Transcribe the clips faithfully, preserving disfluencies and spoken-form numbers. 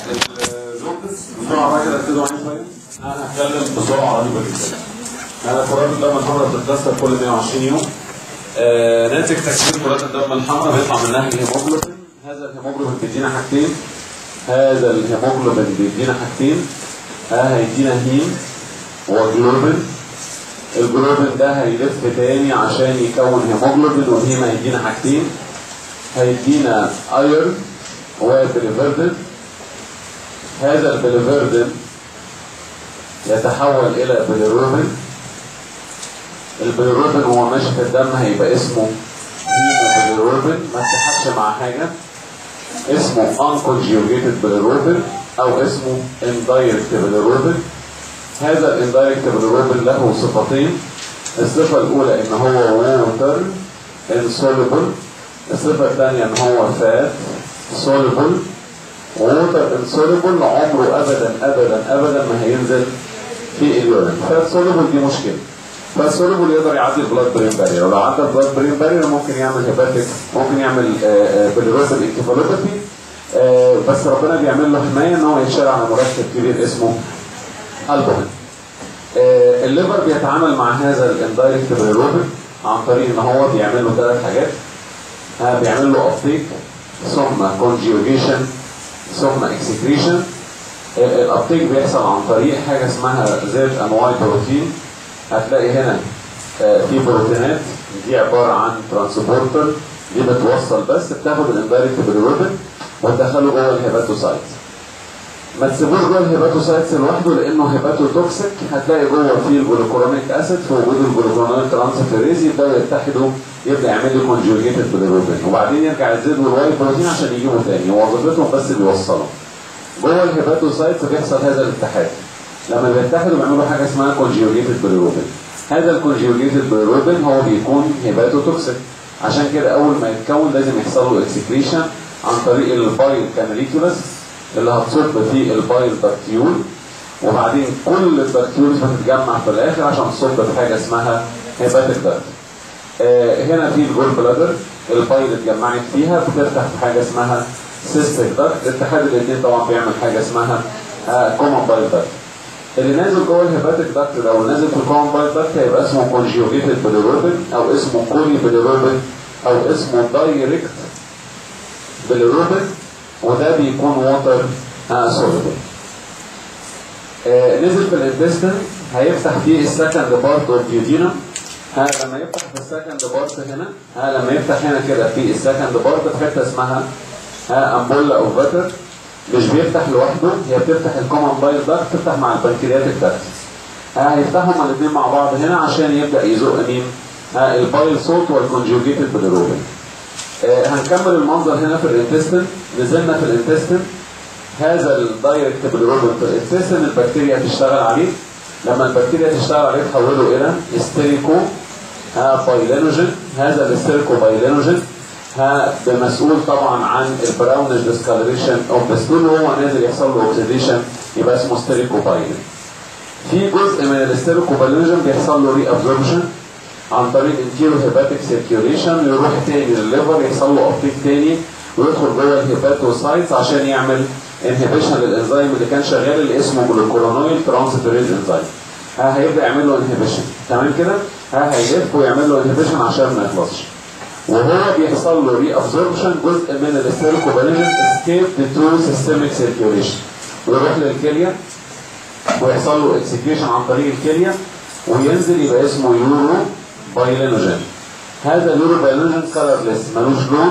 الجوندس بسرعه بقى كده ركزوا معايا شويه. انا هتكلم بسرعه رهيبه جدا. انا كرات الدم الحمراء بتتكسر كل مية وعشرين يوم. آه ناتج تكسير كرات الدم الحمراء بيطلع منها الهيموجلوبين. هذا الهيموجلوبين بيدينا حاجتين. هذا الهيموجلوبين بيدينا حاجتين. ها هيدينا هيم وجلوبين. الجلوبين ده هيلف تاني عشان يكون هيموجلوبين، والهيم هيدينا حاجتين. هيدينا ايرون وبيليفيردين. هذا البيليفيردين يتحول الى بيليروبين. البيليروبين وهو ماشي في الدم هيبقى اسمه هيموبيليروبين، ما اتحدش مع حاجه. اسمه unconjugated bilirubin او اسمه indirect bilirubin. هذا الاندايركت bilirubin له صفتين. الصفه الاولى ان هو water insoluble. الصفه الثانيه ان هو fat soluble. water insoluble عمره ابدا ابدا ابدا ما هينزل في اليورين. fat soluble دي مشكله. fat soluble يقدر يعدي البلاد برين بارير، ولو عدى البلاد برين بارير ممكن يعمل هيباتيك، ممكن يعمل bilirubin انكفالوباثي. بس ربنا بيعمل له حمايه ان هو يتشال على مركب كبير اسمه البومين. آه الليفر بيتعامل مع هذا الاندايركت بالروبين عن طريق ان هو بيعمل له ثلاث حاجات. آه بيعمل له ابتيك ثم كونجيوجيشن ثم اكسكريشن. آه الابتيك بيحصل عن طريق حاجه اسمها زد ان واي بروتين. هتلاقي هنا آه في بروتينات دي عباره عن ترانسبورتر، دي بتوصل بس بتاخد الاندايركت بالروبين وتدخله جوه الهيباتوسايت. ما تسيبوش جوه الهيباتوسايتس لوحده لانه هيباتوتوكسيك. هتلاقي جوه فيه الجلوكورونيك اسيد، في وجود الجلوكورونيك ترانسفيريز يبداوا يتحدوا، يبدا يعمل له كونجوجيتد بالروبين، وبعدين يرجع الزد والواي بروتين عشان يجيبوا تاني. وظيفتهم بس بيوصلوا جوه الهيباتوسايتس. بيحصل هذا الاتحاد. لما بيتحدوا بيعملوا حاجه اسمها كونجوجيتد بالروبين. هذا الكونجوجيتد بالروبين هو بيكون هيباتوتوكسيك، عشان كده اول ما يتكون لازم يحصل له اكسكريشن عن طريق البايل كاناليكولس اللي هتصب فيه البايل بكتيول، وبعدين كل البكتيولز بتتجمع في الاخر عشان تصب في حاجه اسمها هيباتيك داكت. آه هنا في الجول بلادر البايل اتجمعت فيها بتفتح في حاجه اسمها سيستيك داكت. اتحاد الاثنين طبعا بيعمل حاجه اسمها آه كومن بايل داكت. اللي نازل جوه الهيباتيك داكت ده والنازل في الكومن بايل داكت هيبقى اسمه كونجيوجيتد بالروبين او اسمه كولي بالروبين او اسمه دايركت بالروبين، وده بيكون ووتر سوليبل. آه نزل في الانتستين هيفتح فيه السكند بارت اوف ديودينم. ها لما يفتح في السكند بارت هنا، ها لما يفتح هنا كده في السكند بارت في حته اسمها ها امبولا اوف فاتر. مش بيفتح لوحده، هي بتفتح الكومن بايل داكت، تفتح مع البنكرياتيك داكت. ها هيفتحهم الاثنين مع بعض هنا عشان يبدا يزق مين؟ ها البايل صوت والكونجوجيتد بالروبين. آه هنكمل المنظر هنا في الانتستين. نزلنا في الانتستين، هذا الدايركت بالروبين في الانتستين البكتيريا تشتغل عليه. لما البكتيريا تشتغل عليه تحوله الى استيريكو ها بايلينوجين. هذا الاستيريكو بايلينوجين ها مسؤول طبعا عن البراونش ديسكالريشن اوف ذا ستول، وهو نازل يحصل له اوكسيديشن يبقى اسمه استيريكو بايلين. في جزء من الاستيريكو بايلينوجين بيحصل له ري ابزوربشن عن طريق انتيرو هيباتيك سيركيوليشن، يروح تاني للليفر يحصل له ابتيك تاني ويدخل جوه الهيباتوسايتس عشان يعمل انهبيشن للانزيم اللي كان شغال اللي اسمه جلوكورونويد ترانسفيريز انزيم. ها هيبدا يعمل له انهبيشن، تمام كده؟ ها هيلف ويعمل له انهبيشن عشان ما يخلصش. وهو بيحصل له ري ابزوربشن جزء من الاستيركوبالينين اسكيب تو سيستميك سيركيوليشن، ويروح للكليه ويحصل له اكسكريشن عن طريق الكليه وينزل يبقى اسمه يورو بايلينوجين. هذا اليورو بايلينوجين كلرليس ملوش لون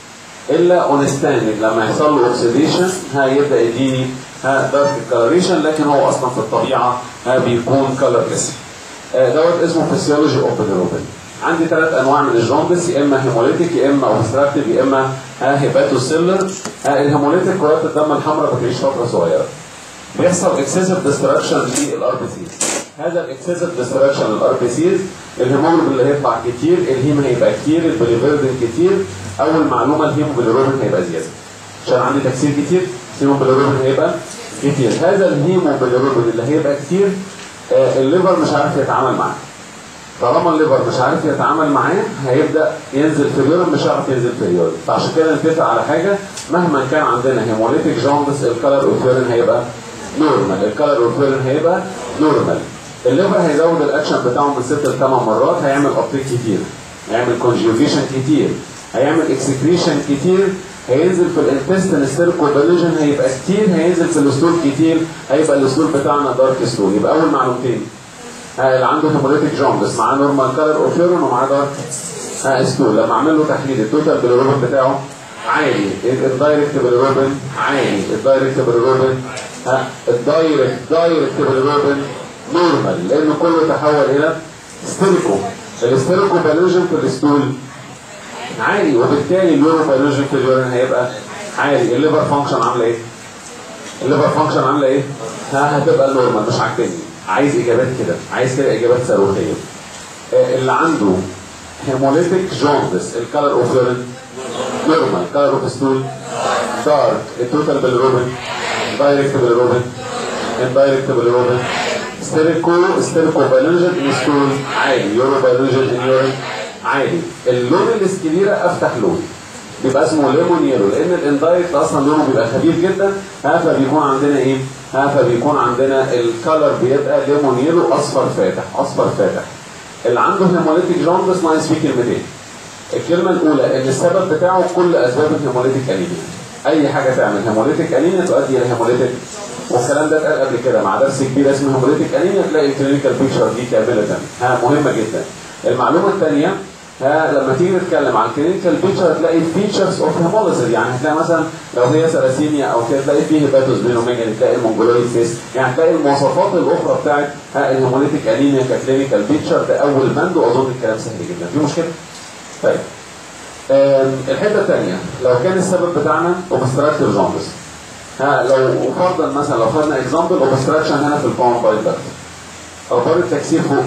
الا اون ستاندنج. لما يحصل له اوكسيديشن ها يبدا يديني ها دارك كلريشن، لكن هو اصلا في الطبيعه ها بيكون كلرليس. آه دوت اسمه فيسيولوجي اوف بالروبين. عندي ثلاث انواع من الجوندس، يا اما هيموليتيك يا اما اوبستراكتيف يا اما ها هيباتوسيلر. ها الهيموليتيك كرات الدم الحمراء بتعيش فتره صغيره. بيحصل اكسسيف ديستراكشن للار بي سيز. هذا الاكسسيف ديستراكشن للار بي سيز الهيموجلوبين اللي هيطلع كتير، الهيم هيبقى كتير، البيليفيردين كتير. اول معلومه الهيموجلوبين هيبقى زياده عشان عندي تكسير كتير، الهيموجلوبين هيبقى كتير. هذا الهيموجلوبين اللي هيبقى كتير آه الليفر مش عارف يتعامل معاه. طالما الليفر مش عارف يتعامل معاه هيبدا ينزل في اليورين، مش هيعرف ينزل في اليورين. فعشان كده نتفق على حاجه، مهما كان عندنا هيموليتيك جوندس الكالر اوف يورين هيبقى نورمال، الكالر اوف يورين هيبقى نورمال. الليفر هيزود الاكشن بتاعه من ست لثمان مرات، هيعمل ابتيك كتير، هيعمل كونجيوجيشن كتير، هيعمل اكسكريشن كتير، هينزل في الانتستين السيركوباليجن هيبقى كتير، هينزل في الاسطول كتير، هيبقى الاسطول بتاعنا دارك ستول. يبقى اول معلومتين، اللي عنده هيموليتيك جوندس معاه نورمال كالر اوف يورين ومعاه دارك ستول، لما اعمل له تحليل التوتال باليروبين بتاعه عالي، الدايركت باليروبين عالي، الدايركت باليروبين ها الدايركت دايركت باليروبين نورمال، لانه كله تحول الى ستيريكو. الستيريكو بالوجن في الستول عالي، وبالتالي اليورو بالوجن في اليورين هيبقى عالي. الليفر فانكشن عامله ايه؟ الليفر فانكشن عامله ايه؟ ها هتبقى نورمال. مش عاجبني، عايز اجابات كده، عايز كده اجابات صاروخيه. آه اللي عنده هيموليتيك جوندس الكالر اوف يورين نورمال، كالر اوف ستول دارك، التوتال باليروبين دايركت باليروبين اندايركت باليروبين ستيريكو ستيريكو بالوجن الستول عالي، يورو بالوجن اليورين عالي. اللون الاسكليرا افتح لون بيبقى اسمه ليمون يلو، لان الاندايركت اصلا لونه بيبقى خفيف جدا، ها فبيكون عندنا ايه؟ ها فبيكون عندنا الكالر بيبقى ليمون يلو اصفر فاتح، اصفر فاتح. اللي عنده هيموليتيك جوندس ناقص فيه كلمتين. الكلمه الاولى ان السبب بتاعه كل اسباب الهيموليتيك انيميا، اي حاجه تعمل هيموليتيك انيميا تؤدي الى هيموليتيك، والكلام ده اتقال قبل كده مع درس كبير اسمه هيموليتيك انيميا، تلاقي الكلينيكال بيكتشر دي كامله، ها مهمه جدا. المعلومه الثانيه، ها لما تيجي نتكلم عن الكلينيكال بيكتشر هتلاقي فيتشرز اوف هيموليسيس، يعني هتلاقي مثلا لو هي ثلاسيميا او كده تلاقي فيه هيباتوس بينوميجالي، تلاقي المونجولويد فيس، يعني هتلاقي المواصفات الاخرى بتاعت ها الهيموليتيك انيميا ككلينيكال بيكتشر. ده اول بند، واظن الكلام سهل جدا. في مشكله؟ طيب الحته الثانيه، لو كان السبب بتاعنا اوبستراكتيف جوندس، ها لو فرضا مثلا لو خدنا اكزامبل اوبستراكشن هنا في الكومن بايل داكت، اخبار التكسير فوق،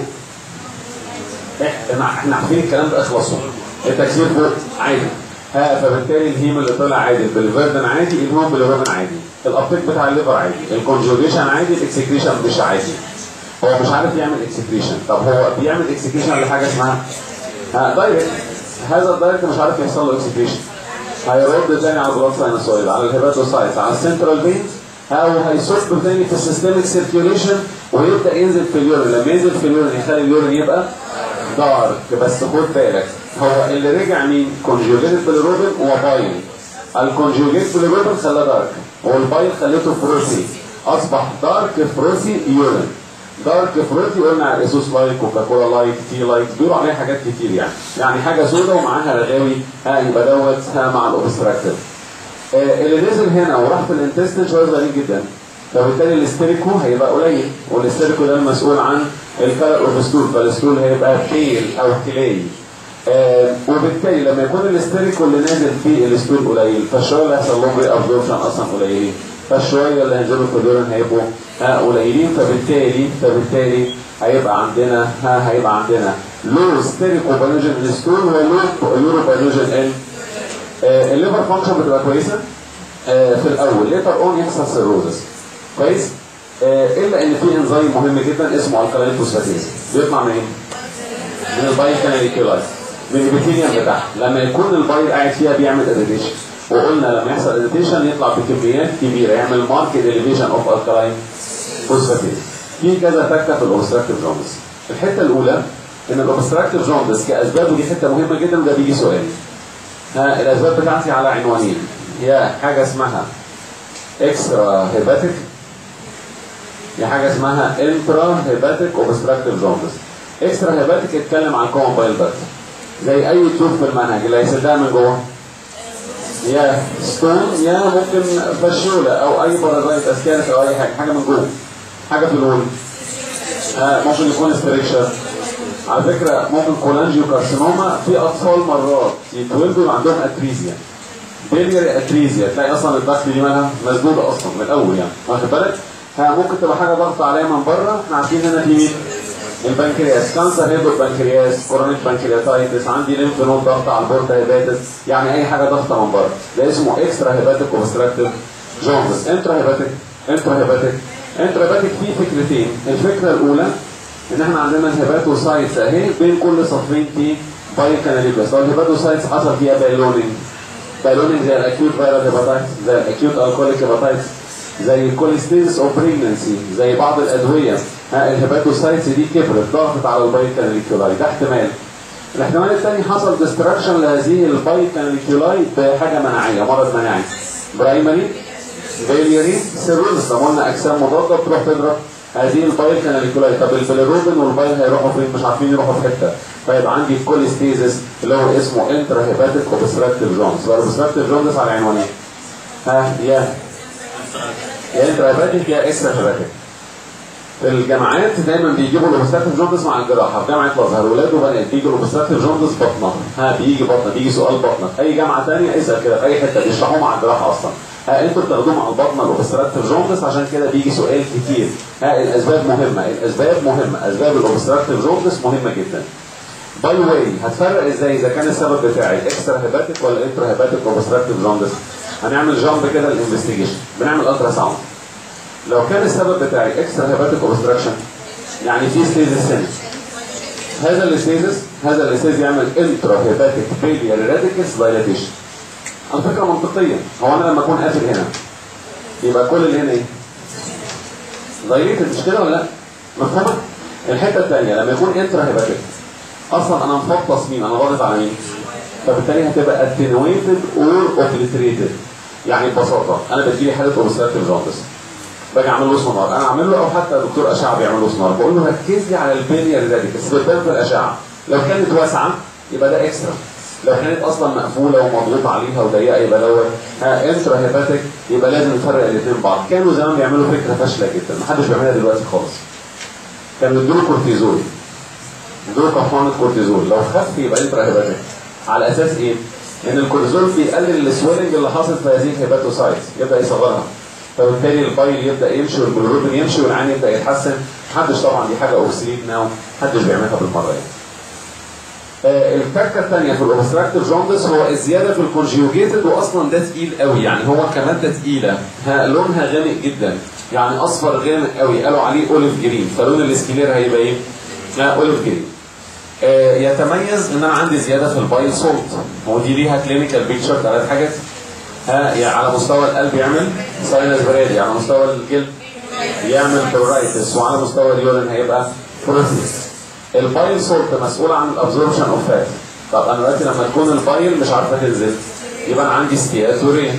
احنا احنا عارفين الكلام ده اخلصه، التكسير فوق عادي، ها فبالتالي الهيم اللي طلع عادي، البليفردن عادي، الهيم باليروبين عادي، الابتيك بتاع الليفر عادي، الكونجوجيشن عادي، الاكسكريشن مش عادي. هو مش عارف يعمل اكسكريشن، طب هو بيعمل اكسكريشن لحاجه اسمها ها دايركت، هذا الدايركت مش عارف يحصل له اكسكريشن، هيرد تاني على البلاد ساينوسويد، على الهيباتوسايتس، على السنترال فينز، ها وهيصب تاني في السيستميك سيركيوليشن، ويبدا ينزل في اليورين. لما ينزل في اليورين يخلي اليورين يبقى دارك. بس خد بالك، هو اللي رجع مين؟ كونجوجيت باليروبين وبايل. الكونجوجيت باليروبين خلاه دارك، والبايل خليته فروسي، اصبح دارك فروسي يورين. دارك فروسي قلنا على الاسوس لايك، كوكاكولا لايك، تي لايك، بيقولوا عليها حاجات كتير يعني، يعني حاجه سودا ومعاها رغاوي، ها يبقى دوت ها مع الاوبستراكتيف. آه اللي نزل هنا وراح في الانتستين شويه صغيرين جدا، فبالتالي الاستيريكو هيبقى قليل، والاستيريكو ده المسؤول عن الكالر اوف ستول، فالستول هيبقى بيل او كلي. آه وبالتالي لما يكون الاستيريكو اللي نازل فيه الستول قليل، فالشويه اللي هيحصل لهم ري ابزوربشن اصلا قليلين، فالشويه اللي هينزلوا في اليورين هيبقوا ها قليلين، فبالتالي فبالتالي هيبقى عندنا ها هيبقى عندنا لو ستيريكو بالوجن الستول ولو يورو بالوجن ال آه الليفر فانكشن بتبقى كويسه آه في الاول، ليتر اون يحصل سيروزس كويس، آه الا ان في انزيم مهم جدا اسمه الكالين فوسفاتيز، بيطلع منين؟ من البايل كاناليكولايز، من الابيثيليوم بتاعها. لما يكون البايل قاعد فيها بيعمل اريتيشن، وقلنا لما يحصل اريتيشن يطلع بكميات كبيره، يعمل ماركت اليفيشن اوف الكالين فوسفاتيز. في كذا تكه في الاوبستراكتيف جوندس. الحته الاولى ان الاوبستراكتيف جوندس كاسباب، ودي حته مهمه جدا وده بيجي سؤال. ها الاسباب بتاعتي على عنوانين، يا حاجه اسمها اكسترا هيباتيك، يا حاجه اسمها انترا هيباتيك اوبستراكتيف جوندس. اكسترا هيباتيك اتكلم عن كومن بايل داكت، زي اي تيوب في المنهج اللي هيسدها من جوه، يا ستون يا ممكن فاشيولا او اي بارازايت اسكارس او اي حاجه، حاجه من جوه، حاجه في الول، آه ممكن يكون استريكشر. على فكره ممكن كولانجيو كارسينوما، في اطفال مرات يتولدوا عندهم اتريزيا، بيلياري اتريزيا، تلاقي اصلا الضغط دي مالها مسدوده اصلا من الاول يعني، واخد بالك؟ ها ممكن تبقى حاجه ضغط عليها من بره. احنا عارفين هنا في مين؟ البنكرياس، كانسر هيدو البنكرياس، كورونيك بنكرياتايتس، عندي ليمف نود ضغط على البورتا هيباتس، يعني اي حاجه ضغطه من بره، ده اسمه اكسترا هيباتيك اوبستراكتيف جوندس. انترا هيباتيك انترا هيباتيك انترا هيباتيك فيه فكرتين. الفكره الاولى ان احنا عندنا الهيباتوسايتس اهي بين كل سطرين في باي كاناليكولاس. لو الهيباتوسايتس حصل فيها بالونينج، بالونينج زي الاكيوت فايرال هيباتايتس، زي الاكيوت الكوليك هيباتايتس، زي الكوليستيز اوف بريجنسي، زي بعض الادويه، ها الهيباتوسايتس دي كبرت ضغطت على الباي كاناليكولاي، ده احتمال. الاحتمال الثاني حصل ديستراكشن لهذه الباي كاناليكولاي بحاجه مناعيه، مرض مناعي، برايمري بيلياري سيروز، قلنا اجسام مضاده بتروح تضرب هذه البايل كاناليكولاي. طب البيليروبين والبايل هيروحوا فين؟ مش عارفين يروحوا في حته، فيبقى عندي كوليستيزس اللي هو اسمه انترا هيباتيك اوبستراكتيف جونز. والاوبستراكتيف جونز على عنوانين، ها يا يا انترا هيباتيك يا اكسترا هيباتيك. في الجامعات دايما بيجيبوا الاوبستراكتيف جوندس مع الجراحه، في جامعه الازهر ولاد وبنات بيجوا الاوبستراكتيف جوندس بطنه، ها بيجي بطنه، بيجي سؤال بطنه، اي جامعه ثانيه اسال كده في اي حته بيشرحوه مع الجراحه اصلا. ها انتوا بتاخدوه مع البطنه الاوبستراكتيف جوندس عشان كده بيجي سؤال كتير. ها الاسباب مهمه، الاسباب مهمه، اسباب الاوبستراكتيف جوندس مهمه جدا. باي واي هتفرق ازاي اذا كان السبب بتاعي اكسترا هيباتيك ولا انترا هيباتيك اوبستراكتيف جوندس؟ هنعمل جامب كده الانفستيجيشن، بنعمل الترا ساوند. لو كان السبب بتاعي اكسترا هيباتيك اوبستراكشن يعني في ستيزس سن، هذا الاستيزس هذا الاستيز يعمل انترا هيباتيك بيلياري راديكس دايلاتيشن. على فكره منطقيا، هو انا لما اكون قافل هنا يبقى كل اللي هنا ايه؟ دايليتد، مش كده ولا لا؟ مفهومه؟ الحته الثانيه لما يكون انترا هيباتيك اصلا انا مفطس مين؟ انا ضاغط على مين؟ فبالتالي هتبقى اتنويتد اور اوبليتريتد. يعني ببساطه انا بتجيلي حاله اوبستراكتيف جوندس، باجي اعمل له سونار، انا اعمل له او حتى دكتور اشعه بيعمل له سونار، بقول له ركز لي على البيلياري راديكس بتبان في الاشعه، لو كانت واسعه يبقى ده اكسترا، لو كانت اصلا مقفوله ومضغوط عليها وضيقه يبقى دوت ها انترا هيباتيك، يبقى لازم نفرق الاثنين بعض. كانوا زمان بيعملوا فكره فاشله جدا، محدش بيعملها دلوقتي خالص. كانوا يدوا له كورتيزول، يدوا له كحمانه كورتيزول، لو خف يبقى انترا هيباتيك. على اساس ايه؟ ان الكورتيزول بيقلل السويلنج اللي حاصل في هذه الهيباتوسايتس، يبدا يصغرها، فبالتالي البايل يبدا يمشي والبيليروبين يمشي والعين يبدا يتحسن. محدش طبعا، دي حاجه اوبسليت ناو، محدش بيعملها بالمره يعني. آه الفكره الثانيه في الاوبستراكتيف جوندس هو الزياده في الكونجيوجيتد، واصلا ده تقيل قوي، يعني هو كماده ثقيله، لونها غامق جدا، يعني اصفر غامق قوي، قالوا عليه اوليف جرين، فلون الاسكلير هيبقى ايه؟ آه اوليف جرين. آه يتميز ان انا عندي زياده في البايل سولت، هو دي ليها كلينيكال بيكتشر ثلاث حاجات. ها يعني على مستوى القلب يعمل ساينس برادي، على مستوى الجلد يعمل برورايتس، وعلى مستوى اليورين هيبقى فروسيس. البايل سولت مسؤول عن الابزوربشن اوف فات. طب انا دلوقتي لما تكون البايل مش عارفه تنزل يبقى انا عندي ستياتوريا.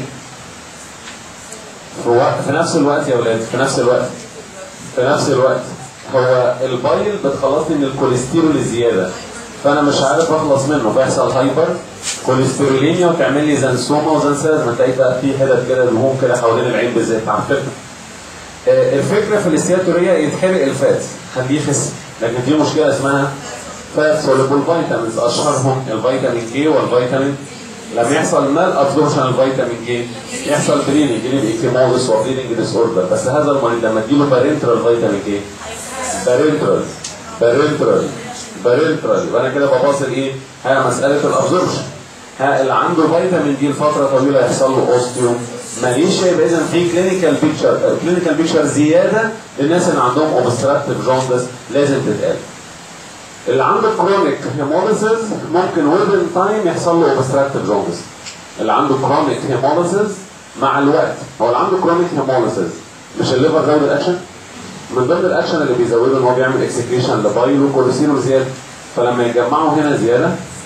في, وقت في نفس الوقت يا ولاد، في نفس الوقت في نفس الوقت هو البايل بتخلصني من الكوليسترول الزياده، فانا مش عارف اخلص منه، فيحصل هايبر كوليسترولينيا وتعمل لي زنسوما وزنسازما، تلاقي بقى في حتت كده دهون كده حوالين العين بالذات. عارفين آه الفكره في الاستياتوريا يتحرق الفات خليه يخس، لكن في مشكله اسمها فات سوليبل فيتامينز، اشهرهم الفيتامين كي والفيتامين. لما يحصل مال ابزوربشن الفيتامين كي يحصل بريني جريب اكتيموزس وبليدنج ديس اوردر، بس هذا المريض لما تجيله بارنترال فيتامين كي، بارنترال بارنترال بارنترال يبقى انا كده بباصل ايه؟ ها مساله الابزوربشن. ها اللي عنده فيتامين دي لفتره طويله يحصل له اوستيو ماليشيا، يبقى اذا في كلينيكال بيكتشر، كلينيكال بيكتشر زياده للناس اللي عندهم اوبستراكتيف جوندس لازم تتقال. اللي عنده كرونيك هيموليسيس ممكن ويزن تايم يحصل له اوبستراكتيف جوندس. اللي عنده كرونيك هيموليسيس مع الوقت، هو اللي عنده كرونيك هيموليسيس مش الليفر زود الاكشن؟ من ضمن الاكشن اللي بيزوده ان هو بيعمل اكسكريشن لبايل وكوليسترول زياده، فلما يجمعوا هنا زياده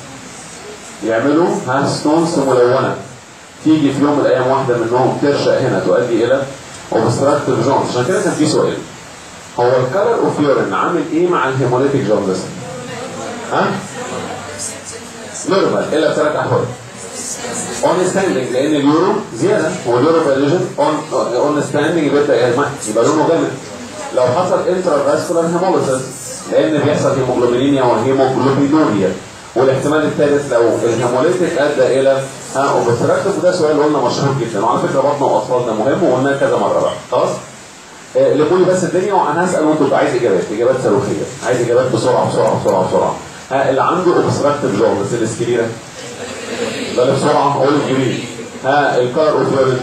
يعملوا ها ستونز ملونه، تيجي في يوم من الايام واحده منهم ترشق هنا تؤدي الى اوبستراكتيف جوندس. عشان كده كان في سؤال، هو الكالر اوف يورين عامل ايه مع الهيموليتيك جوندس؟ ها؟ نورمال الا بثلاث احوال. اون ستاندنج لان اليورو زياده، هو اليورو فاليوجن اون اون ستاندنج يبدا يبقى لونه غامق. لو حصل انترا فاسكولار هيموليسيس لان بيحصل هيموجلوبينيميا وهيموجلوبينوريا. والاحتمال الثالث لو الهيموليتيك ادى الى ها اوبستراكتيف، وده سؤال قلنا مشهور جدا، وعلى فكره بطن واطفال ده مهم وقلناه كذا مره بقى. خلاص؟ آه لموني بس الدنيا وانا هسال وانتوا عايز اجابات، اجابات صاروخيه، عايز اجابات بسرعه بسرعه بسرعه بسرعه. ها اللي عنده اوبستراكتيف جوندس الاسكليرا ده بسرعه قول الجميل. ها الكار اوف يورين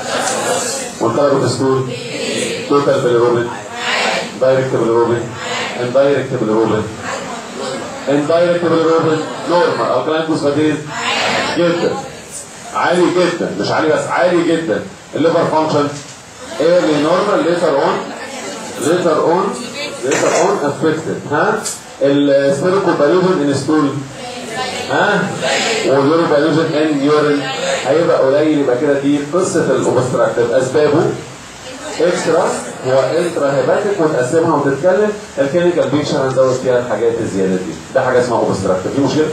والكار اوف ستول، توتال بيليروبين، دايركت بيليروبين، اندايركت بالروبن اندايركت بالروبن نورمال الكلاين فوسفاتيز جدا عالي جدا، مش عالي بس عالي جدا. الليفر فانكشن ايرلي نورمال ليتر اون ليتر اون ليتر اون افكتد. ها السيركو بالوجن ان ستول ها واليورو بالوجن ان يورين هيبقى قليل. يبقى كده دي قصه الاوبستراكتيف. اسبابه اكسترا هو انترا هيباتيك، وتقسمها وتتكلم. الكلينيكال بيكشر هنزود فيها الحاجات الزياده دي. ده حاجه اسمها اوبستراكتيف. في مشكله؟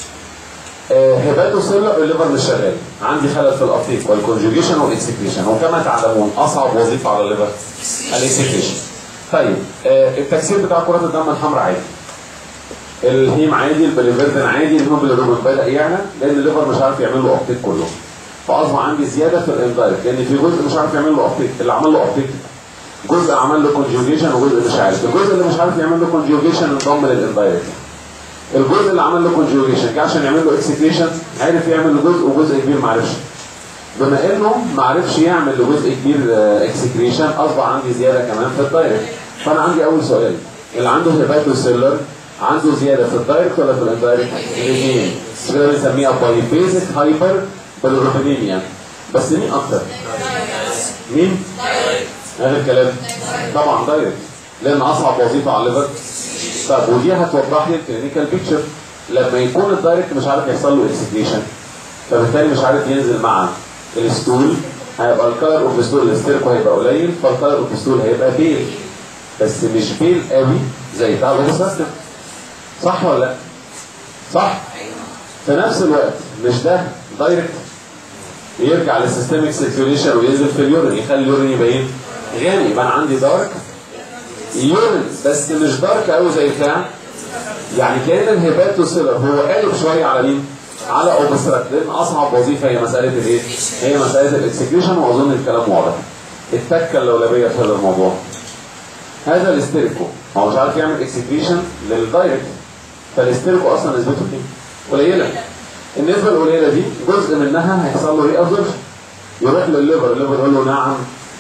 هيباتو سيلر الليفر مش شغال، عندي خلل في الابتيك والكونجوجيشن والاكسكريشن، وكما تعلمون اصعب وظيفه على الليفر الاكسكريشن. طيب آه التكسير بتاع كرات الدم الحمراء عادي، الهيم عادي، البليفيردين عادي، الهيموجلوبين بدا يعلى لان الليفر مش عارف يعمل له ابتيك كله، فاصبح عندي زياده في الاندايركت لان في جزء مش عارف يعمل له ابتيك. اللي عمل له ابتيك جزء عمل له كونجوجيشن وجزء مش عارف. الجزء اللي مش عارف يعمل له كونجوجيشن انضم للاندايركت. الجزء اللي عمل له كونجوجيشن عشان يعمل له اكسكريشن عرف يعمل له جزء وجزء كبير ما عرفش. بما انه ما عرفش يعمل له جزء كبير اكسكريشن اصبح عندي زياده كمان في الدايركت. فانا عندي اول سؤال، اللي عنده هيباتو سيلر عنده زياده في الدايركت ولا في الاندايركت؟ الاثنين. كده بنسميها باي بيزك هايبر بالروبينيميا. بس مين اكتر؟ مين؟ هذا الكلام طبعا دايركت لان اصعب وظيفه على الليفر. طب ودي هتوضح لي الكلينيكال بيكتشر. لما يكون الدايركت مش عارف يحصل له اكسكريشن فبالتالي مش عارف ينزل مع الستول، هيبقى الكلر اوف ستول الاستيركو هيبقى قليل، فالكلر اوف ستول هيبقى بيل، بس مش بيل قوي زي بتاع الاوبستراكتيف. صح ولا لا؟ صح؟ في نفس الوقت مش ده دايركت يرجع للسيستميك سيركيوليشن وينزل في اليورين يخلي اليورين يبقى ايه؟ غامق. يبقى انا عندي دارك يورين بس مش دارك قوي زي بتاع، يعني كان الهيباتو سيلر هو قالب شويه على مين؟ على اوبستراكت، لان اصعب وظيفه هي مساله الايه؟ هي مساله الاكسكريشن، واظن الكلام واضح. التكه اللولبيه في هذا الموضوع هذا الاستيركو هو مش عارف يعمل اكسكريشن للدايركت، فالاستيركو اصلا نسبته فيه قليله. النسبه القليله دي جزء منها هيحصل له ري ابزوربشن، يروح للليفر، الليفر يقول له نعم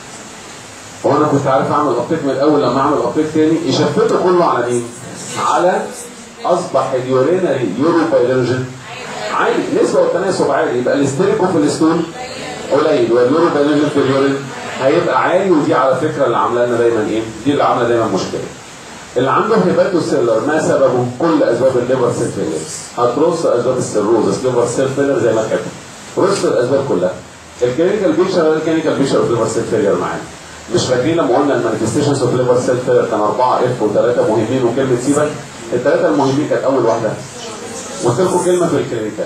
هو انا كنت عارف اعمل ابتيك من الاول، لما اعمل ابتيك تاني يشفته كله على مين؟ على اصبح اليورينري يورو بايلوجين عالي، نسبه والتناسب عالي، يبقى الاستيريكو في الاستول قليل واليورو بايلوجين في اليورين هيبقى عالي. ودي على فكره اللي عامله لنا دايما ايه؟ دي اللي عامله دايما مشكله. اللي عنده هيباتو سيلر ما سببه؟ كل اسباب الليفر سيل فيلر. هترص اسباب السيروزس ليفر سيل فيلر زي ما تحب، رص الاسباب كلها. الكلينيكال بيكشر الكلينيكال بيكشر اوف ليفر سيل فيلر معانا. مش فاكرين لما قلنا المانيفستيشنز اوف ليفر سيل فيلر كان اربعه اف وثلاثه مهمين وكلمه سيبك؟ الثلاثه المهمين كانت اول واحده. قلت لكم كلمه في الكلينيكال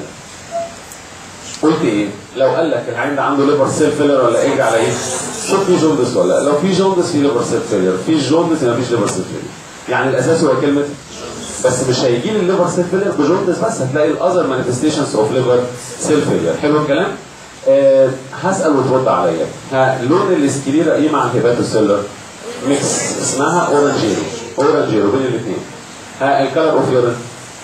قلت ايه؟ لو قال لك العين ده عنده ليفر سيل فيلر ولا ايه على ايه؟ شوف في جوندس ولا لا. لو في جوندس في ليفر سيل فيلر، في جوندس ما فيش ليفر سيل فيلر. يعني الاساس هو كلمه، بس مش هيجي لي الليفر سيل فيلر بجوندس بس، هتلاقي الاذر مانيفستيشنز اوف ليفر سيل فيلر. حلو الكلام؟ أه هسال وترد عليا. ها لون الاسكليرا ايه مع الهيباتو سيلر؟ ميكس اسمها اورنجيرو. اورنجيرو بين الاثنين. ها الكلر اوف يورين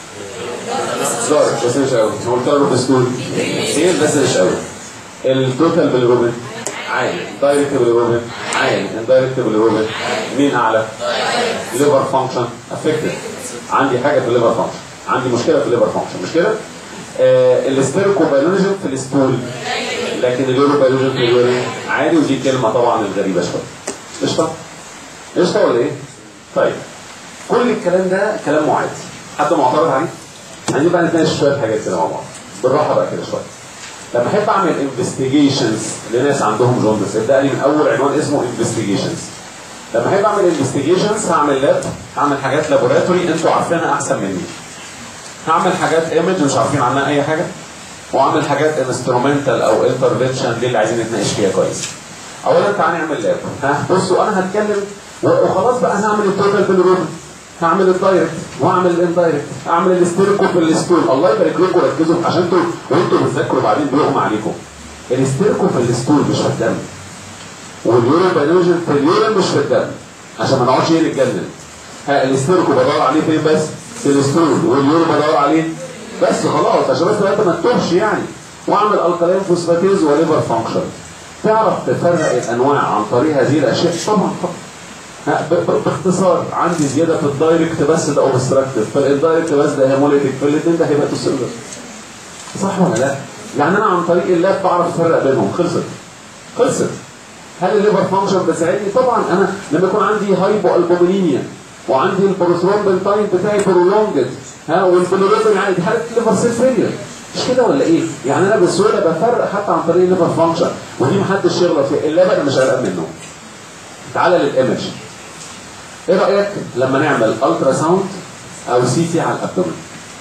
دارك بس مش قوي. هو الكلر اوف ستول سيل بس مش قوي. التوتال بالروبين عالي، دايركت بالروبين عالي، اندايركت بالروبين مين اعلى؟ ليفر فانكشن افكتد. عندي حاجه في الليفر فانكشن، عندي مشكله في الليفر فانكشن. مش كده؟ آه الاستيركو بايلوجين في الستول لكن اليورو بايلوجين في اليورين عادي. ودي كلمه طبعا الغريبه شويه. قشطه؟ قشطه ولا ايه؟ طيب كل الكلام ده كلام معاد، حد معترض عليه؟ عايزين بقى نتناقش شويه حاجات كده مع بعض بالراحه بقى كده شويه. لما احب اعمل انفستيجيشنز لناس عندهم جوندس، ابدا لي من اول عنوان اسمه انفستيجيشنز. لما احب اعمل انفستيجيشنز هعمل لاب، هعمل حاجات لابوراتوري انتوا عارفينها احسن مني. هعمل حاجات ايمج مش عارفين عنها اي حاجه، واعمل حاجات انسترومنتال او انترفنشن دي اللي عايزين نتناقش فيها كويس. اولا تعالى نعمل لاب. ها بصوا انا هتكلم وخلاص بقى هنعمل التوتال بالروبين، هعمل الدايركت واعمل الاندايركت، اعمل الاستيركو في الستول. الله يبارك لكم ركزوا عشان انتوا وانتوا بتذاكروا بعدين بيغمى عليكم. الاستيركو في الستول مش في الدم، واليورين بايلوجين في اليورين مش في الدم عشان ما نقعدش ايه نتجنن. ها الاستيركو بدور عليه فين بس؟ في الستول، واليورين بدور عليه بس خلاص عشان بس انت ما تتوهش يعني. واعمل الكالين فوسفاتيز وليفر فانكشن. تعرف تفرق الانواع عن طريق هذه الاشياء؟ طبعا طبعا. باختصار عندي زياده في الدايركت بس ده اوبستراكتيف، في الاندايركت بس ده هيموليتيك، في الاثنين ده هيبقى توسيلر. صح ولا لا؟ يعني انا عن طريق اللاب بعرف افرق بينهم. خلصت خلصت. هل الليفر فانكشن بتساعدني؟ طبعا. انا لما يكون عندي هايبو البومينيميا وعندي البروثرومبين تايم بتاعي برولونجد ها والبيليروبين عادي، حاله ليفر سيل فيلير مش كده ولا ايه؟ يعني انا بسهوله بفرق حتى عن طريق الليفر فانكشن، ودي محدش يغلط فيها. اللاب انا مش قلقان منه. تعالى للايمج. ايه رايك لما نعمل الترا ساوند او سي تي على الابدومين؟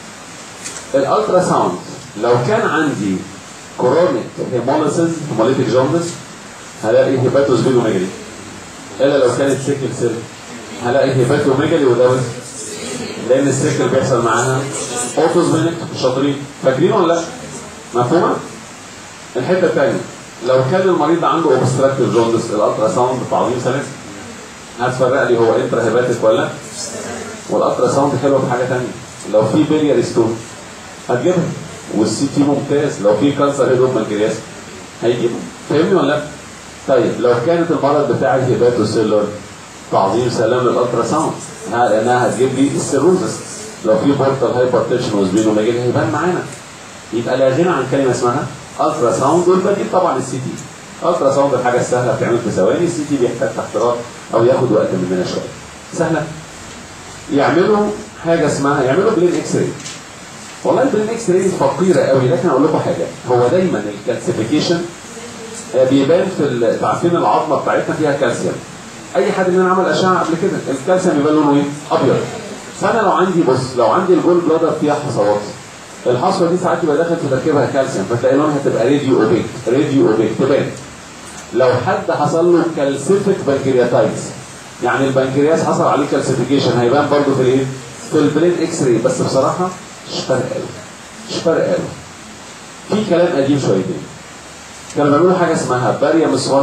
الالترا ساوند لو كان عندي كورونيك هيموليسيس هيموليتيك جوندس هلاقي هيباتوسبينوميجالي، الا لو كانت سيكل سيل هلاقي هيباتوميجالي ودوز، لان السيكل بيحصل معاها اوتوزمينيك. شاطرين؟ فاكرين ولا لا؟ مفهومه؟ الحته الثانيه لو كان المريض عنده اوبستراكتيف جوندس الالترا ساوند بتعظيم ثلاثه هتفرق لي هو انترا هيباتيك ولا. والالترا ساوند حلوه في حاجه ثانيه، لو في بيلياري ستون هتجيبها، والسي تي ممتاز لو في كانسر هيدوب بنكرياس هيجيبها. فاهمني ولا لا؟ طيب لو كانت المرض بتاع الهيباتوسيلر تعظيم سلام للالترا ساوند لانها هتجيب لي السيروزس. لو في بورتال هايبرتنشن وسبينوميجالي هيبان معانا. يبقى لا غنى عن كلمه اسمها الترا ساوند، والبديل طبعا السي تي. الترا ساوند الحاجه السهله بتعمل في ثواني، السي تي بيحتاج تحضيرات او ياخد وقت مننا شويه. سهله. يعملوا حاجه اسمها يعملوا بلين اكس راي. والله البلين اكس راي فقيره قوي، لكن اقول لكم حاجه، هو دايما الكالسيفيكيشن بيبان في عارفين العظمه بتاعتنا فيها كالسيوم. اي حد مننا عمل اشعه قبل كده الكالسيوم يبان لونه ايه؟ ابيض. فانا لو عندي بص لو عندي الجول بلادر فيها حصوات، الحصوه دي ساعات يبقى داخل في تركيبها كالسيوم، فتلاقي لونها تبقى راديو اوبيك راديو اوبيك تبان. لو حد حصل له كالسيفيك بنكرياتايتس، يعني البنكرياس حصل عليه كالسيفيكيشن، هيبان برضه في الايه؟ في البلين اكس راي. بس بصراحه مش فارق قوي مش فارق قوي. في كلام قديم شويتين كانوا بيعملوا حاجه اسمها باريوم سوال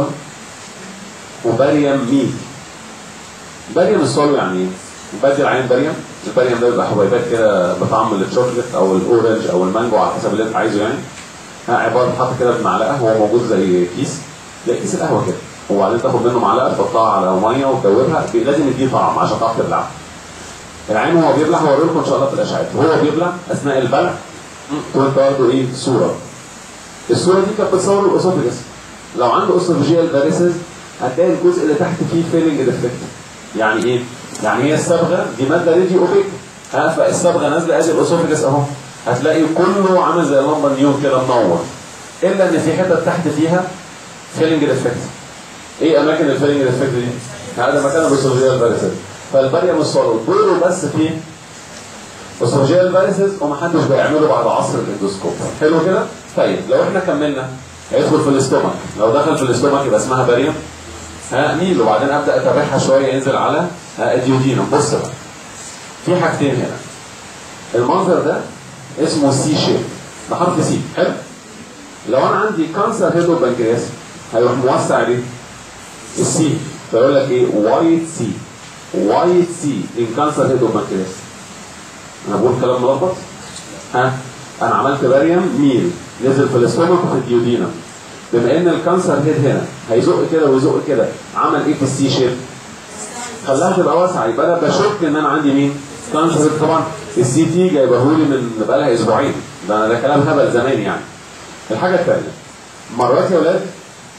وباريوم ميل. باريوم سوال يعني ايه؟ بدي العين باريوم، الباريوم ده بيبقى حبيبات كده بطعم الشوكليت او الاورنج او المانجو على حسب اللي انت عايزه يعني. عباره بتحط كده بمعلقه، هو موجود زي كيس زي كيس القهوه كده، وبعدين تاخد منه معلقه تحطها على ميه وتدوبها، لازم يديه طعم عشان تعرف تبلعه. العين وهو بيبلع هوريلكم ان شاء الله في الاشعاعات، وهو بيبلع اثناء البلع تكون انت واخده ايه؟ صوره. الصوره دي كانت بتصور الاسوفجس. لو عنده اسوفجيال فاريسز هتلاقي الجزء اللي تحت فيه فيلنج ديفكت. يعني ايه؟ يعني هي الصبغه دي ماده راديو اوبيك، ها فالصبغه نازله ادي الاسوفجس اهو، هتلاقي كله عامل زي لمبه نيون كده منور، الا ان في حته تحت فيها فيلنج ديفكت. ايه اماكن الفيلنج ديفكت دي؟ هذا مكان الاسوفجيال فاريسز. فالباريوم الصلب دوره بس في اسوفجيال فاريسز ومحدش بيعمله بعد عصر الاندوسكوب. حلو كده؟ طيب لو احنا كملنا هيدخل في الاستومك، لو دخل في الاستومك يبقى اسمها باريوم ها ميل، وبعدين ابدا اتابعها شويه ينزل على اديودينوم. بص بقى في حاجتين هنا، المنظر ده اسمه سي شيب، ده حرف سي. حلو. لو انا عندي كانسر هيدو بنكرياس هيروح موسع ليه؟ السي، فيقول لك ايه؟ وايت سي وايت سي ان كانسر هيدو بنكرياس. انا بقول كلام ملخبط؟ ها انا عملت باريوم ميل نزل في الاستومك وفي الديودينوم، بما ان الكانسر هيد هنا هيزق كده ويزق كده، عمل ايه في السي شيب؟ خلاها تبقى واسعه، يبقى انا بشك ان انا عندي مين؟ كانسر هيد. طبعا السي تي جايبهولي من بقالها اسبوعين، ده ده كلام هبل زمان يعني. الحاجه الثانيه مرات يا ولاد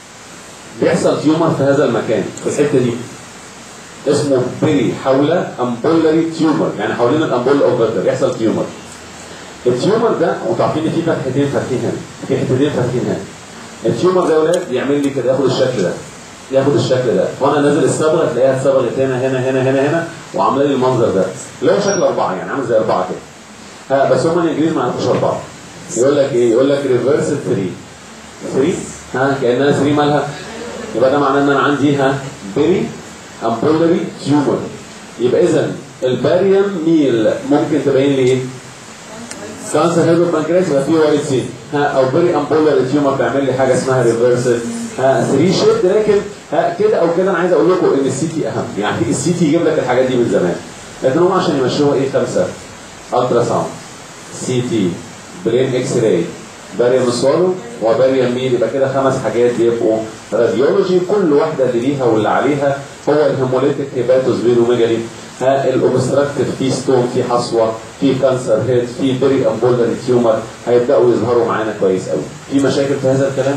بيحصل تيومر في هذا المكان في الحته دي اسمه بيري حول امبولاري تيومر، يعني حوالين الامبول اوف فيتر يحصل تيومر. التيومر ده وانتوا عارفين ان في فتحتين فاتحين هنا، في حتتين فاتحين هنا. التيومر ده يا ولاد يعمل لي كده، ياخد الشكل ده ياخد الشكل ده، وانا نازل الصبغه تلاقيها اتصبغت هنا هنا هنا هنا هنا وعامله لي المنظر ده اللي هو شكل اربعه، يعني عامل زي اربعه كده. ها بس هم الانجليزي ما يعرفوش اربعه، يقول لك ايه؟ يقول لك ريفرس ثلاثة ثلاثة، ها كانها ثلاثة مالها؟ يبقى ده معناه ان انا عندي ها بيري امبولاري تيومر. يبقى اذا الباريوم ميل ممكن تبين لي ايه؟ كانسر هيدو بانكرياس يبقى فيه وايت سي، ها او بيري امبولاري تيومر تعمل لي حاجه اسمها ريفرس ها ثلاثة شيفت. لكن ها كده او كده انا عايز اقول لكم ان السي تي اهم، يعني السي تي يجيب لك الحاجات دي من زمان، لكن هم عشان يمشوها ايه؟ خمسه: الترا ساوند، سي تي، برين اكس راي، باريوم سوالو وباريوم ميل، يبقى كده خمس حاجات يبقوا راديولوجي، كل واحده اللي ليها واللي عليها هو الهيموليتيك هيباتوسبينوميجالي، ها الاوبستراكتيف في ستون، في حصوه، في كانسر هيد، في بري امبولاري تيومر، هيبداوا يظهروا معانا كويس قوي. في مشاكل في هذا الكلام؟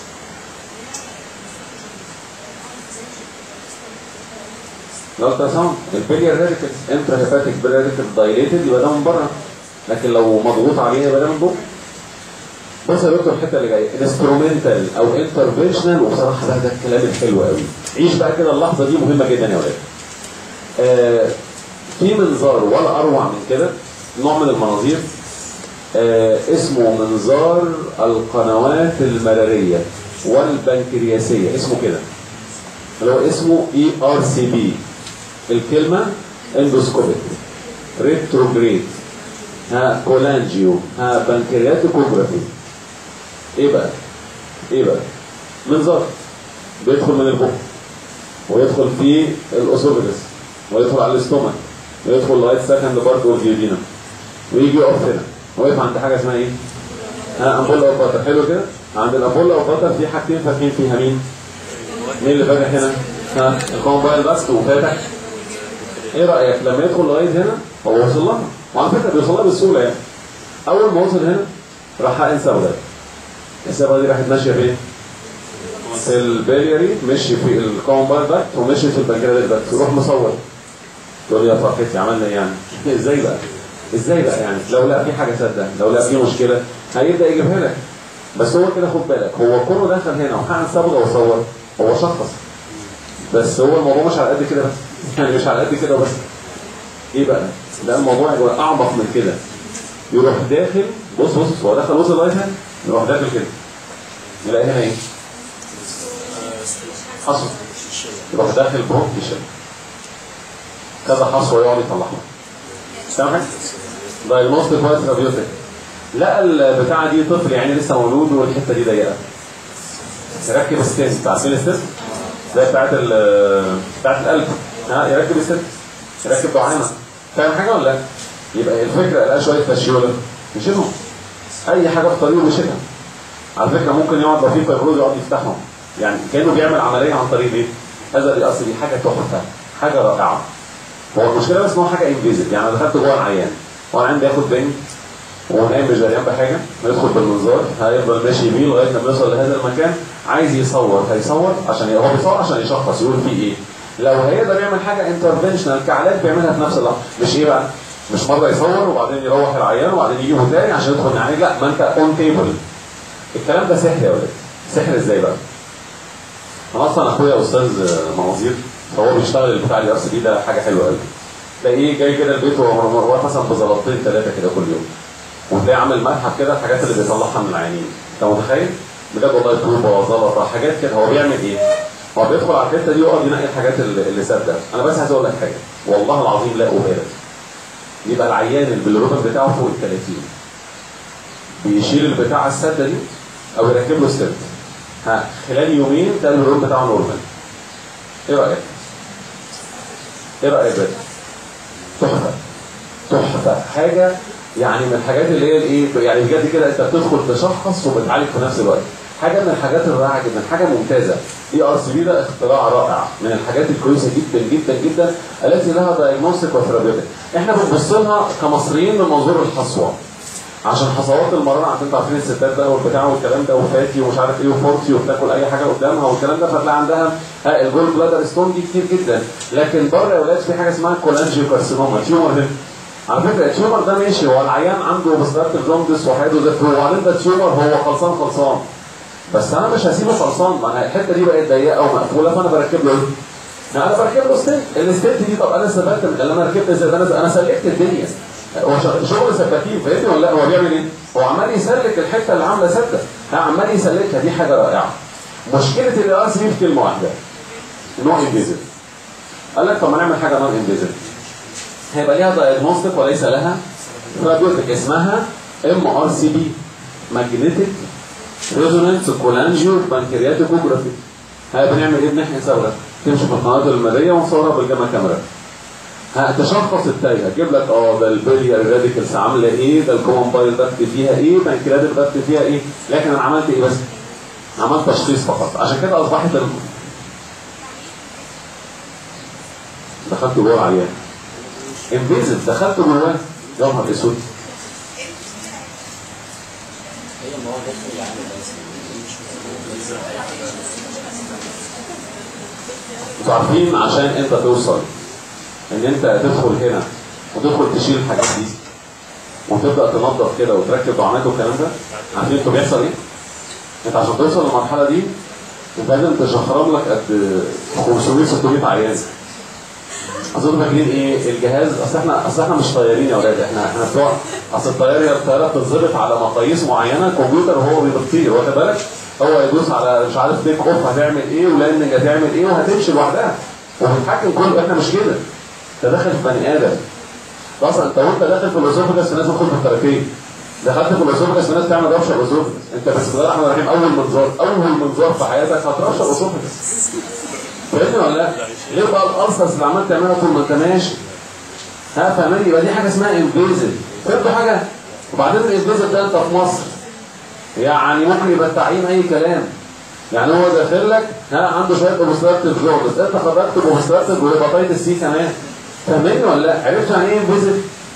الالتراساوند البيليار راديكلز انترا هيباتيك راديكل دايليتد يبقى ده من بره، لكن لو مضغوط عليها يبقى ده من جوه. بص يا دكتور الحته اللي جايه انسترومنتال او انترفنشنال، وبصراحه ده ده الكلام الحلو قوي. عيش بقى كده اللحظه دي مهمه جدا يا ولاد. آه في منظار ولا اروع من كده، نوع من المناظير آه اسمه منظار القنوات المراريه والبنكرياسيه، اسمه كده اللي هو اسمه اي ار سي بي. الكلمه اندوسكوبيك ريتروجريد ها كولانجيو ها بنكرياتيكوجرافي. ايه بقى؟ ايه بقى؟ منظار بيدخل من البق ويدخل في الاسوفيجس ويدخل على الاستومك ويدخل لغايه سكند بارت اوف ديودينا ويجي يقف هنا ويقف عند حاجه اسمها ايه؟ ها امبولا او باتر. حلو كده؟ عند الامبولا او باتر في حاجتين فاتحين فيها مين؟ مين اللي فاتح هنا؟ ها الكومبايل باست وفاتح. ايه رايك لما يدخل لغايه هنا هو وصل لها؟ وعلى فكره بيوصل لها بسهوله يعني. اول ما وصل هنا راح حقن صبغه. الصبغه دي راحت ماشيه فين؟ في البيلياري، مشي في الكومبايل باكت ومشي في البنكرياتيك باكت، يروح مصور. تقول لي يا فرحتي عملنا ايه يعني؟ ازاي بقى؟ ازاي بقى يعني؟ لو لقى في حاجه سادة، لو لقى في مشكله هيبدا يجيبها لك. بس هو كده خد بالك، هو كونه دخل هنا وحقن صبغه وصور، هو شخص. بس هو الموضوع مش على قد كده بس، يعني مش على قد كده بس. ايه بقى؟ ده الموضوع يبقى اعمق من كده. يروح داخل، بص بص هو دخل وصل لغايه هنا، يروح داخل كده. يلاقي هنا ايه؟ حصوه. يروح داخل بروكيشن. كذا حصوه يقعد يطلعها. سامع؟ دايجنوستيك وايت ثيرابيوتيك. لقى البتاعه دي طفل يعني لسه مولود والحته دي ضيقه. يركب ستنت، عارفين الستنت؟ زي بتاعت بتاعت القلب. ها يركب الستنت. يركب دعامه. فاهم حاجه ولا لا؟ يبقى الفكره لقى شويه فاشيولا يشيلهم. اي حاجه في طريقه يشيلها. على فكره ممكن يقعد لو في فيبروز يقعد يفتحهم. يعني كانه بيعمل عمليه عن طريق ايه؟ هذا الرئاس دي حاجه تحفه، حاجه رائعه. هو المشكله بس ان هو حاجه انفيزيف، يعني انا دخلت جوه العيان والعيان بياخد بنج ونايم مش دريان بحاجه، يدخل بالمنظار هيفضل ماشي بيه لغايه لما يوصل لهذا المكان، عايز يصور هيصور عشان هو بيصور عشان يشخص يقول فيه ايه. لو هيقدر يعمل حاجه انترفنشنال كعلاج بيعملها في نفس اللحظه، مش ايه بقى؟ مش مره يصور وبعدين يروح العيان وبعدين يجيبه تاني عشان يدخل نعالج، لا ما انت اون تيبل. الكلام ده سحر يا ولاد. سحر ازاي بقى؟ انا اصلا اخويا استاذ مناظير، فهو بيشتغل البتاع اللي ارسل بيه ده حاجه حلوه قوي. تلاقيه جاي كده البيت وهو مثلا بزلطتين ثلاثه كده كل يوم، وتلاقيه عامل متحف كده الحاجات اللي بيطلعها من العيانين. انت متخيل؟ بجد والله طوبه وزلطه حاجات كده. هو بيعمل ايه؟ هو بيدخل على الحته دي ويقعد ينقي الحاجات اللي, اللي سادة. انا بس عايز اقول لك حاجه، والله العظيم لا ابالغ. يبقى العيان البيليروبين بتاعه فوق ال ثلاثين، بيشيل البتاعه السادة دي او يركب له ستنت، ها خلال يومين تلاقي البيليروبين بتاعه نورمال. ايه رايك؟ ايه رايك بقى؟ تحفه تحفه، حاجه يعني من الحاجات اللي هي الايه يعني بجد كده انت بتدخل تشخص وبتعالج في نفس الوقت. حاجه من الحاجات الرائعه جدا، حاجه ممتازه. اي ار سي بي ده اختراع رائع من الحاجات الكويسه جدا جدا جدا التي لها دايجنوستيك وثيرابيوتيك. احنا بنبص لها كمصريين من منظور الحصوه، عشان حصوات المراره انتوا عارفين الستات بقى والبتاع والكلام ده وفاتي ومش عارف ايه وفورتي وبتاكل اي حاجه قدامها والكلام ده، فتلاقي عندها الجول بلادر ستون دي كتير جدا. لكن بره يا ولاد في حاجه اسمها كولانجيو كارسينوما تيومر هنا. على فكره التيومر ده ماشي، هو العيان عنده بوستراكتيف جوندس وحياته زفت وبعدين ده تيومر هو خلصان خلصان، بس انا مش هسيبه خلصان. ما انا الحته دي بقت ضيقه ومقفوله فانا بركب له ايه؟ انا بركب له ستنت. الستنت دي طب انا استفدت من اللي انا ركبت ازاي؟ انا انا سلكت الدنيا. هو شغل سباكين فاهمني ولا لا؟ هو بيعمل ايه؟ هو عمال يسلك الحته اللي عامله سده، عمال يسلكها. دي حاجه رائعه. مشكله الاي ار سي بي في كلمه واحده، نوع انفيزيف. قال لك طب ما نعمل حاجه نوع انفيزيف هيبقى ليها دايجنوستيك وليس لها ثيرابيوتيك، اسمها ام ار سي بي ماجنتيك ريزونانس كولانجيو بانكرياتيكوجرافي. ها بنعمل ايه؟ بنحقن صبغه تمشي في القنوات المرئيه ونصورها بالجاما كاميرا. هتشخص التايه، هتجيب لك اه ده البيلياري راديكلز عامله ايه، ده الكومن بايل داكت فيها ايه، بانكرياتيك داكت فيها ايه، لكن انا عملت ايه بس؟ عملت تشخيص فقط. عشان كده اصبحت ال... دخلت جوه العيان انفيزيف، دخلت جواه يا نهار اسود. انتوا عارفين عشان انت توصل ان انت تدخل هنا وتدخل تشيل الحاجات دي وتبدا تنظف كده وتركب دعامات والكلام ده، عارفين انتوا بيحصل ايه؟ انت عشان توصل للمرحله دي انت لازم تشخرم لك قد خمسمية ستمية عيان. اظن فاكرين ايه الجهاز؟ اصل احنا اصل احنا مش طيارين يا اولاد، احنا احنا بتوع اصل الطياره الطياره بتتظبط على مقاييس معينه، الكمبيوتر وهو بيطير واخد بالك؟ هو يدوس على مش عارف تيك اوف هتعمل ايه ولاندنج هتعمل ايه وهتمشي لوحدها وبتتحكم كله. احنا مش كده، انت داخل في بني ادم. اصلا انت وانت داخل في الاسوفجس الناس بتدخل في التراكيه، دخلت في الاسوفجس الناس تعمل ربشه الاسوفجس، انت بسم الله الرحمن الرحيم اول منظار اول منظار في حياتك هتربشه الاسوفجس. فاهمني ولا لا؟ غير بقى الالسرز اللي عمال تعملها طول ما انت ماشي. ها فاهمني؟ يبقى دي حاجه اسمها انفيزيف. فهمتوا حاجه؟ وبعدين الانفيزيف ده انت في مصر يعني ممكن يبقى التعيين اي كلام. يعني هو داخل لك ها عنده شويه اوبستراكتيف جوردس، انت خرجت باوبستراكتيف وهيباتيتس سي كمان. فاهمني ولا لا؟ عرفت يعني ايه انفيزيف؟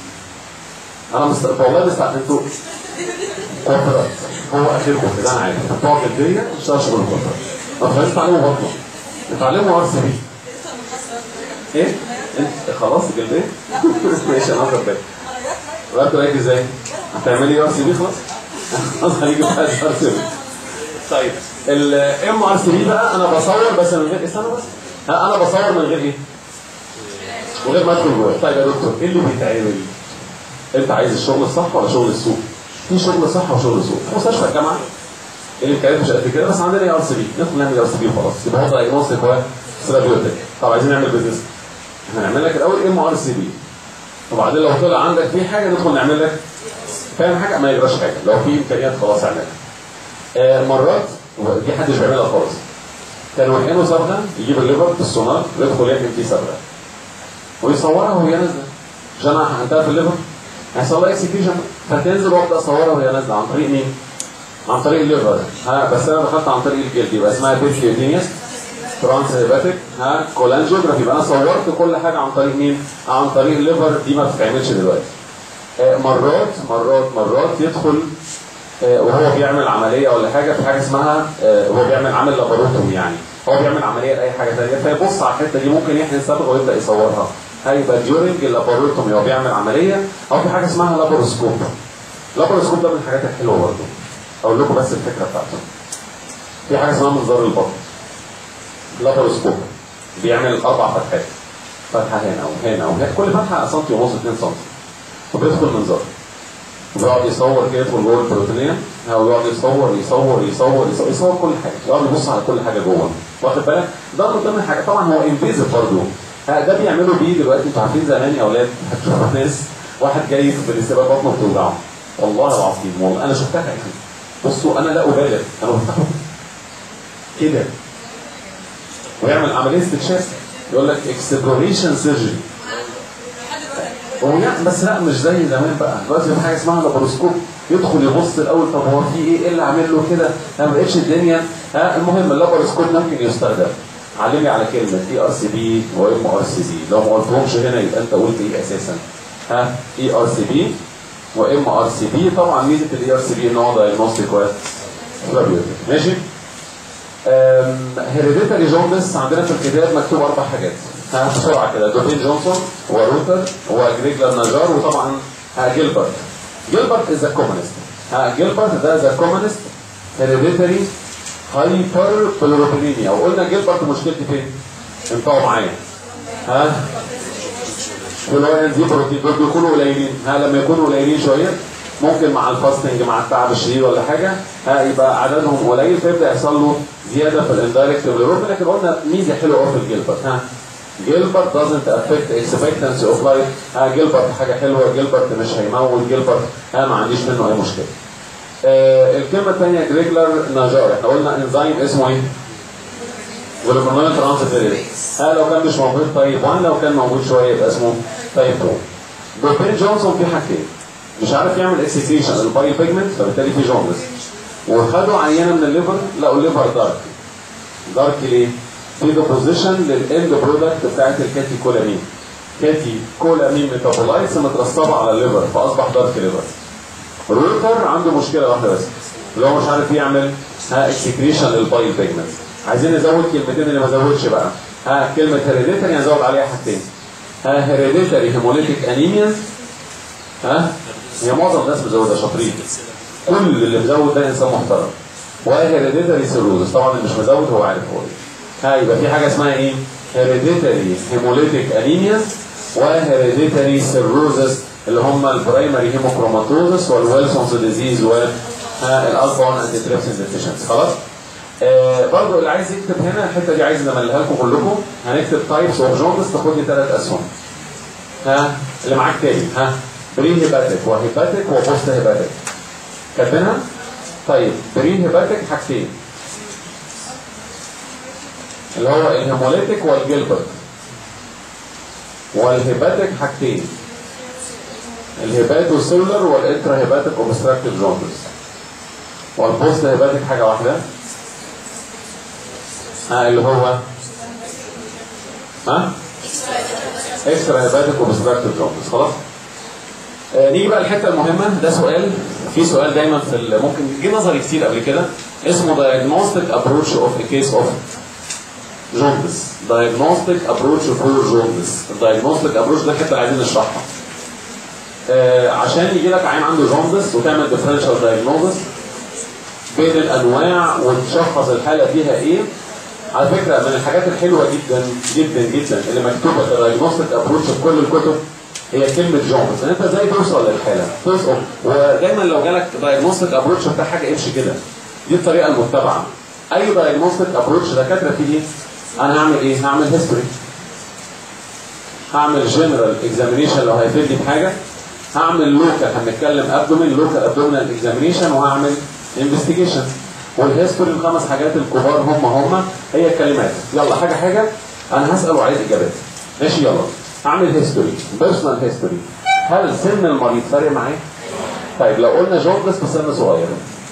انا مست... والله مستعد انتوا كونترات هو اخركم كده انا عارف بتوع جلديه اشتغل شغل كونترات. ما تخليش تعلموا بطنه، اتعلموا ار سي بي. ايه؟ انت خلاص جلديه؟ ماشي انا هاخد بالي. غيرت رايك ازاي؟ هتعملي ار سي بي خلاص؟ خلاص هيجي بقى ار سي بي. طيب الام ار سي بي بقى انا بصور بس من غير استنى بس. ها انا بصور من غير ايه؟ من غير ما ادخل جوه. طيب يا دكتور ايه اللي بيتعمل؟ انت عايز الشغل الصح ولا شغل السوق؟ في شغل صح وشغل سوق. في مستشفى الجامعه الامكانيات مش قد كده بس عندنا ار سي بي، ندخل نعمل ار سي بي وخلاص. يبقى هو دايجنوستيك وثيرابيوتيك. طب عايزين نعمل بزنس، احنا هنعمل لك الاول ام ار سي بي وبعدين لو طلع عندك في حاجه ندخل نعمل لك فاهم حاجه ما يجراش حاجه. لو في امكانيات خلاص اعملها. آه مرات ودي محدش بيعملها خالص، كانوا يحقنوا صبغه يجيب الليفر بالسونار ويدخل يحقن فيه صبغه ويصورها وهي نازله عشان انا حقنتها في الليفر هيحصل لها اكسكيوشن فتنزل وابدا اصورها وهي نازله. عن طريق مين؟ عن طريق الليفر. ها بس انا دخلت عن طريق الجلد يبقى اسمها بيركيوتينيوس ترانس هيباتيك ها كولانجيوجرافي. يبقى انا صورت كل حاجه عن طريق مين؟ عن طريق الليفر. دي ما بتتعملش دلوقتي. آه مرات مرات مرات يدخل آه وهو بيعمل عمليه ولا حاجه في حاجه اسمها آه وهو بيعمل عمل لاباروتومي، يعني هو بيعمل عمليه لاي حاجه ثانيه فيبص على الحته دي ممكن يحقن صبغه ويبدا يصورها. هيبقى ديورنج اللاباروتومي هو بيعمل عمليه. او في حاجه اسمها لاباروسكوب. اللاباروسكوب ده من الحاجات الحلوه برضه. اقول لكم بس الفكره بتاعته. في حاجه اسمها منظار البطن. لاباروسكوب بيعمل اربع فتحات، فتحه هنا وهنا وهنا، كل فتحه سنتي ونص اتنين سنتي، وبيدخل منظار ويقعد يصور كده يدخل جوه البروتينيه ويقعد يصور يصور يصور يصور, يصور كل حاجه، يقعد يبص على كل حاجه جوه. واخد بالك؟ ده من ضمن الحاجات. طبعا هو انفيزيف برضه. ده بيعملوا بيه دلوقتي. انتوا عارفين زمان يا اولاد هتشوفوا ناس واحد جاي في الاستقبال بطنه بتوجعه، والله العظيم والله انا شفتها كده. بصوا انا لا ابالغ، انا بفتحه كده ويعمل عمليه استكشاف يقول لك اكسبلوريشن سيرجري. هو يعني بس لا مش زي زمان بقى. دلوقتي في حاجه اسمها لاباروسكوب يدخل يبص الاول طب هو في ايه؟ ايه اللي عامل له كده؟ ما بقتش الدنيا. ها المهم اللاباروسكوب ممكن يستخدم. علمي على كلمه اي ار سي بي وام ار سي بي. لو ما قلتهمش هنا يبقى انت قلت ايه اساسا؟ ها اي ار سي بي وام ار سي بي. طبعا ميزه الاي ار سي بي ان هو دايجنوستيك وثيرابيوتيك. ماشي؟ هيريديتاري جوندس عندنا في الكتاب مكتوب اربع حاجات. ها بسرعه كده. دوبين جونسون وروتر وجريجلر نجار وطبعا جيلبرت. جيلبرت از ذا كومنست. ها جيلبرت ده ذا كومنست هيريديتاري هايبر بلوروبينيميا. وقلنا جيلبرت مشكلتي فين؟ انتوا معايا. ها الوان دي بروتين دول بيكونوا قليلين. ها لما يكونوا قليلين شويه ممكن مع الفاستنج مع التعب الشديد ولا حاجه ها يبقى عددهم قليل فيبدا يحصل له زياده في الاندايركت بلوروبين. لكن قلنا ميزه حلوه قوي في الجيلبرت. ها جيلبرت doesn't affect expectancy of life. ها جيلبرت حاجه حلوه. جيلبرت مش هيموت. جيلبرت ها ما عنديش منه اي مشكله. آه الكلمه الثانيه جريجلر نجار. احنا قلنا انزيم اسمه ايه؟ جلوكونال ترانسفيريز. ها لو كان مش موجود تايب واحد، لو كان موجود شويه يبقى اسمه تايب اتنين. دوبين جونسون في حاجتين، مش عارف يعمل اكسكريشن البايل بيجمنت فبالتالي في جوندس، وخدوا عينه من الليفر لقوا الليفر دارك. دارك ليه؟ في ديبوزيشن للاند برودكت بتاعت الكاتيكولامين. كاتيكولامين ميتابولايتس مترسبه على الليفر فاصبح دارك ليفر. روتر عنده مشكله واحده بس، اللي هو مش عارف يعمل ها اكسكريشن للبايل بيجمنت. عايزين نزود كلمتين اللي ما زودش بقى. ها كلمه هيريديتري هنزود عليها حاجتين. ها هيريديتري هيموليتيك انيميا. ها هي معظم الناس مزوده شاطرين. كل اللي مزود ده انسان محترم. وهيريديتري سيروزس، طبعا اللي مش مزود هو عارف هو ايه. ها يبقى في حاجه اسمها ايه؟ هيريديتري هيموليتيك انيميا وهيريديتري سيروزس اللي هم البرايمري هيموكروماتوزس والويلسونز ديزيز والالفا واحد انتي تريبسين ديفيشنسي. خلاص؟ آه برضه اللي عايز يكتب هنا الحته دي عايز نملها لكم كلكم. هنكتب تايبس اوف جوندس تاخد لي ثلاث اسهم. ها اللي معاك تاني ها بري هيباتيك وهيباتيك وبوست هيباتيك. كاتبينها؟ طيب بري هيباتيك حاجتين اللي هو الهيموليتيك والجلبرت، والهيباتيك حاجتين الهيباتو سيلولر والانترا هيباتيك اوبستراكتيف جوندس، والبوست هيباتيك حاجه واحده ها اللي هو ها اكسترا هيباتيك اوبستراكتيف جوندس. خلاص؟ آه نيجي بقى الحته المهمه. ده سؤال، في سؤال دايما في ممكن جه نظري كتير قبل كده اسمه diagnostic approach of a case of jaundice. diagnostic approach for jaundice. الdiagnostic approach ده الحته اللي عايزين نشرحها. آه عشان يجي لك عين عنده جوندس وتعمل differential diagnosis بين الانواع وتشخص الحاله فيها ايه. على فكره من الحاجات الحلوه جدا جدا جدا اللي مكتوبه في الدايجنوستيك ابروتش في كل الكتب هي كلمه جوندس. انت ازاي توصل للحاله؟ توصل ودايما لو جالك دايجنوستيك ابروتش بتاع حاجه امشي كده. دي الطريقه المتبعه. اي دايجنوستيك ابروتش دكاتره فيه انا هعمل ايه؟ هعمل هيستوري، هعمل جنرال اكزامينيشن لو هيفيدني بحاجه، هعمل لوكال هنتكلم ابدومين لوكال ابدومينال اكزامينيشن، وهعمل انفستيجيشن. والهيستوري الخمس حاجات الكبار هم هم هي الكلمات. يلا حاجه حاجه انا هسال وعايز اجابات. ماشي يلا. هعمل هيستوري، بيرسونال هيستوري. هل سن المريض فارق معايا؟ طيب لو قلنا جوندس في سن صغير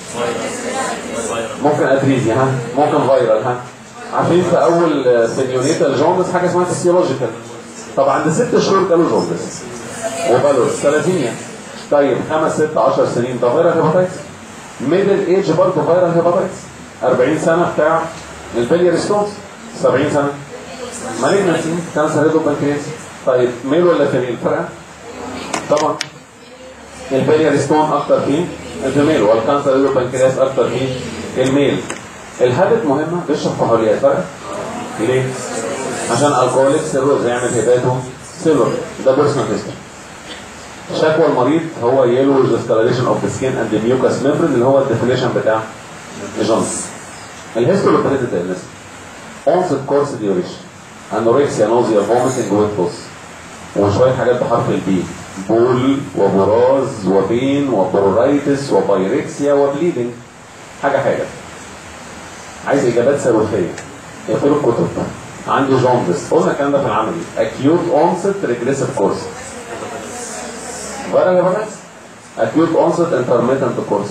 ممكن ادريزي ها، ممكن فايرال ها. عارفين في اول سينيونيتال جوندس حاجه اسمها فيسيولوجيكال. طب عند ست شهور قالوا جوندس وبالور ثلاثين. طيب خمس ست عشر سنين ده فايرال هيباتايتس. ميدل ايج برضه فايرال هيباتايتس. أربعين سنه بتاع البيلياري ستونز. سبعين سنه مالجنسي كانسر ريدو بانكرياس. طيب ميل ولا فيميل فرقه؟ طبعا البيلياري ستون اكتر فيه الفيميل والكانسر ريدو بانكرياس اكتر فيه الميل. الهابت مهمه بيشرب كحوليات فرقه ليه؟ عشان الكحوليك سيروز يعمل هيباتو سيلور. ده بيرسونال هيستوري. شكوى المريض هو يلو ديسكالريشن اوف ذا سكين اند ميوكاس ميمبرين اللي هو الديفينيشن بتاع الجونس. الهيستوري بريزنت دايجنوستس اونست كورس ديوريشن انوركسيا نوزيا فوميتنج ويت لوس وشويه حاجات بحرف البي بول وبراز وبين وبرورايتس وبايركسيا وبليدنج. حاجه حاجه عايز اجابات صاروخيه. اقفلوا الكتب. عندي جوندس قلنا الكلام ده في العملي. اكيوت اونست ريجريسيف كورس فايرال هيباتايتس. اكيوت اونست انترميتنت كورس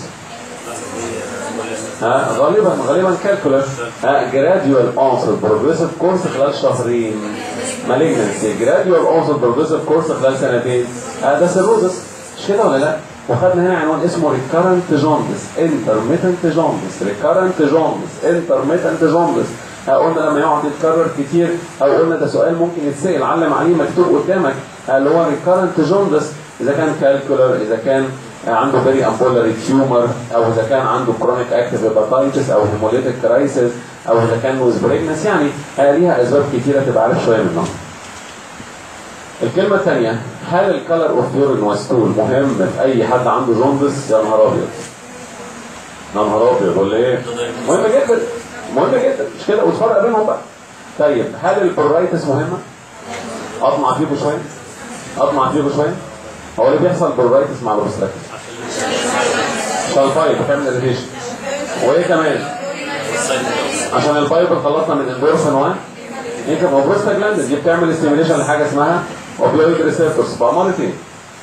ها غالبا غالبا كالكولر. ها جراديوال اونست بروجريسيف كورس خلال شهرين. مالجنسي جراديوال اونست بروجريسيف كورس خلال سنتين. ها ده سيروزس مش كده ولا لا؟ وخدنا هنا عنوان اسمه ريكارنت جوندس انترميتنت جوندس. ريكارنت جوندس انترميتنت جوندس. قلنا لما يقعد يتكرر كتير او قلنا ده سؤال ممكن يتسال علم عليه مكتوب قدامك اللي هو ريكارنت جوندس اذا كان كالكولر، اذا كان عنده بيري امبولاري تيومر، او اذا كان عنده كرونيك اكتيف هيباتايتس او هيموليتيك كرايسيس، او اذا كان ويز بريجنس. يعني ليها اسباب كتيره تبقى عارف شويه منها. الكلمه الثانيه هل الكالر اوف يورين وستول مهم في اي حد عنده جوندس؟ يا نهار ابيض يا نهار ابيض ولا ايه؟ مهم جدا مهم جدا مش كده؟ وتفرق بينهم بقى. طيب هل البرورايتس مهمه؟ اطمع فيكم شويه اطمع فيكم شويه هو اللي بيحصل برورايتس مع الاوبستراكتيف شالفايد بتعمل اريتيشن وايه كمان؟ عشان البايبر خلصنا من اندورفين واحد انت وبروستاجلاندين دي بتعمل ستيميليشن لحاجه اسمها اوبيويد ريسبتورز بعملتين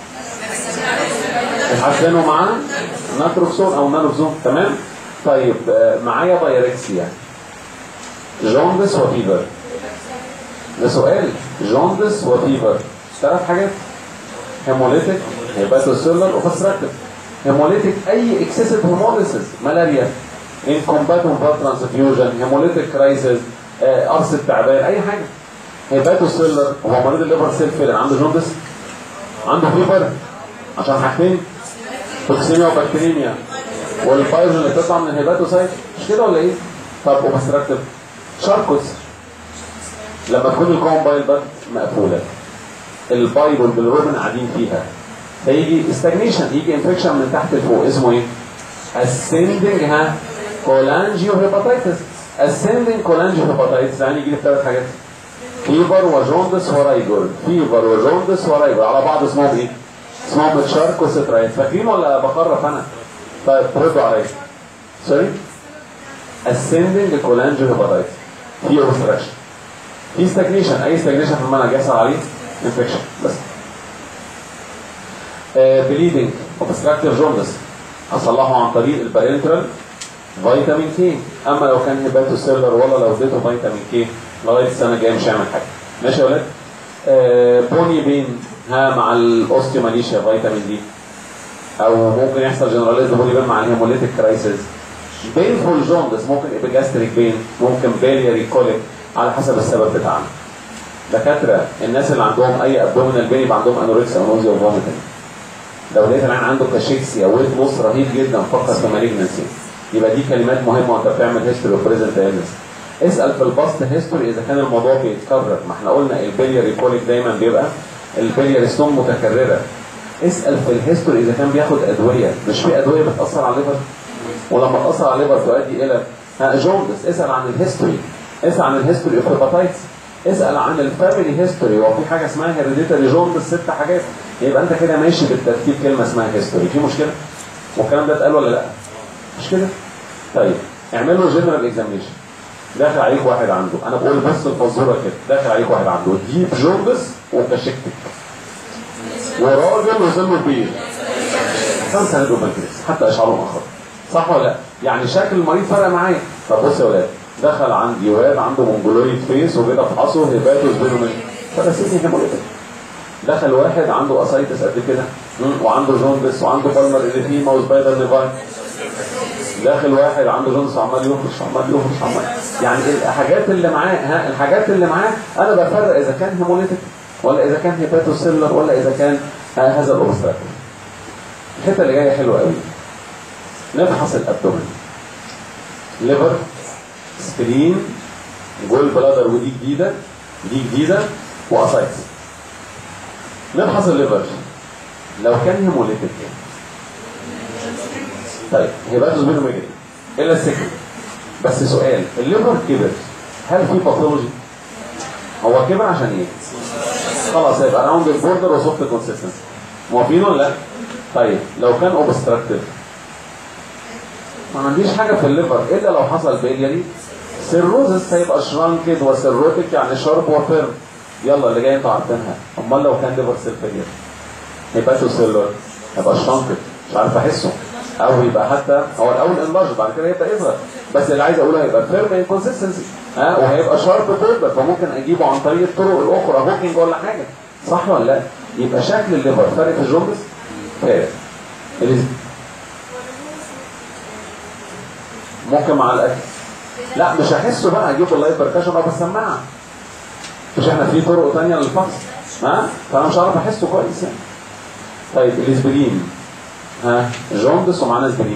اتحسنوا مع ناتروكسون او نانوكسون. تمام. طيب معايا بايركسيا جوندس وفيفر. ده سؤال. جوندس وفيفر ثلاث حاجات: هيموليتيك، هيباتوسيلر، وفاستراكتيف. هيموليتيك اي اكسسيف هيموليسيس، ملاريا، انكومباتبل بلاد ترانسفيوجن، هيموليتيك كرايسيس، قرص التعبان، اي حاجه. هيباتوسيلر هو مريض الليفر سيل فيلر عنده جوندس، عنده فيفر عشان حاجتين: توكسيميا وبكتيريميا والبايوجين اللي بتطلع من الهيباتوسايت، مش كده ولا ايه؟ طب وفاستراكتيف شاركوس لما تكون الكومبايل باد مقفوله، البايب والبيلروبين قاعدين فيها، فيجي استجنيشن، يجي انفكشن من تحت لفوق اسمه ايه؟ اسندنج ها كولانجيو هيباتيتس. اسندنج كولانجيو هيباتيتس يعني يجي لي ثلاث حاجات: فيفر وجوندس ورايجور. فيفر وجوندس ورايجور على بعض اسمهم ايه؟ اسمهم تشاركوسيترايت. فاكرين ولا بخرف انا؟ طيب ردوا عليا. سوري. اسندنج كولانجيو هيباتيتس في اوبستراكشن، في ستاجنيشن، اي ستاجنيشن في المنهج يحصل عليه انفكشن بس. بليدنج اوبستراكتيف جوندس اصلحه عن طريق البارنترال فيتامين كي. اما لو كان هيباتوسيلر ولا لو اديته فيتامين كي لغايه السنه الجايه مش هيعمل حاجه. ماشي يا ولاد؟ آه بوني بين ها مع الاوستيوماليشيا فيتامين دي، او ممكن يحصل جنراليز بوني بين مع الهيموليتيك كرايسيس. بينفول جوندس ممكن ابيجاستريك بين، ممكن بيلياري كوليك على حسب السبب بتاعنا. دكاتره الناس اللي عندهم اي ابدومينال بين يبقى عندهم انوركسيا ونوزيا وفوميتنج. لو لقيت العين عنده كاشيكسيا ويت لوس رهيب جدا فكر في مالجنسي. يبقى دي كلمات مهمه وانت بتعمل هيستوري وبريزنت ايلنس. اسال في الباست هيستوري اذا كان الموضوع بيتكرر. ما احنا قلنا البيلياري كوليك دايما بيبقى البيلياري ستون متكرره. اسال في الهيستوري اذا كان بياخد ادويه. مش في ادويه بتاثر على الليفر؟ ولما تاثر على الليفر تؤدي الى جوندس. اسال عن الهيستوري. اسال عن الهيستوري اوف هيباتايتس. اسال عن الفاميلي هيستوري. وفي حاجه اسمها هيريديتاري جوندس ست حاجات. يبقى انت كده ماشي بالترتيب كلمه اسمها هيستوري. في مشكله؟ والكلام ده اتقال ولا لا؟ مش كده؟ طيب اعملوا جنرال اكزامينشن. داخل عليك واحد عنده، انا بقول بس الفزوره كده، داخل عليك واحد عنده ديب جوندس وكاشكتك وراجل وسنه كبير خمسه هيدرو بنكرياس حتى اشعاره مؤخر. صح ولا لا؟ يعني شكل المريض فرق معايا. طب بص يا ولاد، دخل عندي واد عنده مونجولويد فيس وكده افحصه هيباتوس بينومين فرسيني هيموليتيك. دخل واحد عنده اسايتس قد كده وعنده جوندس وعنده بالمر اديفيما وسبايدر نيفاي. داخل واحد عنده جوندس وعمال يهرش عمال يهرش عمال، يعني الحاجات اللي معاه ها الحاجات اللي معاه انا بفرق اذا كان هيموليتيك ولا اذا كان هيباتوسيلر ولا اذا كان هذا الاوبستراكتيف. الحته اللي جايه حلوه قوي. نفحص الابدومين، ليفر، سبلين، جول بلادر، ودي جديده دي جديده واسايتس. نفحص الليفر لو كان هيموليتيك. طيب هيباتوس بينوميجالي الا السكن. بس سؤال، الليفر كبر هل في باثولوجي؟ هو كبر عشان ايه؟ خلاص هيبقى راوند البوردر وسوفت كونسيستنسي. موافقين ولا لا؟ طيب لو كان اوبستراكتيف ما عنديش حاجه في الليفر الا لو حصل بيلياري سيروزس، هيبقى شرانكد وسيروتيك يعني شارب وفيرم. يلا اللي جاي انتوا عارفينها. امال لو كان ليفر سيل فيلير هيباتوسيلر هيبقى شرانكد مش عارف احسه، او يبقى حتى هو الاول انلارج بعد كده يبدا يظهر. بس اللي عايز اقوله هيبقى فيرم انكونسستنسي ها وهيبقى شارب بوردر، فممكن اجيبه عن طريق الطرق الاخرى هوكينج ولا حاجه. صح ولا لا؟ يبقى شكل الليفر فارق في الجوندس؟ فارق. ممكن مع الاكل لا مش هحسه بقى، اجيب اللايف بركشن او بالسماعه. مش احنا في طرق ثانيه للفحص ها فانا مش عارف احسه كويس يعني. طيب الاسبرين ها جوندس ومعانا اسبرين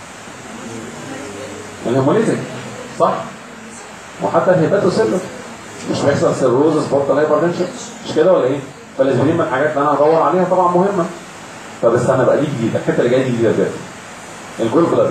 الهيموليتيك صح؟ وحتى الهيباتوسيلر مش بيحصل سيروزس بورتال هايبرتنشن مش كده ولا ايه؟ فالاسبرين من الحاجات اللي انا هدور عليها طبعا مهمه. فبس انا بقى دي جديده، الحته اللي جايه دي جديده بجد. الجول بلادر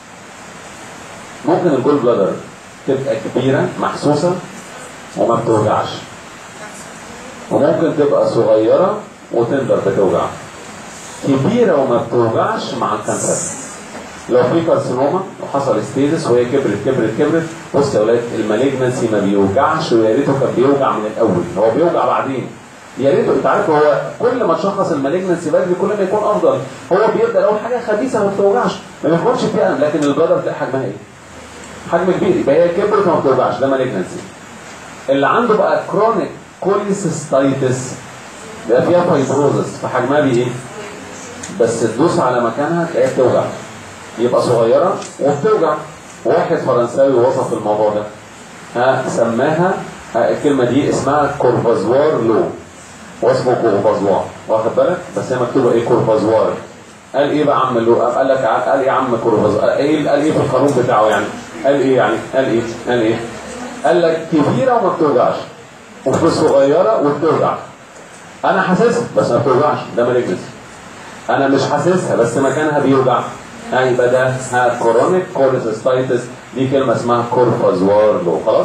ممكن الجول بلادر تبقى كبيره محسوسه وما بتوجعش، وممكن تبقى صغيره وتندر بتوجع. كبيره وما بتوجعش مع الكانسر. لو في كارسينوما وحصل ستيزس وهي كبرت كبرت كبرت بص يا ولاد المالجنسي ما بيوجعش، ويا ريته كان بيوجع من الاول، هو بيوجع بعدين. يا ريته انت عارف هو كل ما تشخص المالجنسي بدري كل ما يكون افضل. هو بيبدا اول حاجه خبيثه ما بتوجعش، ما بيكونش فيها الم، لكن الجدر بتلاقي حجمها ايه؟ حجم كبير، يبقى هي كبرت وما بتوجعش، ده مالجنسي. اللي عنده بقى كرونيك كوليسيستايتس بيبقى فيها فايبروزس، فحجمها بايه؟ بس تدوس على مكانها تلاقيها بتوجع، يبقى صغيره وبتوجع. واحد فرنساوي وصف الموضوع ده، ها سماها، ها الكلمه دي اسمها كورفازوار لو، واسمه كورفازوار، واخد بالك؟ بس هي مكتوبه ايه؟ كورفازوار. قال ايه بقى عم لو؟ قال لك قال ايه يا عم كورفازوار؟ قال ايه؟ قال ايه في القانون بتاعه يعني؟ قال ايه يعني؟ قال ايه؟ قال ايه؟ قال لك كبيره وما بتوجعش، وفي صغيره وبتوجع. انا حاسسها بس ما بتوجعش، ده مالجنسي. انا مش حاسسها بس مكانها بيوجع، ها يبقى ده ها كرونيك كوليسيستايتس، دي كلمه اسمها كورفازوار لو. خلاص؟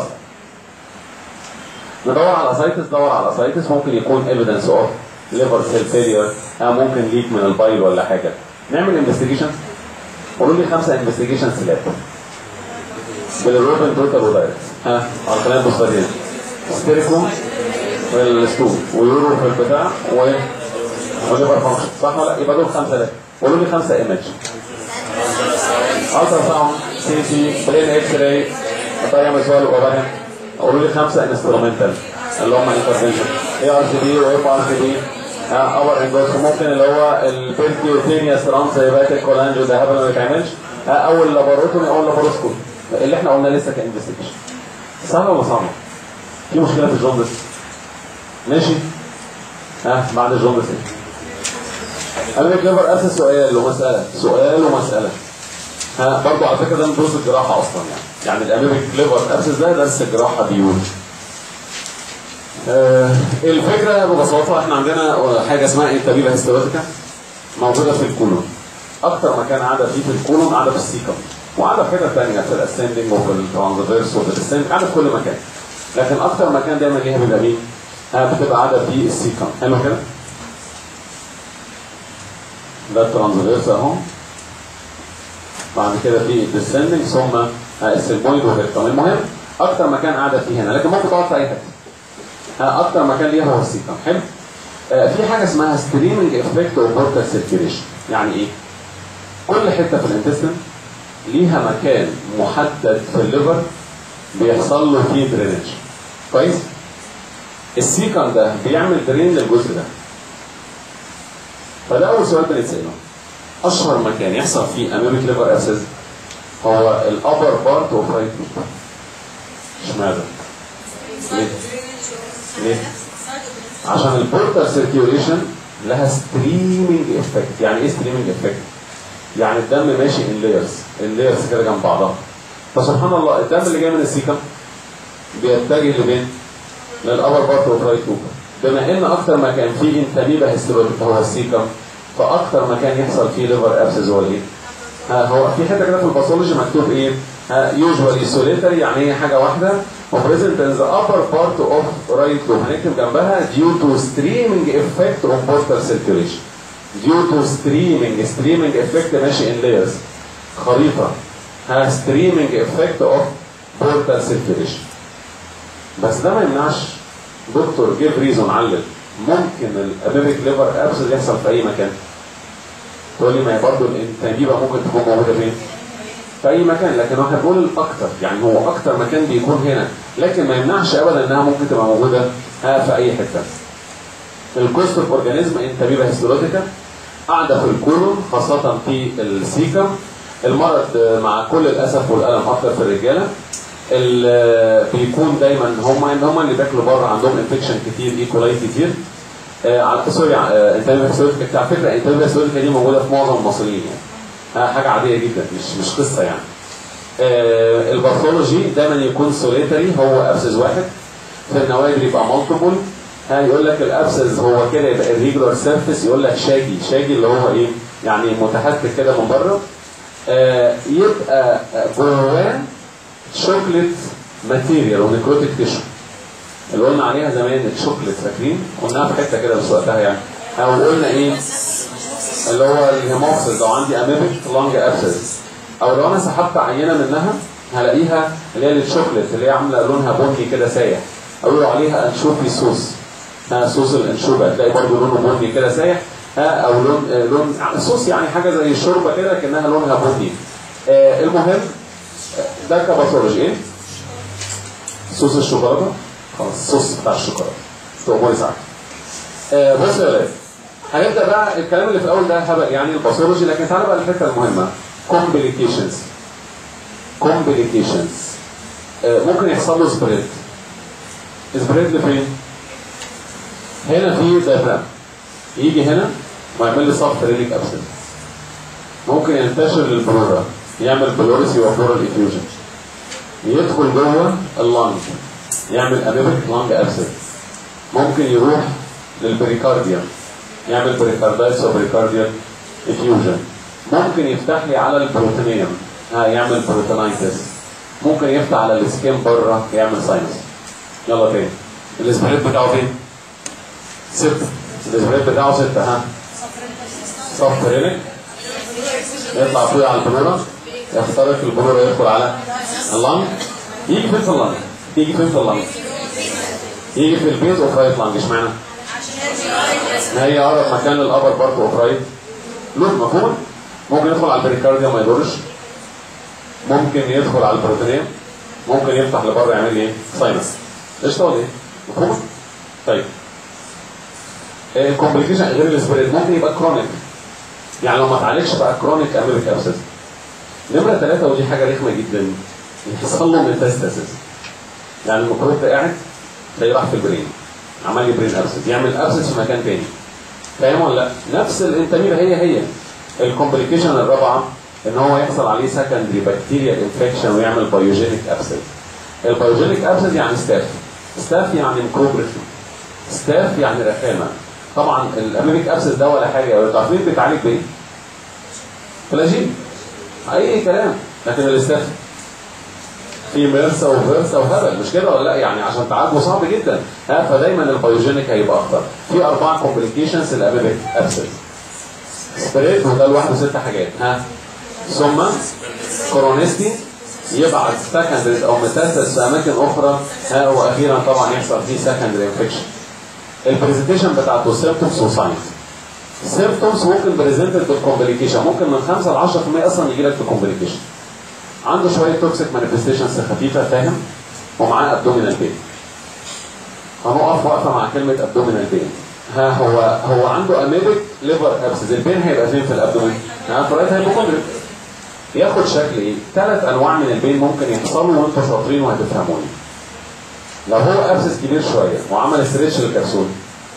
ندور على اسايتس، دور على اسايتس ممكن يكون ايفيدنس اوف ليفر سيل فيلير، ها ممكن ليك من البايل ولا حاجه. نعمل انفستيجيشن. قولوا لي خمسه انفستيجيشن سلاب بالروبن توتال ودايركت، ها على القناه البوستاليه ستيريكوم والستول ويورو في البتاع و وليفر فانكشن، صح ولا لا؟ يبقى دول خمسه لك. قولوا لي خمسه ايمج. الترا ساوند، سي سي، برين اكس راي، طيب مسؤول وباين. قولوا لي خمسه انسترومنتال اللي هم انترفنشن، اي ار سي بي واف ار سي بي، اور اندوس، ممكن اللي هو البيرتيوتينيوس رانسيباتيك كولانجو، ده هبل ما بيتعملش. اول لاباروتومي اول لاباروسكوبي اللي احنا قلنا لسه كانفستيجيشن. سهله ولا صعبه؟ في مشكله في الجوندس؟ ماشي؟ ها بعد الجوندس ايه؟ أميبك ليفر أسس سؤال ومسألة، سؤال ومسألة. ها برضو على فكرة ده من دروس الجراحة أصلا يعني، يعني الأميبك ليفر أسس ده درس الجراحة بيقول. آه الفكرة ببساطة احنا عندنا حاجة اسمها انتابيلا هيستولوتيكا موجودة في الكولون. أكتر مكان قاعدة فيه في الكولون قاعدة في السيكم، وقاعدة في حتة ثانية في الأسندنج وفي الترانسفيرس وفي الأسندنج، قاعدة في كل مكان. لكن أكتر مكان دايما ليها بيبقى مين؟ ها بتبقى قاعدة في السيكم. حلو كده؟ ده الترانسفيرس اهو، بعد كده في الديسندنج ثم السيلبويد والريكتوم. المهم اكتر مكان قاعده فيه هنا، لكن ممكن تقعد في اي حته. اكتر مكان ليها هو السيكم. حلو. آه في حاجه اسمها ستريمنج افكت اوف بورتال سيركيوليشن. يعني ايه؟ كل حته في الانتستين ليها مكان محدد في الليفر بيحصل له فيه درينج. كويس؟ السيكم ده بيعمل درين للجزء ده. فده أول سؤال بنتسأله. أشهر مكان يحصل فيه أميبك ليفر أسيس هو الأبر بارت أوف رايت لوب. اشمعنى؟ ليه؟ ليه؟ عشان البورتال سيركيوليشن لها ستريمنج افكت. يعني إيه ستريمنج افكت؟ يعني الدم ماشي ان لايرز، اللايرز كده جنب بعضها. فسبحان الله الدم اللي جاي من السيكم بيتجه لبين؟ للأبر بارت أوف رايت لوب. بما ان اكتر مكان فيه انتاميبا هيستولوتيك هو السيكم، فاكتر مكان يحصل فيه ليفر ابسس هو الايه؟ ها هو في حته كده في الباثولوجي مكتوب ايه؟ ها يوجوالي سوليتري، يعني هي حاجه واحده، وبريزنت ان ذا ابر بارت اوف رايت لوب. هنكتب جنبها due to streaming effect of portal circulation. due to streaming streaming effect ماشي ان layers. خريطه ها streaming effect of portal circulation. بس ده ما يمنعش دكتور جيب ريزون علل ممكن الاميبك ليفر ابسس يحصل في اي مكان. تقول لي ما هي برضه الانتاميبا ممكن تكون موجوده فين؟ في اي مكان، لكن احنا بنقول الاكثر، يعني هو اكثر مكان بيكون هنا، لكن ما يمنعش ابدا انها ممكن تبقى موجوده في اي حته. الكوست اوف اورجانيزم انتاميبا هيستولوتيكا قاعده في الكولون خاصه في السيكم. المرض مع كل الاسف والالم اكثر في الرجاله. اللي بيكون دايما هم هم اللي بياكلوا بره عندهم انفكشن كتير، ايكولاي كتير. آه سوري آه انتاميبا هيستولوتيكا على فكره انتاميبا هيستولوتيكا دي موجوده في معظم المصريين يعني. آه حاجه عاديه جدا، مش مش قصه يعني. آه الباثولوجي دايما يكون سوليتري، هو ابسس واحد. في النوادر يبقى مالتيبل. ها آه يقول لك الابسس هو كده يبقى الريجولار سيرفيس، يقول لك شاجي، شاجي اللي هو ايه؟ يعني متحرك كده من بره. آه يبقى جواه شوكليت ماتيريال ونيكروتيك تيشو اللي قلنا عليها زمان الشوكليت، فاكرين؟ قلناها في حته كده بس وقتها يعني. او قلنا ايه؟ اللي هو الهيموكسيس لو عندي اميبك لانج ابسس، او لو انا سحبت عينه منها هلاقيها اللي هي الشوكليت اللي هي عامله لونها بني كده سايح، اقولوا عليها انشوفي صوص. ها صوص الانشوبه هتلاقي برضه لونه بني كده سايح، ها او لون لون صوص يعني حاجه زي الشوربه كده كانها لونها بني. آه المهم ده كباثولوجي ايه؟ صوص الشوكولاته خلاص الصوص بتاع الشوكولاته تقومي ساعه. آه بص يا ولاد هنبدا بقى الكلام اللي في الاول ده هبل يعني الباثولوجي، لكن تعالى بقى الحته المهمه كومبليكيشنز. كومبليكيشنز آه ممكن يحصل له سبريد. سبريد لفين؟ هنا في دايفرام يجي هنا ويعمل لي سوفت ريليك ابسنت. ممكن ينتشر للبلورا يعمل بلوريسي وبلورال افيوجن. يدخل جوه اللنج يعمل اميبك لانج ابسنت. ممكن يروح للبريكارديوم يعمل بريكاردايتس وبريكارديال افيوجن. ممكن يفتح لي على البروتينيوم ها يعمل بروتينايتس. ممكن يفتح على السكين بره يعمل ساينس. يلا تاني الاسبريد بتاعه فين؟ ستة. الاسبريد بتاعه ستة ها سوفت ريليك يطلع فوق على البلورا يخترق البلورا يدخل على اللنج. يجي فين في اللنج؟ يجي فين في اللنج؟ يجي في البيز اوف رايت لانج. اشمعنى؟ هي اقرب مكان للابر بارت اوف رايت لون. مفهوم؟ ممكن يدخل على البريكارديوم ما يضرش. ممكن يدخل على البروتينيوم. ممكن يفتح لبره يعمل ايه؟ ساينس. قشطه ولا ايه؟ مفهوم؟ طيب الكومبليكيشن غير الاسبريد ممكن يبقى كرونيك، يعني لو ما اتعالجش بقى كرونيك اميبك ابسس. نمره ثلاثه ودي حاجه رخمه جدا يحصل له ميتاستاسيس. يعني الميكروب ده قاعد تلاقيه راح في البرين عمل لي برين ابسس يعمل ابسس في مكان تاني. فاهم ولا لا؟ نفس الانتميره هي هي. الكومبليكيشن الرابعه ان هو يحصل عليه سكندري بكتيريال انفكشن ويعمل بايوجينيك ابسس. البايوجينيك ابسس يعني ستاف. ستاف يعني ميكروب رخم. ستاف يعني رخامه. طبعا الاميبك ابسس ده ولا حاجه، انتوا عارفين بيتعالج بايه؟ فلاجين اي كلام. لكن الاستاف في ميرسا وفيرسا وهبل مش كده ولا لا؟ يعني عشان تعالجه صعب جدا. ها فدايما البايوجينيك هيبقى اخطر. في اربع كومبليكيشنز الاميبك ابسس. سبريد وده لوحده ست حاجات. ها ثم كورونيستي يبعت سكندري او ميتاستاسيس في اماكن اخرى. ها واخيرا طبعا يحصل فيه سكندري انفكشن. البرزنتيشن بتاعته سيمبتومز وساينز. السيمبتومز ممكن بريزنتد بالكومبليكيشن، ممكن من خمسة ل عشرة بالمية اصلا يجي لك بكومبليكيشن. عنده شويه توكسيك مانيفستيشنز خفيفه فاهم؟ ومعاه ابدومينال بين. هنقف وقفه مع كلمه ابدومينال بين. ها هو هو عنده اميبك ليفر ابسس. البين هيبقى فين في الابدومين؟ ها فرايت هيبوكوندريك. ياخد شكل ايه؟ ثلاث انواع من البين ممكن يحصلوا وانتوا شاطرين وهتفهموني. لو هو ابسس كبير شويه وعمل ستريتش للكبسول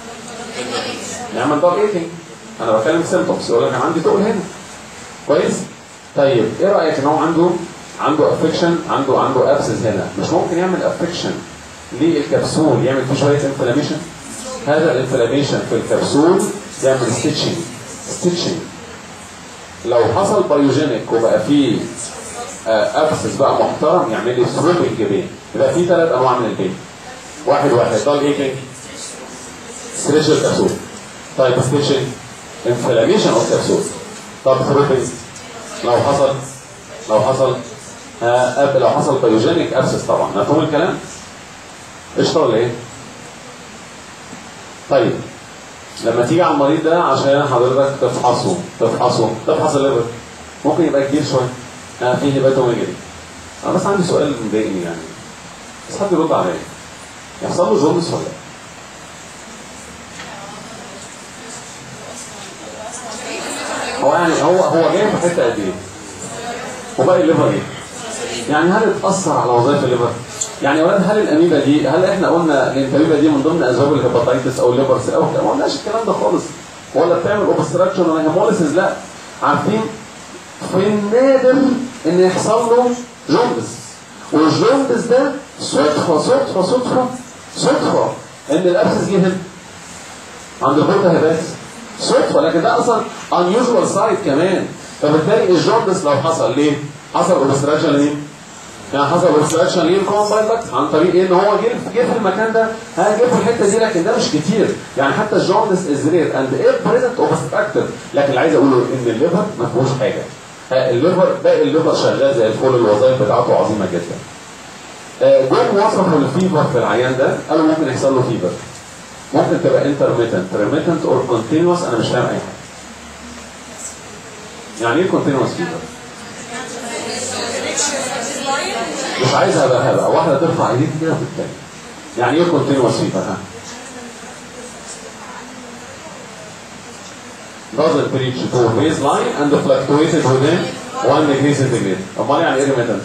يعمل دار ايتنج. انا بتكلم سيمبتومز يقول لك انا عندي تقل هنا كويس. طيب ايه رايك ان هو عنده عنده افكشن عنده عنده ابسس هنا مش ممكن يعمل افكشن للكبسول يعمل فيه شويه انفلاميشن. هذا الانفلاميشن في الكبسول يعمل ستيتشنج. ستيتشنج لو حصل بايوجينيك وبقى فيه ابسس بقى محترم يعمل لي ثروبنج بين. يبقى فيه ثلاث انواع من البين. واحد واحد ضل ايتنج ستريتش الكبسول. طيب ستيتشنج انفلاميشن اوف كبسول. طب ثروبنج لو حصل لو حصل آه لو حصل بايوجينيك ابسس طبعا. مفهوم الكلام؟ قشطه ولا ايه؟ طيب لما تيجي على المريض ده عشان حضرتك تفحصه تفحصه تفحص الليفر ممكن يبقى كبير شويه. آه فيه هيباتوميجالي. انا بس عندي سؤال مضايقني يعني بس حد يرد عليا. يحصل له جوندس ولا لا؟ هو يعني هو هو جاي في حته قد ايه؟ وباقي الليفر ايه؟ يعني هل اتاثر على وظائف الليفر؟ يعني يا ولاد هل الاميبا دي هل احنا قلنا ان الاميبا دي من ضمن اسباب الهيباتيتس او الليفر سيل او ما قلناش الكلام ده خالص ولا بتعمل اوبستراكشن ولا هيموليسيس؟ لا. عارفين في النادر ان يحصل له جوندس والجوندس ده صدفه صدفه صدفه صدفه ان الابسس جه هنا عند البورتا هيباتس صدفه. لكن ده اصلا unusual سايت كمان. فبالتالي الجوندس لو حصل ليه؟ حصل اوبستراكشن ليه؟ يعني حصل اوبستراكشن ليه الكومباين داكت عن طريق ايه؟ ان هو جه جه في المكان ده ها جه في الحته دي. لكن ده مش كتير يعني حتى الجوندس از رير اند ايه بريزنت اوبستراكتيف. لكن اللي عايز اقوله ان الليفر ما فيهوش حاجه. الليفر باقي الليفر شغال زي الفل، الوظائف بتاعته عظيمه جدا. جم وصفوا الفيفر في العيان ده، قالوا ممكن يحصل له فيفر، ممكن تبقى انترميتنت ريميتنت اور كونتينوس. انا مش فاهم اي حاجه. يعني ايه كونتينوس فيفر؟ مش عايزها بقى بقى واحده ترفع ايديك كده وتتكلم. يعني ايه كونتينوس فيفر؟ ها doesn't reach to baseline and fluctuated within one degree centigrade. امال يعني ايه ريميتنت؟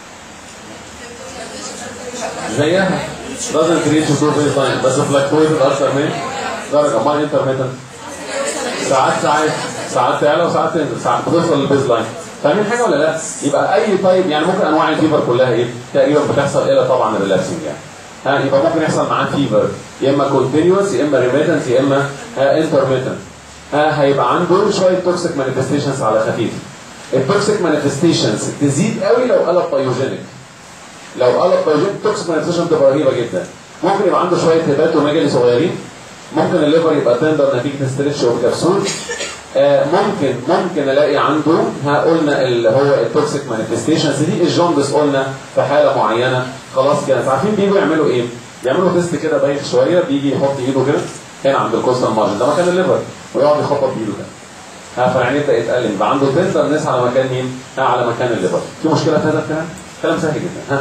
زيها doesn't reach to baseline بس fluctuated اكتر من درجه. امال انترميتنت؟ ساعات ساعات ساعات تعلى وساعات تنزل، ساعات بتوصل للبيز لاين. فاهمين حاجه ولا لا؟ يبقى اي طيب يعني ممكن انواع الفيفر كلها ايه؟ تقريبا بتحصل الا طبعا الريلابسنج يعني. ها يبقى ممكن يحصل معاه فيفر يا اما كونتينوس يا اما ريميتنت يا اما انترميتنت. ها هيبقى عنده شويه توكسيك مانيفستيشنز على خفيف. التوكسيك مانيفستيشنز تزيد قوي لو قلب بايوجينيك. لو قلب بايوجينيك التوكسيك مانيفستيشن تبقى رهيبه جدا. ممكن يبقى عنده شويه هيباتوميجالي صغيرين. ممكن الليفر يبقى تندر نتيجه ستريتش وكبسول. آه ممكن ممكن الاقي عنده ها قلنا اللي هو التوكسيك مانيفستيشنز دي. الجوندس قلنا في حاله معينه خلاص كده. عارفين بييجوا يعملوا ايه؟ يعملوا تيست كده بايخ شويه، بيجي يحط ايده كده هنا عند الكوستال مارجن ده مكان الليفر ويقعد يخبط بايده كده. ها فالعين يبدا يتألم، يبقى عنده تندرنس على مكان مين؟ ها على مكان الليفر. في مشكله في هذا الكلام؟ كلام سهل جدا. ها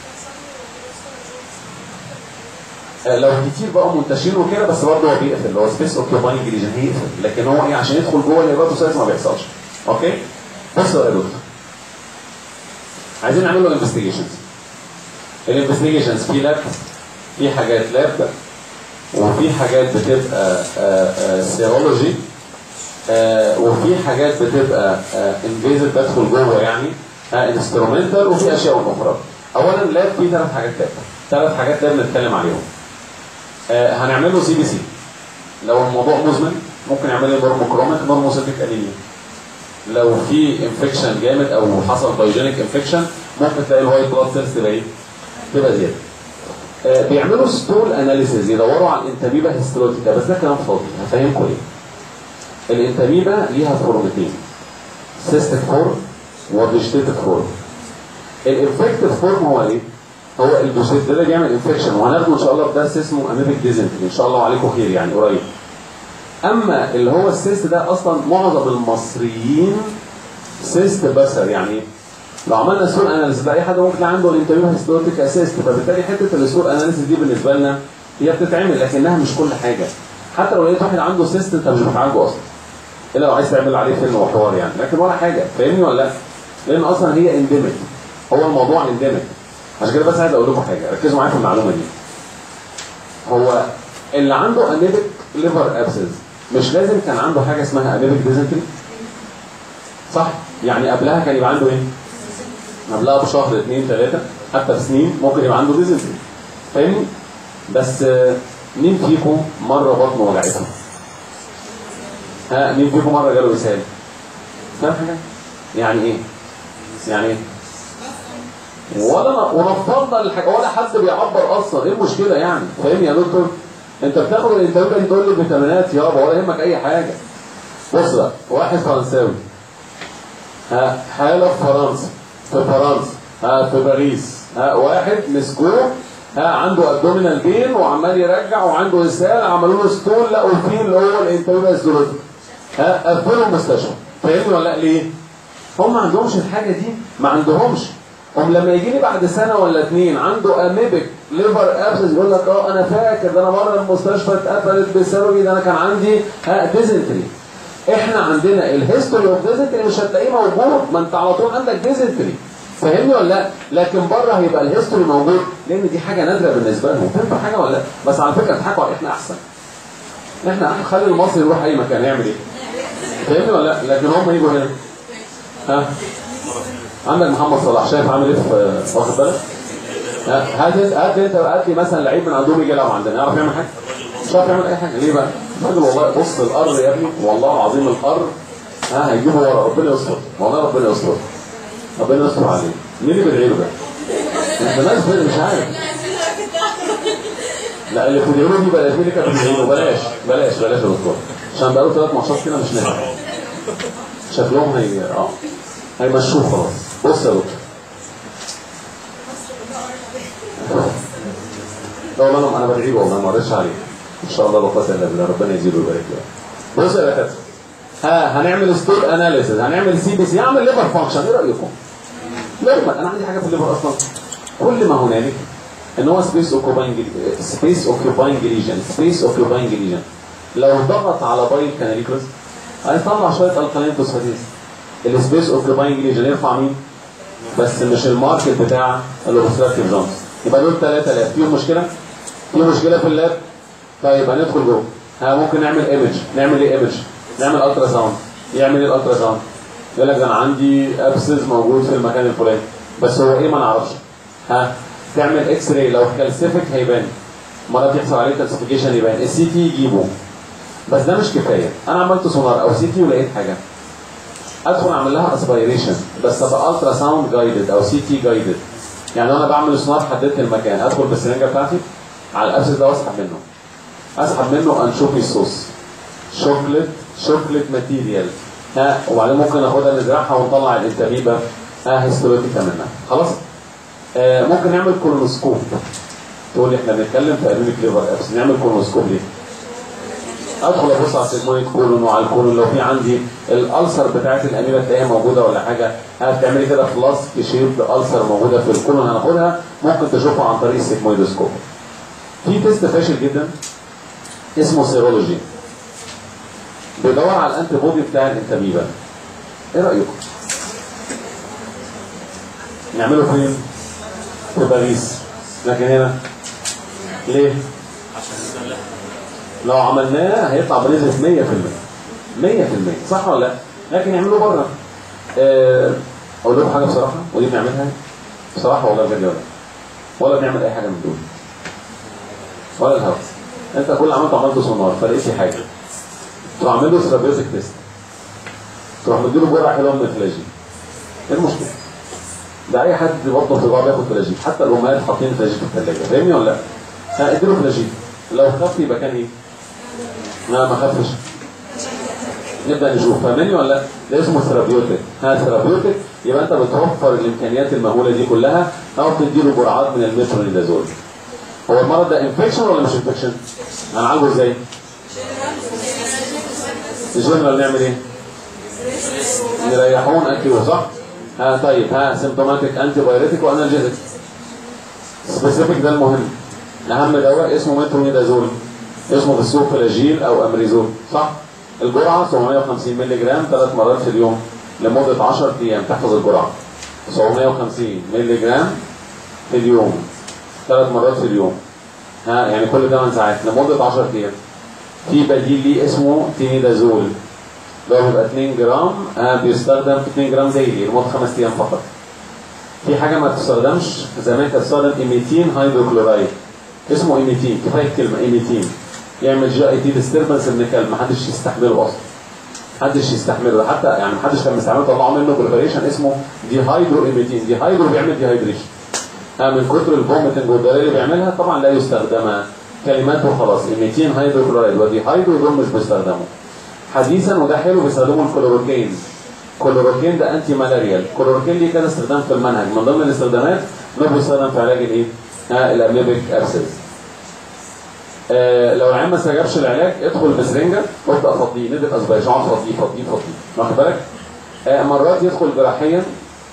لو كتير بقى منتشرين وكده بس برضه هو بيقفل، اللي هو سبيس اوكيوباينج ريجن هيقفل، لكن هو ايه عشان يدخل جوه الهيباتوسايتس ما بيحصلش. اوكي؟ بصوا يا دكتور. عايزين نعمل له انفستيجيشنز. الانفستيجيشنز في لاب، في حاجات لاب وفي حاجات بتبقى سيرولوجي وفي حاجات بتبقى انفيزيف بدخل جوه يعني انسترومنتال وفي اشياء اخرى. اولا لاب في ثلاث حاجات لاب، ثلاث حاجات لاب نتكلم عليهم. آه هنعمل له سي بي سي لو الموضوع مزمن، ممكن يعمل لي نورموكروميك نورموسيتيك انيميا. لو في انفكشن جامد او حصل بايوجينيك انفكشن ممكن تلاقي الوايت بلاد سيلز تبقى ايه؟ تبقى زياده. آه بيعملوا ستول اناليسيز، يدوروا على الانتاميبا هيستولوجيكا، بس ده كلام فاضي هفهمكم ايه. الانتاميبا ليها فورمتين، سيستيك فورم وفيجيتيف فورم. الانفكتيف فورم هو ايه؟ هو البوسيت ده اللي بيعمل انفكشن، وهناخده ان شاء الله في درس اسمه اميبيك ديزنتري ان شاء الله عليكم خير يعني قريب. اما اللي هو السيست ده اصلا معظم المصريين سيست بسر، يعني لو عملنا سور اناليسيس اي حد ممكن عنده الانتاميبا هيستولوجيكا سيست، فبالتالي حته السور اناليسيس دي بالنسبه لنا هي بتتعمل لكنها مش كل حاجه. حتى لو لقيت واحد عنده سيست انت مش بتعالجه اصلا الا لو عايز تعمل عليه فيلم وحوار يعني، لكن ولا حاجه. فاهمني ولا لا؟ لان اصلا هي انديميك، هو الموضوع انديميك. عشان كده بس عايز اقول لكم حاجه، ركزوا معايا في المعلومه دي. هو اللي عنده انيبيك ليفر ابسس مش لازم كان عنده حاجه اسمها انيبيك ديزنتري؟ صح؟ يعني قبلها كان يبقى عنده ايه؟ قبلها بشهر اثنين ثلاثه حتى بسنين ممكن يبقى عنده ديزنتري. فاهمني؟ بس مين فيكم مره بطنه وجعته؟ ها مين فيكم مره جاله اسهال؟ فاهم حاجه؟ يعني ايه؟ يعني ايه؟ ولا ونفضل الحاجه ولا حد بيعبر اصلا، ايه المشكله يعني؟ فاهمني يا دكتور؟ انت بتاخد الانتاميبا دي تقول لي فيتامينات يابا ولا يهمك اي حاجه. بص بقى، واحد فرنساوي ها حاله في فرنسا في فرنسا ها في باريس ها واحد مسكوه ها عنده ابدومينال بين وعمال يرجع وعنده اسهال، عملوا له ستول لقوا فيه اللي هو الانتاميبا هيستولوجيكا ها قفلوا المستشفى. فاهمني ولا لا؟ ليه؟ هم ما عندهمش الحاجه دي، ما عندهمش. هم لما يجي لي بعد سنه ولا اثنين عنده اميبك ليفر ابسس يقول لك اه انا فاكر ده انا مره المستشفى اتقفلت بسبب ده انا كان عندي ديزنتري. احنا عندنا الهيستوري اوف ديزنتري مش هتلاقيه موجود، ما انت على طول عندك ديزنتري. فاهمني ولا لا؟ لكن بره هيبقى الهيستوري موجود لان دي حاجه نادره بالنسبه لهم. فهمتوا حاجه ولا لا؟ بس على فكره اضحكوا على احنا احسن. احنا خلي المصري يروح اي مكان يعمل ايه؟ فاهمني ولا لا؟ لكن هم يجوا هنا ها عندك محمد صلاح شايف عامل ايه في واخد بالك؟ هات هات انت هات لي مثلا لعيب من عندهم يجي يلعب عندنا يعرف يعمل حاجه؟ مش عارف يعمل اي حاجه. ليه بقى؟ الراجل والله بص القر يا ابني والله العظيم القر ها هيجيبه ورا. ربنا يستر والله ربنا يستر ربنا يستر عليه. مين اللي بيدعيله ده؟ انت ناس مش عارف. لا اللي بتدعيله دي بلاش. مين اللي كان بيدعيله؟ بلاش بلاش بلاش يا دكتور عشان بقاله ثلاث ماتشات كده مش نافع. شكلهم هي اه هيمشوه خلاص. بص يا دكتور، لا والله انا بدعي له والله ما قريتش عليه ان شاء الله، لا قوه الا بالله، ربنا يزيده ويبارك له. بص يا دكاتره، ها هنعمل ستور اناليسيس، هنعمل سي بي سي، هعمل ليفر فانكشن، ايه رايكم؟ ليفر انا عندي حاجه في الليفر اصلا كل ما هنالك ان هو سبيس اوكوباينج سبيس اوكوباينج ليجن سبيس اوكوباينج ليجن لو ضغط على بايل كاناليكوس هيطلع شويه الكالين فوسفاتيز. السبيس اوكوباينج ليجن يرفع مين؟ بس مش الماركت بتاع الاوبستراكتيف جونز. يبقى دول ثلاثه لاب، فيهم مشكله؟ فيهم مشكله في اللاب؟ طيب هندخل جوه. ها ممكن نعمل ايمج، نعمل ايه ايمج؟ نعمل الترا ساوند. يعمل ايه الالترا ساوند؟ يقول لك ده انا عندي ابسس موجود في المكان الفلاني، بس هو ايه ما نعرفش. ها تعمل اكس راي، لو كالسيفيك هيبان، مرات يحصل عليه كالسيفيكيشن يبان، السي تي يجيبه. بس ده مش كفايه، انا عملت سونار او سي تي ولقيت حاجه، ادخل اعمل لها اسبيريشن بس ابقى الترا ساوند جايدد او سي تي جايدد. يعني انا بعمل سونار حددت المكان، ادخل بالسرنجه بتاعتي على الابسس ده واسحب منه اسحب منه انشوفي صوص شوكليت شوكليت ماتيريال، ها وبعدين ممكن ناخدها نزرعها ونطلع الانتاميبا ها هيستولوتيكا منها. خلاص. آه ممكن نعمل كولونوسكوب. تقول لي احنا بنتكلم في ادويه ليفر ابس، نعمل كولونوسكوب ليه؟ ادخل ابص على السيجمويد كولون وعلى الكولون، لو في عندي الالسر بتاعت الاميبا تلاقيها موجوده ولا حاجه، ها بتعملي كده فلاسك شيب السر موجوده في الكولون هناخدها، ممكن تشوفها عن طريق السيجمويدوسكوب. في تيست فاشل جدا اسمه سيرولوجي، بيدور على الانتي بودي بتاع الانتاميبا. ايه رايكم؟ نعمله فين؟ في باريس. لكن هنا ليه؟ لو عملناه هيطلع بنسبه مية في المية مية في المية، صح ولا لا؟ لكن يعملوه بره. أه اقول لكم حاجه بصراحه، ودي بنعملها بصراحه والله بجد، ولا ولا بنعمل اي حاجه من دول ولا الهوا. انت كل اللي عملته عملته سونار فلقيتي حاجه، تروح عامل له ثيرابيوتيك تيست، تروح مديله جرعه حلوه من الفلاجين. ايه المشكله؟ ده اي حد بطنه في بعض ياخد فلاجين، حتى الامهات حاطين فلاجين في الثلاجه، فاهمني ولا لا؟ ها اديله فلاجين، لو خف يبقى كان ايه؟ لا ما خفش نبدا نشوف، فاهمني ولا لا؟ ده اسمه ثيرابيوتيك. ها ثيرابيوتيك يبقى انت بتوفر الامكانيات المهوله دي كلها، او تديله جرعات من الميترونيدازول. هو المرض ده انفكشن ولا مش انفكشن؟ هنعالجه ازاي؟ الجنرال نعمل ايه؟ نريحون اكيوه، صح؟ ها طيب ها سيمبتوماتيك انتي بايريتيك وانالجيزيك. سبيسيفيك ده المهم. اهم دواء اسمه ميترونيدازول، اسمه في السوق فلاجيل او امريزول، صح؟ الجرعه سبعمية وخمسين مللي جرام ثلاث مرات في اليوم لمده عشرة ايام، تحفظ الجرعه سبعمية وخمسين مللي جرام في اليوم ثلاث مرات في اليوم، ها يعني كل ثمان ساعات لمده عشرة ايام. في بديل ليه اسمه تينيدازول، ده بيبقى اتنين جرام، ها بيستخدم في اتنين جرام دايلي لمده خمس ايام فقط. في حاجه ما تستخدمش زمان، كانت تستخدم ايميتين هيدروكلورايد، اسمه ايميتين، كفايه كلمه ايميتين، يعمل جي اي تي ديستربنس ابن كلب، ما حدش يستحمله اصلا، ما حدش يستحمله، حتى يعني ما حدش كان مستعمله، طلعوا منه بريباريشن اسمه دي هيدرو ايميتين، دي هيدرو بيعمل دي هيدريشن، من كتر الفوميتنج والدلال اللي بيعملها طبعا لا يستخدم، كلماته خلاص ايميتين هيدروكلورايد ودي هيدرو دول مش بيستخدموا. حديثا وده حلو بيستخدموا الكلوروكين. الكلوروكين ده انتي مالاريال، الكلوروكين ليه كذا استخدام في المنهج، من ضمن الاستخدامات انه بيستخدم في علاج الايه؟ ها الاميبيك ابسس. آه لو العيان ما استجابش العلاج ادخل بسرنجه وابدا فضيه، ندي اسبريشن فضيه فضيه فضيه، واخد بالك؟ آه مرات يدخل جراحيا،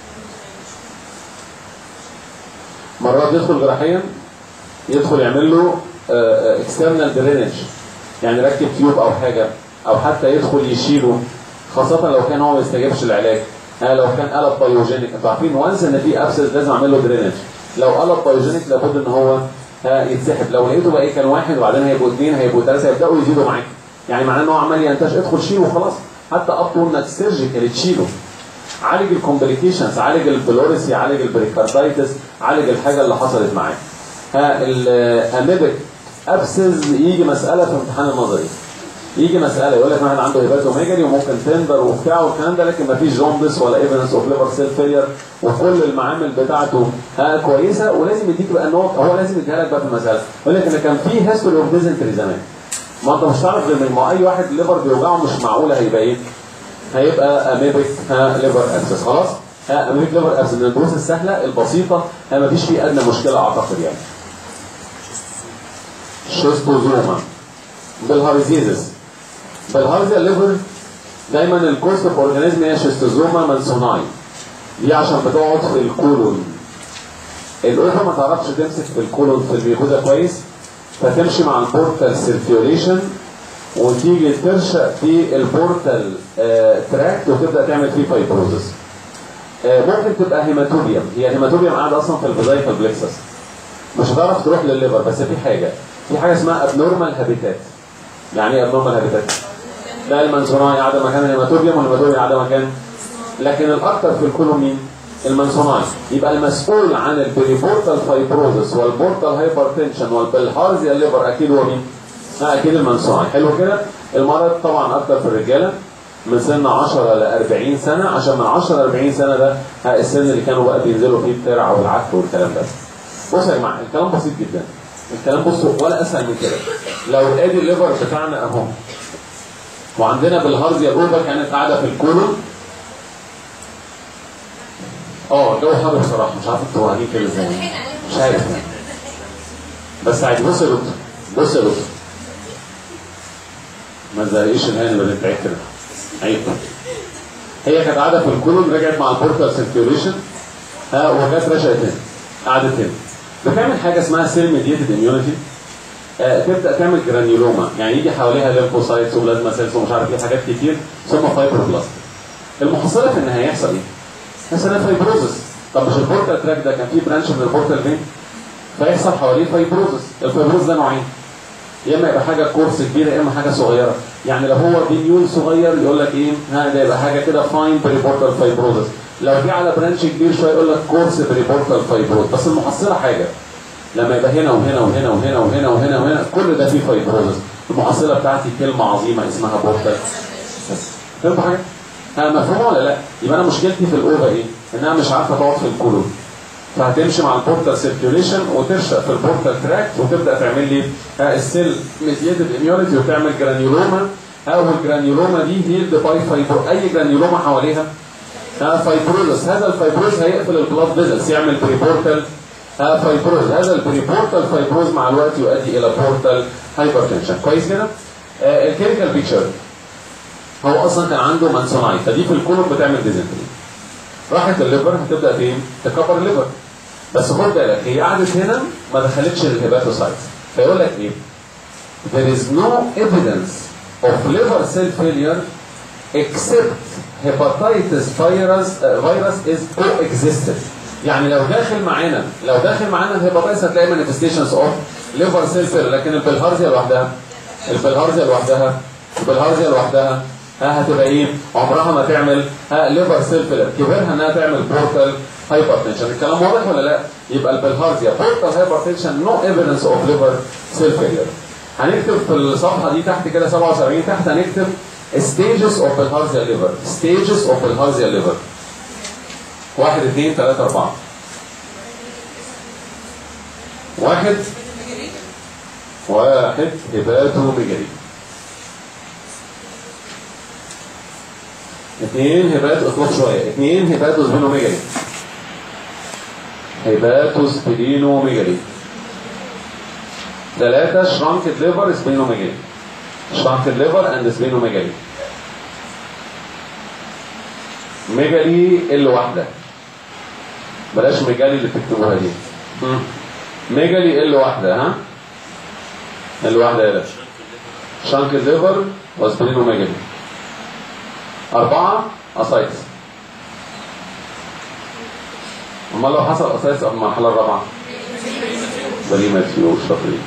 مرات يدخل جراحيا يدخل يعمل له اكسترنال درينج، يعني ركب تيوب او حاجه، او حتى يدخل يشيله، خاصه لو كان هو ما يستجابش العلاج. ها لو كان قلب بايوجينيك، انتوا عارفين وانس ان في ابسس لازم اعمل له درينج، لو قلب بايوجينيك لابد ان هو ها يتسحب، لو لقيته بقى كان واحد وبعدين هيبقوا اثنين هيبقوا ثلاثه يبداوا يزيدوا معاك، يعني معناه ان هو عمال ينتج، ادخل شيله وخلاص، حتى اب تو انك سيرجيكال تشيله. عالج الكومبليكيشنز، عالج البلوريسي، عالج البريكاردايتس، عالج الحاجه اللي حصلت معاك. ها الاميبيك ابسس يجي مساله في امتحان النظري، يجي مساله يقول لك واحد عنده هيباتوميجالي وممكن تندر وبتاع والكلام ده، لكن ما فيش جوندس ولا ايفيدنس اوف ليفر سيل فيلير، وكل المعامل بتاعته ها كويسه، ولازم يديك بقى النوت، هو لازم يديها لك بقى في المساله، يقول لك ان كان في هيستوري اوف ديزنتري زمان. ما انت مش هتعرف غير ما اي واحد ليفر بيوجعه مش معقوله هيبقى ايه؟ هيبقى اميبك ليفر ابسس. خلاص ها اميبك ليفر ابسس من الدروس السهله البسيطه، ها مفيش فيه ادنى مشكله اعتقد يعني. شيستوزوما بالهارزيزس. بالهارزيا ليفر دايما الكورس اوف اورجانيزم هي شيستوزوما مانسوناي، دي عشان بتقعد في الكولون. الاوفا ما تعرفش تمسك في الكولون في الميكوزا كويس، فتمشي مع البورتال سيركيوليشن وتيجي ترشق في البورتال آه تراكت وتبدا تعمل فيه فايبروزس. آه ممكن تبقى هيماتوبيوم، هي هيماتوبيوم قاعده اصلا في الفيزايكال بلكسس، مش هتعرف تروح للليفر، بس في حاجه في حاجه اسمها ابنورمال هابيتات. يعني ايه ابنورمال هابيتات؟ لا المانسوناي قاعده مكان الهيماتوبيوم والهيماتوبيوم قاعده مكان، لكن الاكثر في الكولون مين؟ المانسوناي. يبقى المسؤول عن البريبورتال فايبروزس والبورتال هايبرتنشن والبلهارزيا ليفر اكيد هو مين؟ اه اكيد المانسوناي. حلو كده. المرض طبعا اكتر في الرجاله من سن عشرة ل أربعين سنه، عشان من عشرة ل أربعين سنه ده السن اللي كانوا بقى بينزلوا فيه الترع والعك والكلام ده. بصوا يا جماعه الكلام بسيط جدا، الكلام بصوا ولا اسهل من كده. لو ادي الليفر بتاعنا اهو، وعندنا بالهارزيا الاوفا كانت قاعده في الكولون. اه الجو حر بصراحه، مش عارف انتوا قاعدين كده ازاي، مش عارف يعني. بس عادي. بص يا دكتور، بص يا دكتور، ما تزهقيش الهاني اللي بتاعت كده، عيب. هي كانت قاعده في الكولون، رجعت مع البورتال سيركيوليشن ها وجت رشقت هنا، قعدت هنا، بتعمل حاجه اسمها سيل ميديتد اميونيتي. آه تبدا تعمل جرانيولوما، يعني يجي حواليها ليمفوسايتس وبلازما سيلز ومش عارف ايه حاجات كتير، ثم فايبروبلاست. المحصله في النهايه هيحصل ايه؟ مثلا فايبروزس. طب مش البورتال تراك ده كان فيه برانش من البورتال فين؟ فيحصل حواليه فايبروزس. الفايبروز ده نوعين، يا اما يبقى حاجه كورس كبيره يا اما حاجه صغيره. يعني لو هو بنيول صغير يقول لك ايه؟ ها ده يبقى حاجه كده فاين بريبورتال فايبروزس. لو جه على برانش كبير شويه يقول لك كورس بريبورتال فايبروز. بس المحصله حاجه، لما يبقى هنا وهنا وهنا وهنا وهنا وهنا وهنا كل ده فيه فايبروزس، المحصله بتاعتي كلمه عظيمه اسمها بورتال. فهمتوا حاجه؟ ها مفهومه ولا لا؟ يبقى انا مشكلتي في الاوفا ايه؟ انها مش عارفه تقعد في الكولون، فهتمشي مع البورتال سيركيوليشن وترشق في البورتال تراكت وتبدا تعمل لي السيل ميديتد اميونيتي وتعمل جرانيولوما. او الجرانيولوما دي هيلد باي فايبر، اي جرانيولوما حواليها فايبروزس. هذا الفايبروز هيقفل البلاد فيزلز يعمل بريبورتال فايبروز. هذا البريبورتال فايبروز مع الوقت يؤدي الى بورتال هايبرتنشن. كويس كده؟ آه الكلينيكال بيكتشر هو اصلا كان عنده مانسوناي، فدي في الكولون بتعمل ديزنتري. راحت الليفر هتبدا فين؟ تكبر الليفر. بس خد بالك هي قعدت هنا ما دخلتش الهيباتوسايت، فيقول لك ايه؟ There is no evidence of liver cell failure except hepatitis virus uh, virus is coexistent. يعني لو داخل معانا لو داخل معانا الهيباتايتس هتلاقي manifestations of liver cell failure، لكن البلهارزيا لوحدها البلهارزيا لوحدها البلهارزيا لوحدها ها هتبقى ايه؟ عمرها ما تعمل ها ليفر سيل فيلر، كبرها انها تعمل بورتال هايبرتنشن. الكلام واضح ولا لا؟ يبقى البلهارزيا بورتال هايبرتنشن نو ايفيدنس اوف ليفر سيل فيلر. هنكتب في الصفحه دي تحت كده سبعة وسبعين تحت هنكتب stages of bilharzia liver stages of bilharzia liver واحد اثنين ثلاثة أربعة. واحد واحد هيباتو ميجالي، اثنين هيباتو اطلق شوية اثنين هيباتو سبينو ميجالي هيباتو سبينو ميجالي ثلاثة شرانكت ليفر سبينو ميجالي شرانكت ليفر اند سبينو ميجالي ميجالي اللي واحدة، بلاش ميجالي اللي بتكتبوها دي، ميجالي اللي واحدة ها اللي واحدة يا باشا شرانكت ليفر وسبينو ميجالي. أربعة أسايتس. أمال لو حصل أسايتس في المرحلة الرابعة؟ بريماتيور شاطرين.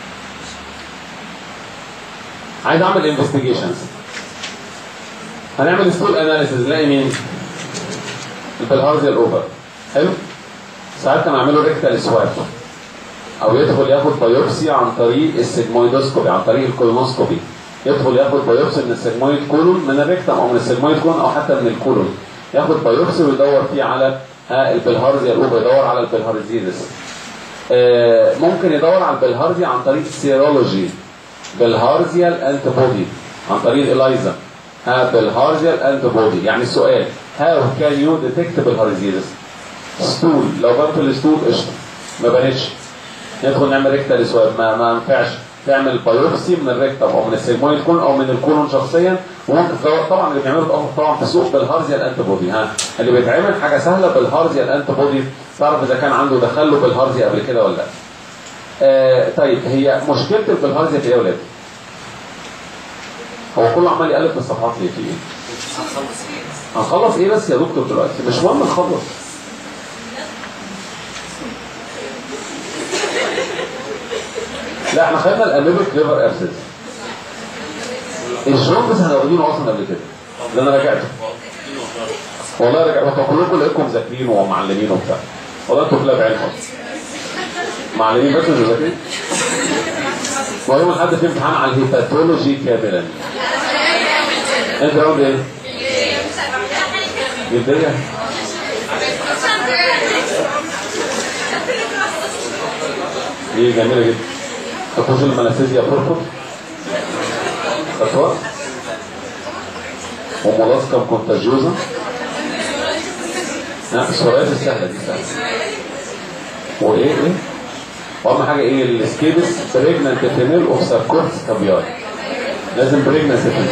عايز أعمل انفستيجيشنز. هنعمل ستول أناليسيز نلاقي مين؟ البلهارزيا الأوفر. حلو؟ ساعات كانوا يعملوا ريكتال سواب أو يدخل ياخد بايوبسي عن طريق السيجمويدوسكوبي عن طريق الكولونوسكوبي. يدخل ياخد بايوبسي من السيجمويد كولون من الريكتم او من السيجمويد كولون او حتى من الكولون، ياخد بايوبسي ويدور فيه على البلهارزيا الاوفا، يدور على البلهارزيزس. آه ممكن يدور على البلهارزيا عن طريق سيرولوجي، بلهارزيا الانتي بودي عن طريق الايزا. ها بالهارزيال انتي بودي. يعني السؤال هاو كان يو ديتكت بالهارزيالس؟ ستول لو بان في الستول قشطه، ما بانتش ندخل نعمل ريكتال سواب، ما ما ينفعش تعمل بايوبسي من الريكتم او من السيجمويد كولون او من الكولون شخصيا. وممكن طبعا اللي بيعملوا طبعا في السوق بالهارزيال انتي بودي. ها اللي بيتعمل حاجه سهله بالهارزيال انتي بودي، تعرف اذا كان عنده دخله بالهارزي قبل كده ولا لا. آه طيب هي مشكله البالهارزيا في ايه يا ولاد؟ هو كله عمال يقلب في الصفحات ليه؟ في ايه؟ هنخلص ايه بس يا دكتور دلوقتي؟ مش مهم نخلص. لا احنا خدنا الاميبيك ليفر ابسس. الجونبس احنا واخدينه اصلا قبل كده، ده انا راجعته والله، راجعته كلكم لقيتكم ذاكرين ومعلمين وبتاع، والله انتوا كلاب عين خالص معلمين بس مش ذاكرين. ويوم الحد في امتحان على الهيباتولوجي كاملا. انت راوند ايه؟ جلدية؟ دي جميلة جدا. تخش المنافيزيا فرقط خطوة وملاصقة كونتاجيوزا. ها السؤالات السهلة دي سهلة. وايه ايه؟ واهم حاجة ايه؟ السكيبس بريجنانت فيميل اوف ساركوتس كابيار. لازم بريجنانت فيميل.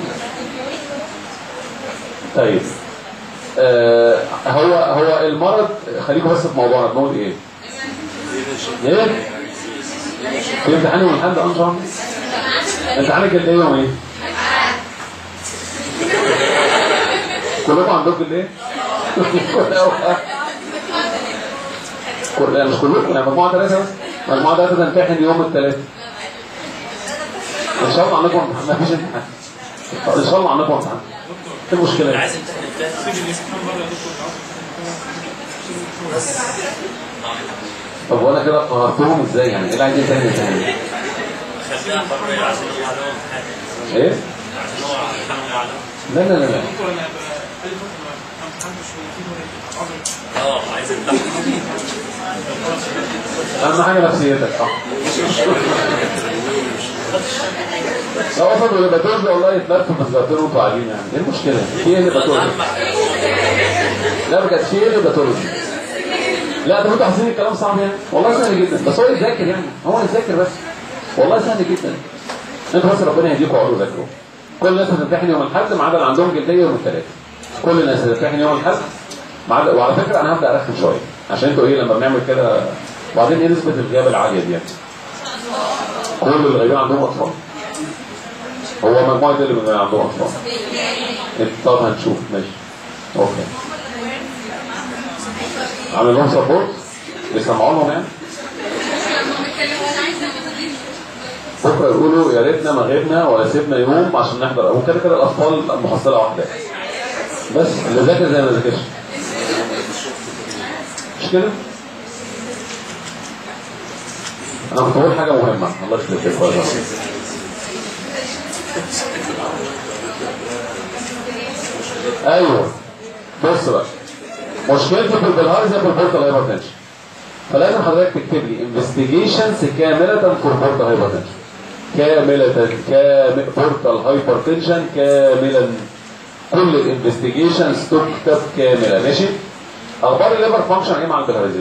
طيب آه هو هو المرض، خليكم بس في موضوعنا، بنقول ايه؟ ايه؟ في امتحان يوم الحد انشر؟ امتحانك قد ايه يوم ايه؟ كلكم عندكم قد ايه؟ كل مش كلكم، يعني مجموعه ثلاثه بس، مجموعه ثلاثه تمتحن يوم الثلاث. ان شاء الله عندكم ما فيش امتحان. ان شاء الله عندكم امتحان. ايه المشكله؟ عايز طب وانا كده قهرتهم ازاي يعني؟ ايه اللي عايزين تاني تاني؟ خلينا بره عشان يعلموا حاجه. ايه؟ لا لا لا لا. اه عايز اهم حاجه نفسيتك صح. لا اصلا اللي بتقول والله يتلفوا بالظبطين وانتوا قاعدين، يعني ايه المشكله؟ في ايه اللي بتقول؟ لا بجد في ايه اللي بتقول؟ لا ده انتوا حاسين الكلام صعب يعني؟ والله سهل جدا، بس هو يذاكر يعني، هو يذاكر بس والله سهل جدا. انتوا بس ربنا يهديكم وقعدوا ذاكروا. كل الناس هتمتحن يوم الاحد ما عدا اللي عندهم جلديه يوم الثلاث. كل الناس هتمتحن يوم الاحد ما عدا، وعلى فكره انا هبدا ارخم شويه عشان انتوا ايه لما بنعمل كده. وبعدين ايه نسبه الغياب العاليه دي يعني؟ كل اللي غايبين عندهم اطفال. هو مجموعه اللي من عندهم اطفال. طب هنشوف ماشي. اوكي. عامل لهم سبورت بيسمعوا لهم يعني. بكره يقولوا يا ريتنا ما غبنا ولا سيبنا يوم عشان نحضر، وكده كده الاطفال محصله واحده بس اللي ذاكر زي ما ذاكرش مش كده. انا كنت بقول حاجه مهمه الله يخليك فيك. ايوه بص بقى، مشكلتي في البلهارزيا في البورتال هايبرتنشن، فلازم حضرتك تكتب لي انفستيجيشنز كامله فور بورتال هايبرتنشن، كامله كامل بورتال هايبرتنشن كاملا، كل الانفستيجيشنز تكتب كامله ماشي. اخبار الليفر فانكشن ايه مع البلهارزيا؟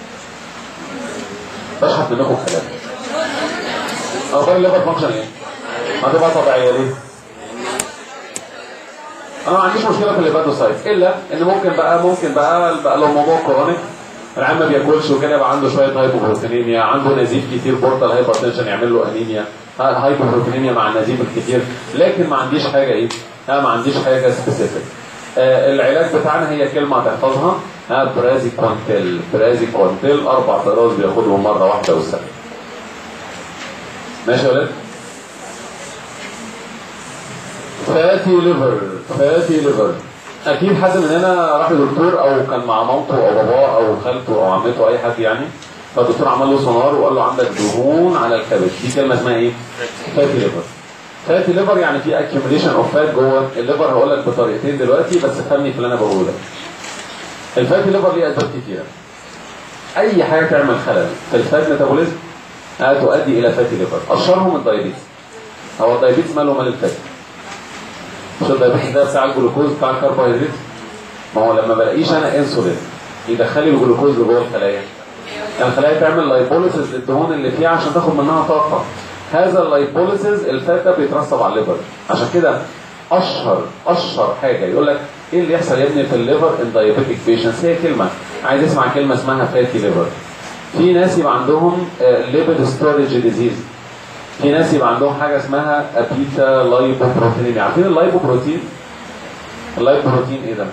بشحت منكم كلام. اخبار الليفر فانكشن ايه؟ هتبقى طبيعيه ليه؟ انا ما عنديش مشكله في الليفاتوسايت، الا ان ممكن بقى ممكن بقى, بقى لو موضوع كرونيك العيان ما بياكلش وكده يبقى عنده شويه هايبوبروتينيميا، عنده نزيف كتير بورتال هايبرتنشن يعمل له انيميا، هايبوبروتينيميا مع النزيف الكتير، لكن ما عنديش حاجه ايه؟ ها ما عنديش حاجه سبيسيفيك. آه العلاج بتاعنا هي كلمه هتحفظها، ها برازيكونتيل. برازيكونتيل اربع اقراص بياخدهم مره واحده والسنه. ماشي يا ولاد؟ فاتي ليفر. فاتي ليفر اكيد حد مننا راح لدكتور او كان مع مامته او باباه او خالته او عمته اي حد يعني، فالدكتور عمل له سونار وقال له عندك دهون على الكبد. دي كلمه اسمها ايه؟ فاتي ليفر. فاتي ليفر يعني في اكيوميليشن اوف فات جوه الليفر. هقول لك بطريقتين دلوقتي بس فهمني في اللي انا بقوله لك. الفاتي ليفر ليه اسباب كتيره. اي حاجه تعمل خلل في الفات ميتابوليزم تؤدي الى فاتي ليفر. اشهرهم الدايابيتس. هو الدايابيتس ماله مال الفات؟ مش الدايابيتس ده بتاع الجلوكوز بتاع الكربوهيدرات؟ ما هو لما بلاقيش انا انسولين يدخل لي الجلوكوز جوه الخلايا، الخلايا تعمل لايبوليسيس للدهون اللي فيها عشان تاخد منها طاقه. هذا اللايبوليسيس الفات ده بيترسب على الليفر. عشان كده اشهر اشهر حاجه يقول لك ايه اللي يحصل يا ابني في الليفر ان دايابيتيك بيشنتس، هي كلمه عايز اسمع كلمه اسمها فاتي ليفر. في ناس يبقى عندهم ليبيد ستورج ديزيز، في ناس يبقى عندهم حاجه اسمها ابيتا لايبوبروتين. عارفين اللايبوبروتين؟ اللايبوبروتين ايه ده؟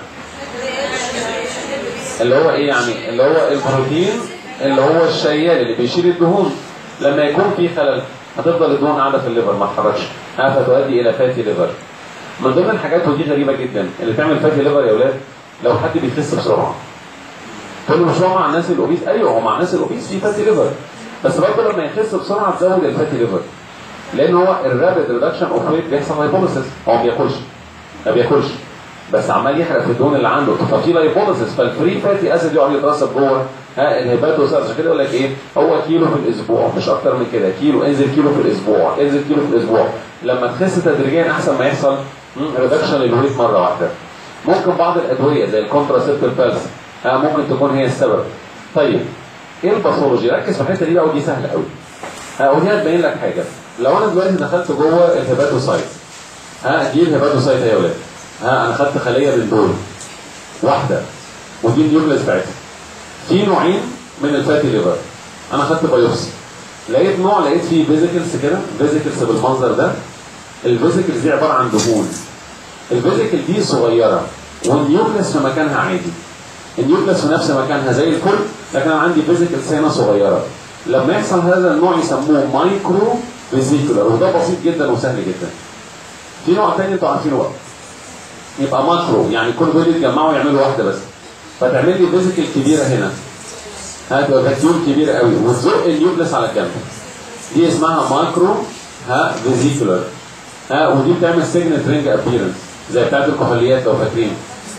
اللي هو ايه يعني؟ اللي هو البروتين اللي هو الشيال اللي بيشيل الدهون. لما يكون في خلل هتفضل الدهون قاعده في الليفر ما تتحركش، فتؤدي الى فاتي ليفر. من ضمن الحاجات ودي غريبه جدا اللي تعمل فاتي ليفر يا اولاد، لو حد بيخس بسرعه. تقول له مش هو مع الناس الاوبيس؟ ايوه هو مع الناس الاوبيس في فاتي ليفر، بس برضه لما يخس بسرعه تزود الفاتي ليفر، لان هو الرابيد ريدكشن اوف ويت بيحصل لايبوليسيس. هو ما بياكلش ما بياكلش بس عمال يحرق في الدهون اللي عنده، ففي لايبوليسيس، فالفري فاتي اسيد يقعد يترسب جوه ها الهيباتوسايتس. عشان كده يقول لك ايه؟ هو كيلو في الاسبوع مش اكتر من كده، كيلو انزل كيلو في الاسبوع انزل كيلو في الاسبوع. لما تخس تدريجيا احسن ما يحصل ريدكشن للويت مره واحده. ممكن بعض الادويه زي الكونتراسيبتيف بيلز ها ممكن تكون هي السبب. طيب ايه الباثولوجي؟ ركز في الحته دي بقى ودي سهله قوي. ها ودي هتبين لك حاجه. لو انا دلوقتي دخلت جوه الهيباتوسايت، ها دي الهيباتوسايت يا ولاد، ها انا خدت خليه من دول واحده ودي النيوكليس بتاعتها. في نوعين من الفاتي ليفر. انا خدت بايوبسي لقيت نوع لقيت فيه فيزيكلز كده، فيزيكلز بالمنظر ده. الفيزيكلز دي عباره عن دهون. الفيزيكل دي صغيره والنيوكليس في مكانها عادي. النيوكليس في نفس مكانها زي الكل، لكن انا عندي فيزيكلز هنا صغيره. لما يحصل هذا النوع يسموه مايكرو فيزيكولار، وده بسيط جدا وسهل جدا. في نوع ثاني انتوا عارفينه بقى يبقى ماكرو، يعني كل دول يتجمعوا يعملوا واحده بس، فتعمل لي فيزيكل كبيره هنا، ها تبقى فاكيول كبيره قوي وتزق النيوكليس على الجنب. دي اسمها مايكرو ها فيزيكولار. ها ودي بتعمل سيجنت رينج ابيرنس زي بتاعت الكحوليات لو فاكرين.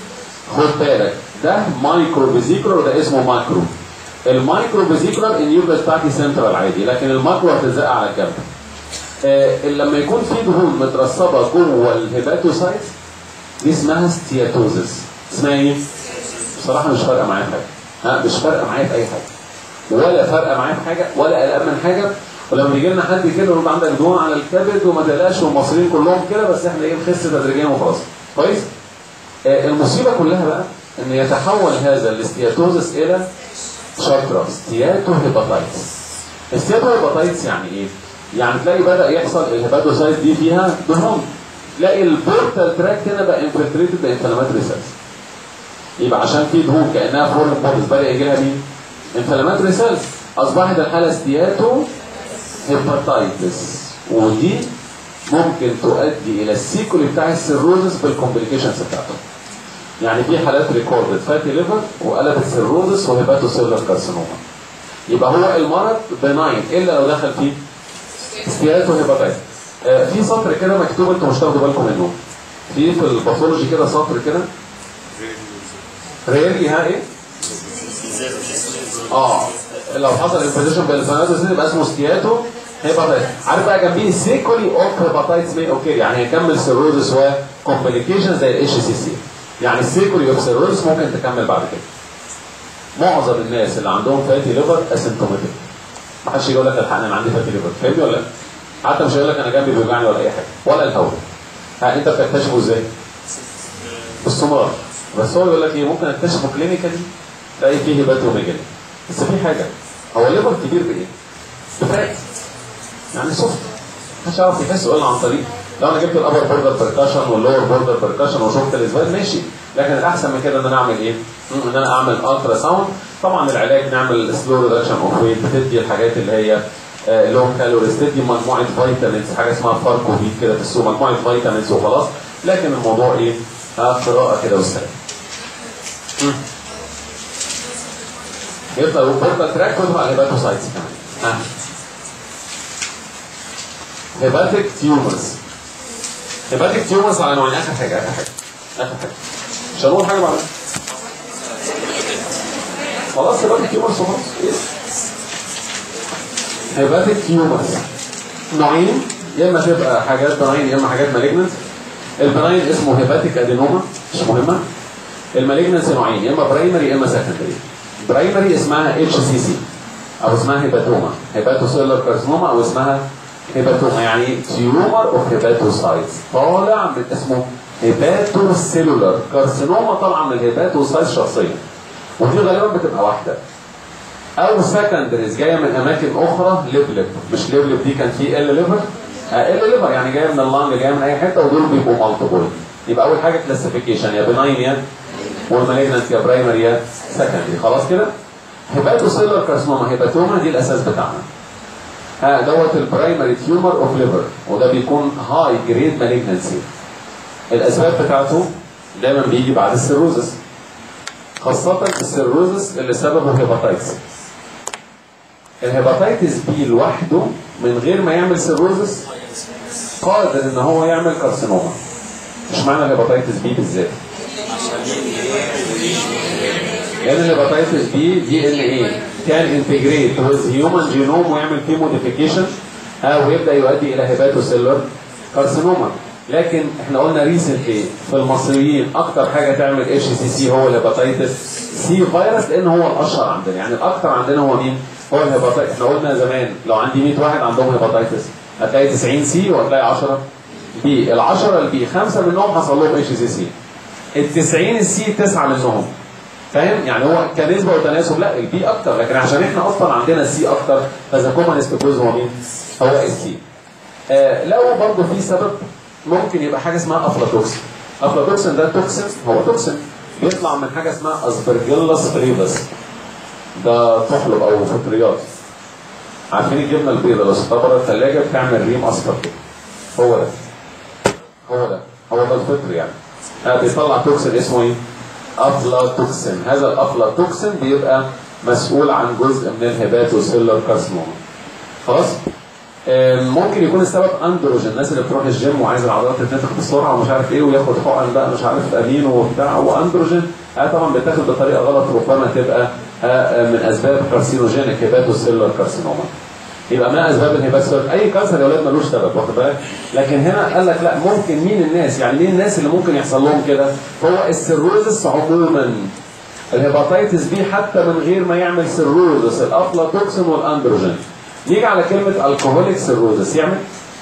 خد بالك ده مايكرو فيزيكولار وده اسمه ماكرو. المايكرو فيزيكولار النيوكليس بتاعتي سنترال عادي، لكن الماكرو هتزق على الجنب. آه لما يكون في دهون مترسبه جوه الهيباتوسايت دي اسمها ستياتوزس. اسمها ايه؟ بصراحه مش فارقه معايا في حاجه، ها مش فارقه معايا في اي حاجه، ولا فارقه معايا في حاجه، ولا قلقان من حاجه. ولما بيجي لنا حد كده يقول عندك دهون على الكبد وما تقلقش والمصريين كلهم كده، بس احنا ايه نخس تدريجيا وخلاص. كويس؟ آه المصيبه كلها بقى ان يتحول هذا الاستياتوزس الى شاكرا ستياتو هيباتايتس. ستياتو هيباتايتس يعني ايه؟ يعني تلاقي بدا يحصل الهيباتوسايت دي فيها دهون، تلاقي البورتال تراكت هنا بقى انفلتريتد بانفلاماتوري سيلز. يبقى عشان في دهون كانها فورن بوديز بدا يجي لها مين؟ انفلاماتوري سيلز. اصبحت الحاله ستياتو هيباتايتس، ودي ممكن تؤدي الى السيكول بتاع السيروزس بالكومبليكيشنز بتاعته. يعني في حالات ريكوردد فاتي ليفر وقلبت سيروزس وهيباتوسيلر كارسينوما. يبقى هو المرض بناين الا لو دخل فيه ستياتو هيباتايتس. آه في سطر كده مكتوب انتوا مش تاخدوا بالكم منه. في في الباثولوجي كده سطر كده ريرلي ها ايه؟ اه لو حصل انفيزيشن بالفانوزس يبقى اسمه ستياتو هيباتايتس. عارف بقى جنبيه سيكولي اوف هيباتايتس مين اوكي، يعني هيكمل سيروزس وكومبليكيشن زي الاتش سي سي. يعني السيكولي اوف سيروزس ممكن تكمل بعد كده. معظم الناس اللي عندهم فاتي ليفر اسيمتوماتيك. ما حدش يقول لك الحقني انا عندي فاتي ليفر، فاهمني ولا لا؟ حتى مش هيقول لك انا جنبي بيوجعني ولا اي حاجه ولا الهواء. ها انت بتكتشفه ازاي؟ بالسونار. بس هو يقول لك ايه؟ ممكن اكتشفه كلينيكالي تلاقي فيه هيباتوميجالي. بس في حاجه، هو الليفر كبير بايه؟ بفات يعني سوفت، محدش يعرف يحس الا عن طريق لو انا جبت الابر بوردر بركاشن واللور بوردر بركاشن وشفت الاسبال ماشي. لكن الاحسن من كده ان انا اعمل ايه؟ ان انا اعمل الترا ساوند. طبعا العلاج نعمل سلو ريدكشن اوف ويت، بتدي الحاجات اللي هي لون كالوريز، تدي مجموعه فيتامينز، حاجه اسمها فاركوفيت كده في السوق، مجموعه فيتامينز وخلاص. لكن الموضوع ايه؟ قراءه كده والسلام. يبقى البورتال تراك كله على الهيباتوسايتس كمان. ها هيباتيك تيومرز. هيباتيك تيومرز على نوعين. اخر حاجه اخر حاجه اخر حاجه مش هنقول حاجه بعدها خلاص. هيباتيك تيومرز خلاص. هيباتيك تيومرز نوعين، يا اما تبقى حاجات بناين يا اما حاجات مالجننت. البناين اسمه هيباتيك ادينوما مش مهمه. المالجنسي نوعين، يا اما برايمري يا اما سكندري. برايمري اسمها اتش سي سي او اسمها هيباتوما، هيباتوسيلر كارسينوما، او اسمها هيباتوما يعني تيومر اوف هيباتوسايتس، طالع من اسمه هيباتوسيلولر كارسينوما، طالعه من الهيباتوسايتس شخصيا، ودي غالبا بتبقى واحده. او سكندريز جايه من اماكن اخرى، ليبلب، مش ليبلب دي كان في ال ليفر، ال ليفر يعني جايه من اللانج، جايه من اي حته، ودول بيبقوا مالتيبل. يبقى اول حاجه كلاسيفيكيشن، يا بناين يا والمالجنت يا برايمري يا سكندري. خلاص كده. هيباتوسيلر كارسينوما هيباتوما دي الاساس بتاعنا. ها دوت البرايمري تيومر اوف ليفر، وده بيكون هاي جريد مالجنسي. الاسباب بتاعته دايما بيجي بعد السيروزس، خاصة السيروزس اللي سببه هيباتايتس. الهيباتايتس بي لوحده من غير ما يعمل سيروزس قادر ان هو يعمل كارسينوما. مش معنى الهيباتايتس بي بالذات، لان يعني الهيباتايتس بي دي ان ايه كان انتجريت ويز هيومن جينوم ويعمل فيه موديفيكيشن ها ويبدا يؤدي الى هيباتوسيلر كارسينوما. لكن احنا قلنا ريسنتلي في المصريين اكتر حاجه تعمل اتش سي سي هو الهيباتايتس سي فيروس، لان هو الاشهر عندنا، يعني الاكثر عندنا هو مين؟ هو الهيباتايتس. احنا قلنا زمان لو عندي مية واحد عندهم هيباتايتس هتلاقي تسعين سي وهتلاقي عشرة بي، ال عشرة البي خمسه منهم حصل لهم اتش سي سي، ال تسعين السي تسعه منهم. فاهم؟ يعني هو كنسبه وتناسب لا البي اكتر، لكن عشان احنا اصلا عندنا السي اكتر فذا كومن سبيكوز هو مين؟ هو السي. آه لو برضه في سبب ممكن يبقى حاجه اسمها افلاتوكسين. افلاتوكسين ده توكسين، هو توكسين بيطلع من حاجه اسمها اسبرجيلاس فريفس، ده طحلب او فطريات. عارفين الجبنه البيضاء لو سبتها بره الثلاجه بتعمل ريم اصفر كده، هو ده هو ده هو ده الفطر يعني. آه بيطلع توكسين اسمه ايه؟ افلاتوكسين. هذا الافلاتوكسين بيبقى مسؤول عن جزء من الهيباتوسيلر كارسينوما. خلاص؟ ممكن يكون السبب اندروجين، الناس اللي بتروح الجيم وعايز العضلات تتنفخ بسرعه ومش عارف ايه وياخد حقن بقى مش عارف امينو وبتاع واندروجين، اه طبعا بتاخد بطريقه غلط ربما تبقى اه من اسباب كارسينوجينيك هيباتوسيلر كارسينوما. يبقى ما اسباب الهيباتوسيلر؟ اي كانسر يا اولاد ملوش سبب، واخد بالك؟ لكن هنا قال لك لا، ممكن مين الناس، يعني مين الناس اللي ممكن يحصل لهم كده؟ هو السيروزس عموما، الهيباتايتس بي حتى من غير ما يعمل سيروزس، الافلاتوكسين والاندروجين. نيجي على كلمة الكحوليك سيروزس يعمل؟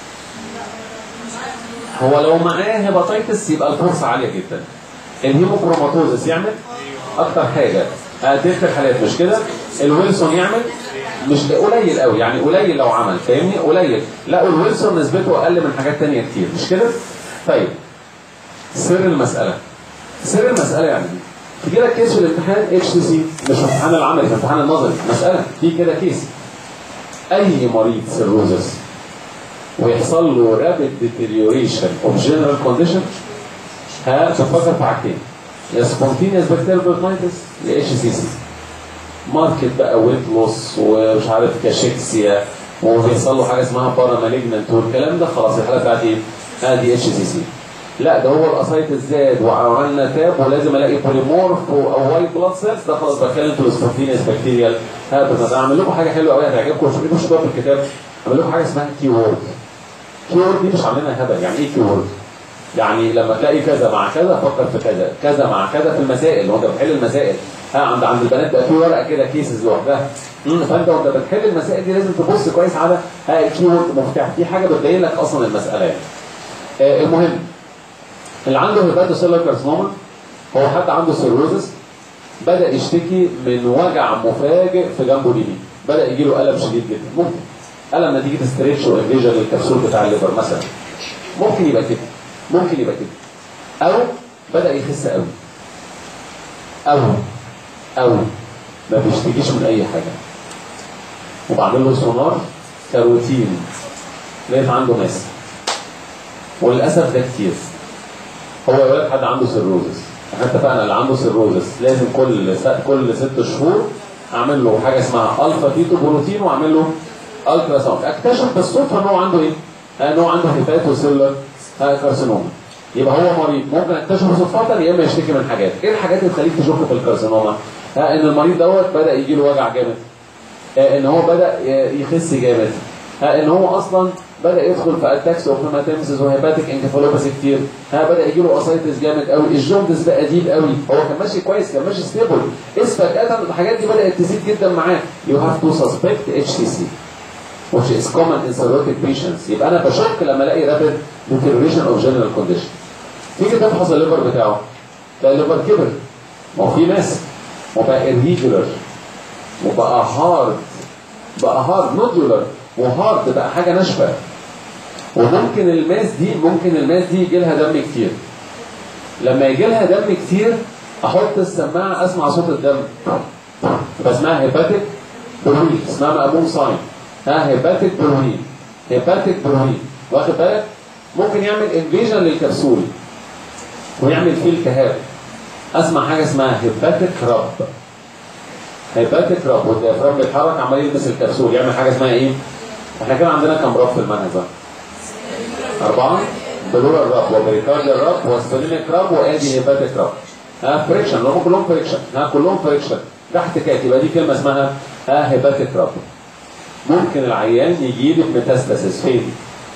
هو لو معاه هيباتايتس يبقى الفرصة عالية جدا. الهيموكروماتوزس يعمل؟ أكتر حاجة تلت الحالات مش كده؟ الويلسون يعمل؟ مش قليل قوي، يعني قليل لو عمل، فاهمني؟ قليل. لا الويلسون نسبته أقل من حاجات تانية كتير مش كده؟ طيب سر المسألة سر المسألة يعني تجي لك كيس في الامتحان اتش سي سي، مش في الامتحان العملي، في الامتحان النظري، مسألة في كده كيس اي مريض سيروزس ويحصل له رابيد ديتيريوريشن اوف جنرال كونديشن، ها تفكر في حاجتين، يا سبونتينيوس بكتيريال بيرتونايتس يا اتش سي سي. ماركت بقى ويت لوس ومش عارف كاشيكسيا وبيحصل له حاجه اسمها بارا مالجننت والكلام ده، خلاص الحاله بتاعتي ايه؟ ها دي اتش سي سي. لا ده هو الاسايتس زاد وعملنا تاب ولازم الاقي بوليمورف او وايت بلاد سيلز، ده خلاص بتكلم في السبونتينيوس بكتيريال. ها اعمل لكم حاجه حلوه قوي هتعجبكم، شوفوا شوفوا في الكتاب، اعمل لكم حاجه اسمها كي وورد. كي وورد دي مش عاملينها هبل، يعني ايه كي وورد؟ يعني لما تلاقي كذا مع كذا فكر في كذا، كذا مع كذا في المسائل، وانت بتحل المسائل ها عند عند البنات بقى في ورقه كده كيسز لوحدها، فانت وانت بتحل المسائل دي لازم تبص كويس على ها الكي وورد مفتاح، دي حاجه بتبين لك اصلا المساله يعني. آه المهم اللي عنده هيباتوسيلر كارسينوما هو حد عنده سيروزس بدأ يشتكي من وجع مفاجئ في جنبه اليمين، بدأ يجي له ألم شديد جدا، ممكن ألم نتيجة ستريتش وانفيجن للكبسول بتاع الليفر مثلا، ممكن يبقى كده، ممكن يبقى كده، أو بدأ يخس قوي، أو أو ما بيشتكيش من أي حاجة، وبعمل له سونار كروتين لقيت عنده ماس، وللأسف ده كتير. هو يا ولاد حد عنده سيروزس، احنا اتفقنا اللي عنده سيروزس لازم كل كل ست شهور اعمل له حاجه اسمها الفا فيتو بروتين واعمل له الترا ساوند. اكتشف بالصدفه ان هو عنده ايه؟ ان هو عنده هيباتوسيلر كارسينوما. يبقى هو مريض ممكن اكتشفه صدفه يا اما يشتكي من حاجات. ايه الحاجات اللي تخليك تشك في الكارسينوما؟ ان المريض دوت بدا يجي له وجع جامد، ان هو بدا يخس جامد، ان هو اصلا بدا يدخل في اتاكس اوف هيماتيمسيس وهيباتيك انكفالوباثي كتير، ها بدا يجي له اسايتس جامد قوي، الجوندس بقى ديب قوي، هو كان ماشي كويس كان ماشي ستيبل، اس فجاه الحاجات دي بدات تزيد جدا معاه. يو هاف تو سسبكت اتش سي سي which is common in cirrhotic patients. يبقى انا بشك لما الاقي رابيد deterioration of general condition. تيجي تفحص الليفر بتاعه تلاقي الليفر كبر، ما هو في ماس وبقى irregular وبقى هارد، بقى هارد نودولار وهارد، بقى حاجه ناشفه. وممكن الماس دي ممكن الماس دي يجي لها دم كتير. لما يجي لها دم كتير احط السماعه اسمع صوت الدم، يبقى اسمها هيباتيك بروين، اسمها مأمون ساين. ها هيباتيك بروين، هيباتيك بروين، واخد بالك؟ ممكن يعمل انفيجن للكبسول ويعمل فيه التهاب، اسمع حاجه اسمها هيباتيك راب. هيباتيك راب والديافرام بيتحرك عمال يلبس الكبسول، يعمل حاجه اسمها ايه؟ احنا كده عندنا كام راب في المنهج ده؟ أربعة، بلورال راب وبريكارديال راب وسبلينيك راب وادي هيباتيك راب. ها فريكشن، هم كلهم فريكشن، ها كلهم فريكشن، تحت كاتب يبقى دي كلمه اسمها ها هيباتيك راب. ممكن العيان يجي لي بميتاستاسيس فين؟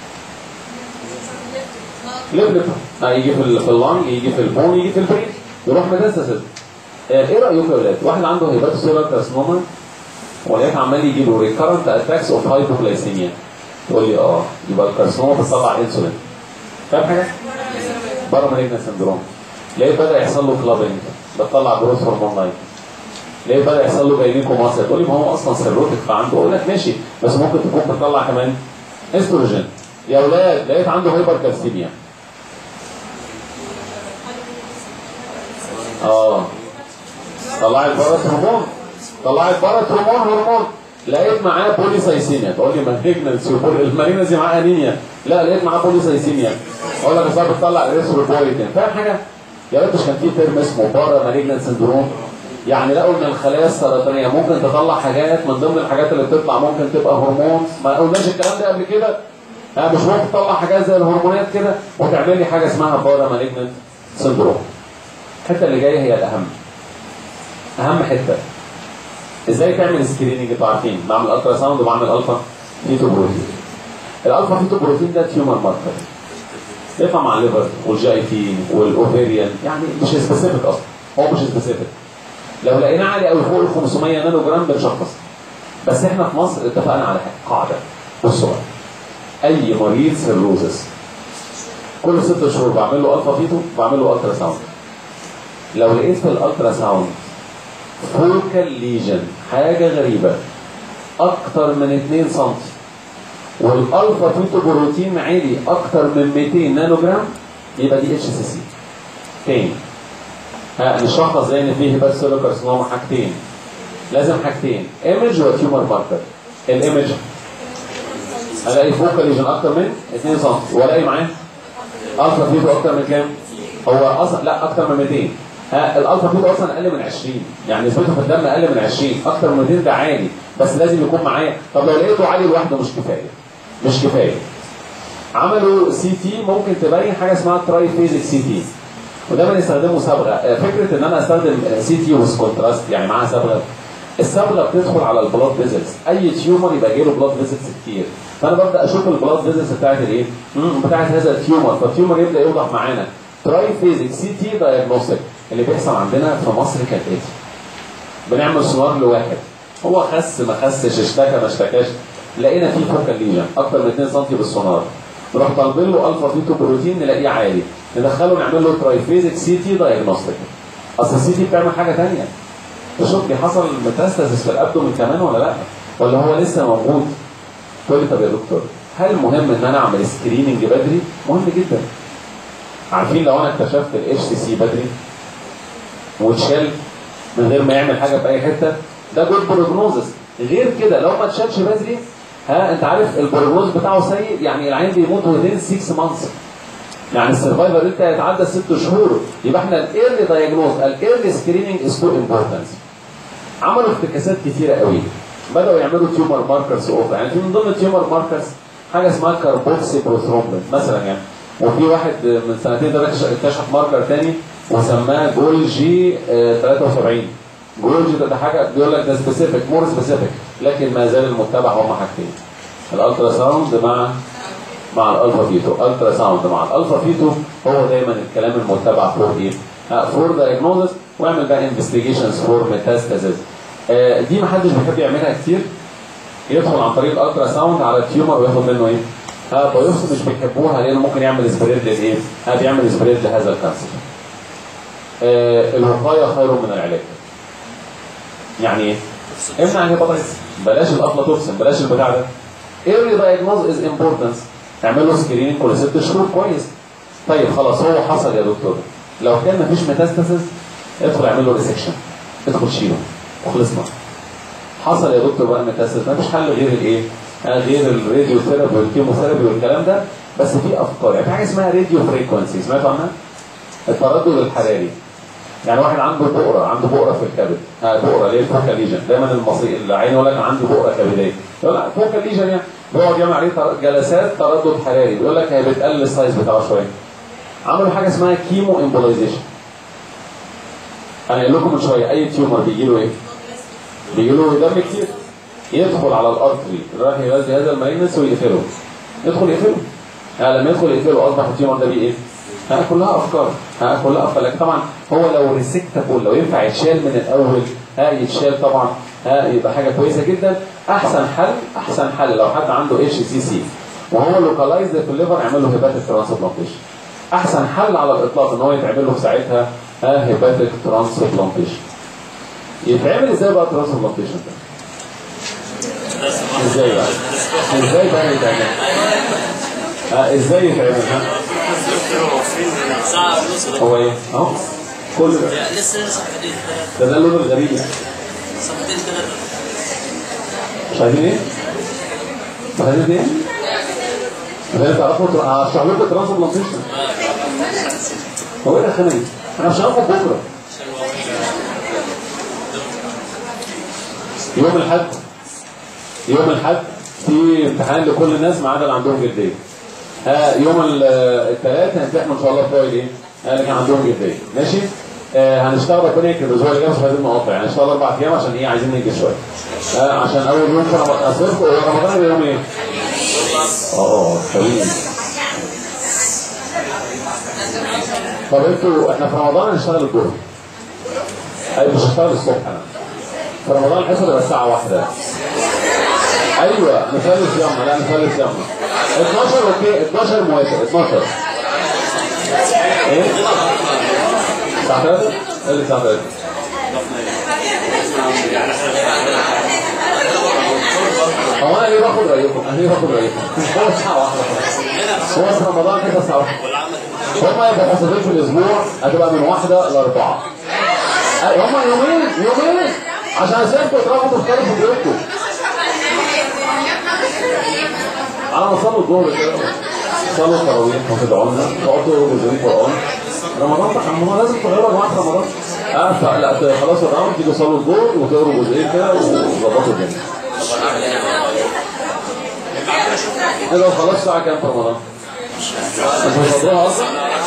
لب لب، ها يجي في اللنج، يجي في البون، يجي في البرين، يروح ميتاستاسيس. ايه رايكم يا ولاد؟ واحد عنده هيباتوسيلر كارسينوما ولقيت عمال يجي له ريكارنت اتاكس اوف هايبوغلايسيميا، تقول لي اه يبقى الكارسينوما بتطلع انسولين. فاهم حاجه؟ بارا مالجنا سندروم، ليه بدا يحصل له كلابنج بتطلع جروث هرمون لاين، ليه بدا يحصل له جاينيكوماسيا، تقول لي ما هو اصلا سيروتك فعنده، اقول لك ماشي بس ممكن تكون بتطلع كمان استروجين. يا اولاد لقيت عنده هايبر كالسيميا، اه طلعت بره هرمون، طلعت بره هرمون هرمون لقيت معاه بوليسايسيميا، تقول لي مالجنسي المالجنسي معاه انيميا، لا لقيت معاه بوليسايسيميا، اقول لك اصلا بتطلع اريثروبويتين. فاهم حاجه؟ يا ريت مش كان في ترم اسمه بارا مالجنت سندروم، يعني لقوا ان الخلايا السرطانيه ممكن تطلع حاجات، من ضمن الحاجات اللي بتطلع ممكن تبقى هرمون، ما قلناش الكلام ده قبل كده؟ ها مش ممكن تطلع حاجات زي الهرمونات كده وتعمل لي حاجه اسمها بارا مالجنت سندروم. الحته اللي جايه هي الاهم، اهم حته، ازاي تعمل سكريننج؟ انتوا عارفين بعمل الترا ساوند وبعمل الفا فيتو بروتين. الالفا فيتو بروتين ده تيومر ماركر، يطلع مع الليفر والجي اي تي والاوفيريان، يعني مش سبيسيفيك اصلا، هو مش سبيسيفيك. لو لقيناه عالي قوي فوق ال خمسمية نانو جرام بنشخص. بس احنا في مصر اتفقنا على حاجه، قاعده، بصوا بقى، اي مريض سيروزس كل ست شهور بعمل له الفا فيتو، بعمل له الترا ساوند. لو لقيت في الالترا ساوند فوكال ليجن حاجه غريبه اكتر من اتنين سم والالفا فيتو بروتين عالي اكتر من ميتين نانو جرام، يبقى دي اتش سي سي. تاني ها نشخص زي ان فيه هيباتوسيلر كارسينوما حاجتين، لازم حاجتين، ايمج وتيومر ماركر. الايمج الاقي فوكال ليجن اكتر من اتنين سم والاقي معاه الفا فيتو اكتر من كام؟ هو اصلا لا اكتر من ميتين. ها الالفا فيتو اصلا اقل من عشرين، يعني نسبته في الدم اقل من عشرين، اكتر من ميتين ده عالي، بس لازم يكون معايا. طب لو لقيته عالي لوحده مش كفايه، مش كفايه. عملوا سي تي ممكن تبين حاجه اسمها تراي فيزيك سي تي، وده بنستخدمه صبغه. فكره ان انا استخدم سي تي ويز كونتراست يعني معاها صبغه، الصبغه بتدخل على البلاد فيزلز، اي تيومر يبقى جاي له بلاد فيزلز كتير، فانا ببدا اشوف البلاد فيزلز بتاعت الايه؟ بتاعت هذا التيومر، فالتيومر يبدا يوضح معانا. تراي فيزيك سي تي دايجنوستيك اللي بيحصل عندنا في مصر كالاتي، بنعمل سونار لواحد هو خس ما خسش اشتكى ما اشتكاش، لقينا فيه فوكال ليجن اكتر من اتنين سم بالسونار، نروح طالبين له الفا فيتو بروتين نلاقيه عالي، ندخله نعمل له ترايفيزيك سي تي دايجنوستيك. اصل السي تي بتعمل حاجه ثانيه، تشوف لي حصل ميتاستاسيس في الابدومين كمان ولا لا، ولا هو لسه موجود. تقول لي طب يا دكتور هل مهم ان انا اعمل سكريننج بدري؟ مهم جدا. عارفين لو انا اكتشفت الاتش سي سي بدري واتشال من غير ما يعمل حاجه في اي حته، ده جود بروجنوزس. غير كده لو ما اتشالش بدري، ها انت عارف البروجنوز بتاعه سيء، يعني العين بيموت within ستة مانثs، يعني السرفايفر انت هيتعدى ست شهور. يبقى احنا الايرلي دايجنوز الايرلي سكريننج از تو امبورتنت. عملوا افتكاسات كتيره قوي، بداوا يعملوا تيومر ماركرز اخرى، يعني في من ضمن التيومر ماركرز حاجه اسمها كاربوكسي بروثرومبين مثلا يعني. وفي واحد من سنتين ده اكتشف ماركر ثاني وسماه جول جي تلاتة وسبعين. جول جي ده حاجه بيقول لك ده سبيسيفيك مور سبيسيفيك، لكن ما زال المتبع هم حاجتين، الالترا ساوند مع مع الالفا فيتو، الترا ساوند مع الالفا فيتو هو دايما الكلام المتبع فور ايه؟ فور دايجنوزس، واعمل بقى انفستيجيشنز فور ميتاستاسيس. آه دي ما حدش بيحب يعملها كتير، يدخل عن طريق الالترا ساوند على التيومر وياخد منه ايه؟ ها بايوبسي مش بيحبوها لانه ممكن يعمل سبريد للايه؟ ها بيعمل سبريد لهذا الكانسر. آه الوقايه خير من العلاج. يعني ايه؟ امنع الهيباتايتس، بلاش الافلاتوكسين، بلاش البتاع ده. early diagnosis is important. اعمل له سكريننج كل ست شهور كويس. طيب خلاص هو حصل يا دكتور، لو كان مفيش ميتاستاسيس ادخل اعمل له ريسكشن، ادخل شيله وخلصنا. حصل يا دكتور بقى ميتاستاسيس، مفيش حل غير الايه؟ غير الراديو ثيرابي والكيموثيرابي والكلام ده، بس في افكار. يعني في حاجه اسمها راديو فريكونسي، سمعتوا عنها؟ التردد الحراري. يعني واحد عنده بؤره، عنده بؤره في الكبد، ها بؤره اللي هي الفوكال ليجن، دايما المصري العين يقول لك عنده بؤره كبديه، يقول لك فوكال ليجن يعني بيقعد يعمل عليه جلسات تردد حراري، بيقول لك هي بتقلل السايز بتاعه شويه. عملوا حاجه اسمها كيمو امبولايزيشن. انا قايل لكم من شويه اي تيومر بيجي له ايه؟ بيجي له دم كتير، يدخل على الارتري راح يغذي هذا الماينس ويقفله، يدخل يقفله. يعني لما يدخل يقفله اصبح التيومر ده بيه ايه؟ ها كلها افكار، ها كلها افكار. لكن طبعا هو لو ريسكتابل، لو ينفع يتشال من الاول ها يتشال طبعا، ها يبقى حاجه كويسه جدا. احسن حل احسن حل لو حد عنده اتش سي سي وهو لوكالايزد في الليفر اعمل له هيباتيك ترانسبلانتيشن. احسن حل على الاطلاق ان هو يتعمل له في ساعتها ها هيباتيك ترانسبلانتيشن. يتعمل ازاي بقى ترانسبلانتيشن ده؟ ازاي بقى؟ ازاي بقى يتعمل؟ ها ازاي يتعمل؟ ها؟ هو ايه؟ اهو كل ده ده ده اللون الغريب يعني. مش عايزين ايه؟ مش عايزين ايه؟ مش عايزين تعرفوا هشرح لكم الترانسبلانتيشن. هو ايه الرخامه دي؟ انا مش هعرفه بكره. يوم الاحد يوم الاحد في امتحان لكل الناس ما عدا اللي عندهم جلديه. ها يوم الثلاث هنمتحنوا ان شاء الله بتوع ايه؟ اللي كان عندهم جلديه، ماشي؟ آه هنشتغل ربنا يكرم الاسبوع اللي جاي، مش عايزين نقاطع، يعني هنشتغل اربع ايام عشان ايه؟ عايزين ننجز شويه. آه عشان اول يوم في رمضان، اصل رمضان يبقى يوم ايه؟ اه طويل. طب انتوا احنا في رمضان هنشتغل الظهر. ايوه مش هشتغل الصبح انا. في رمضان الحصه تبقى الساعه واحدة. ايوه نثلث يومنا، لا نثلث يومنا. اتناشر اوكي، اتناشر موافق، اتناشر. ايه؟ الساعة ثلاثة؟ ايه اللي الساعة ثلاثة؟ هو انا ليه باخد رايكم؟ انا ليه باخد رايكم؟ هو الساعة واحدة هو في رمضان كده الساعة واحدة. هما يبقوا حصتين في الاسبوع هتبقى من واحدة لأربعة. هما يومين يومين عشان اسيبكم تروحوا تفطروا في بيوتكم. على ما صلوا الظهر كده صلوا التراويح وتدعوا لنا تقعدوا تقروا جزئين قرآن. رمضان تحملوا لازم تغيروا يا جماعه رمضان. اه لا خلاص الراوند تيجوا صلوا الظهر وتقروا جزئين كده وظبطوا الدنيا. كده وخلاص الساعه كام في رمضان؟ انتوا هتحضروها اصلا؟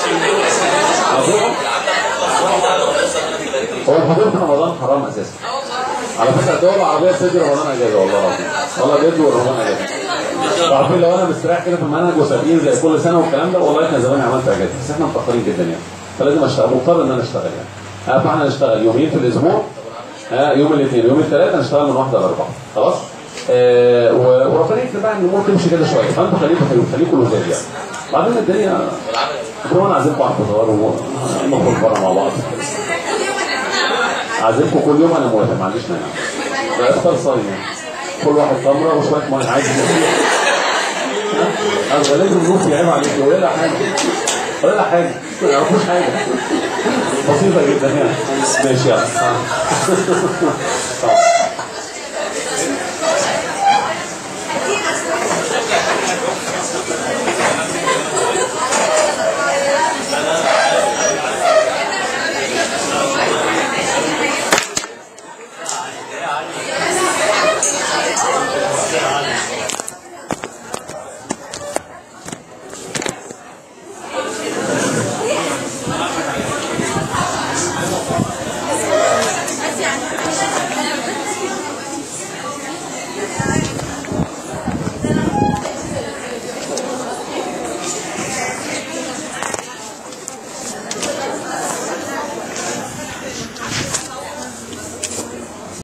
هو الحضور في رمضان حرام اساسا. على فكره الدول العربيه بتدي رمضان اجازه والله العظيم. والله بيدوا رمضان اجازه. عارفين لو انا مستريح كده في المنهج وسابقين زي كل سنه والكلام ده والله كان زماني عملت اجازه، بس احنا متاخرين جدا يعني. فلازم اشتغل، مضطر ان انا اشتغل يعني. فاحنا هنشتغل يومين في الاسبوع. ها يوم الاثنين ويوم الثلاث هنشتغل من واحده لاربعه. خلاص؟ آه وربنا يكتب بقى ان الامور تمشي كده شويه، فانتوا خليكم خليكم لزاز يعني. بعدين الدنيا كلنا عايزينكم على الفطار ونخرج بره مع بعض. عايزينكم كل يوم انا موافق، ما عنديش مانع. ده افطار صايم يعني. كل واحد تمره وشويه ميه عايز انا لازم نروح يعيب عليك ولا حاجه ولا حاجه ما يعرفوش حاجه بسيطه جدا يعني. ماشي يلا.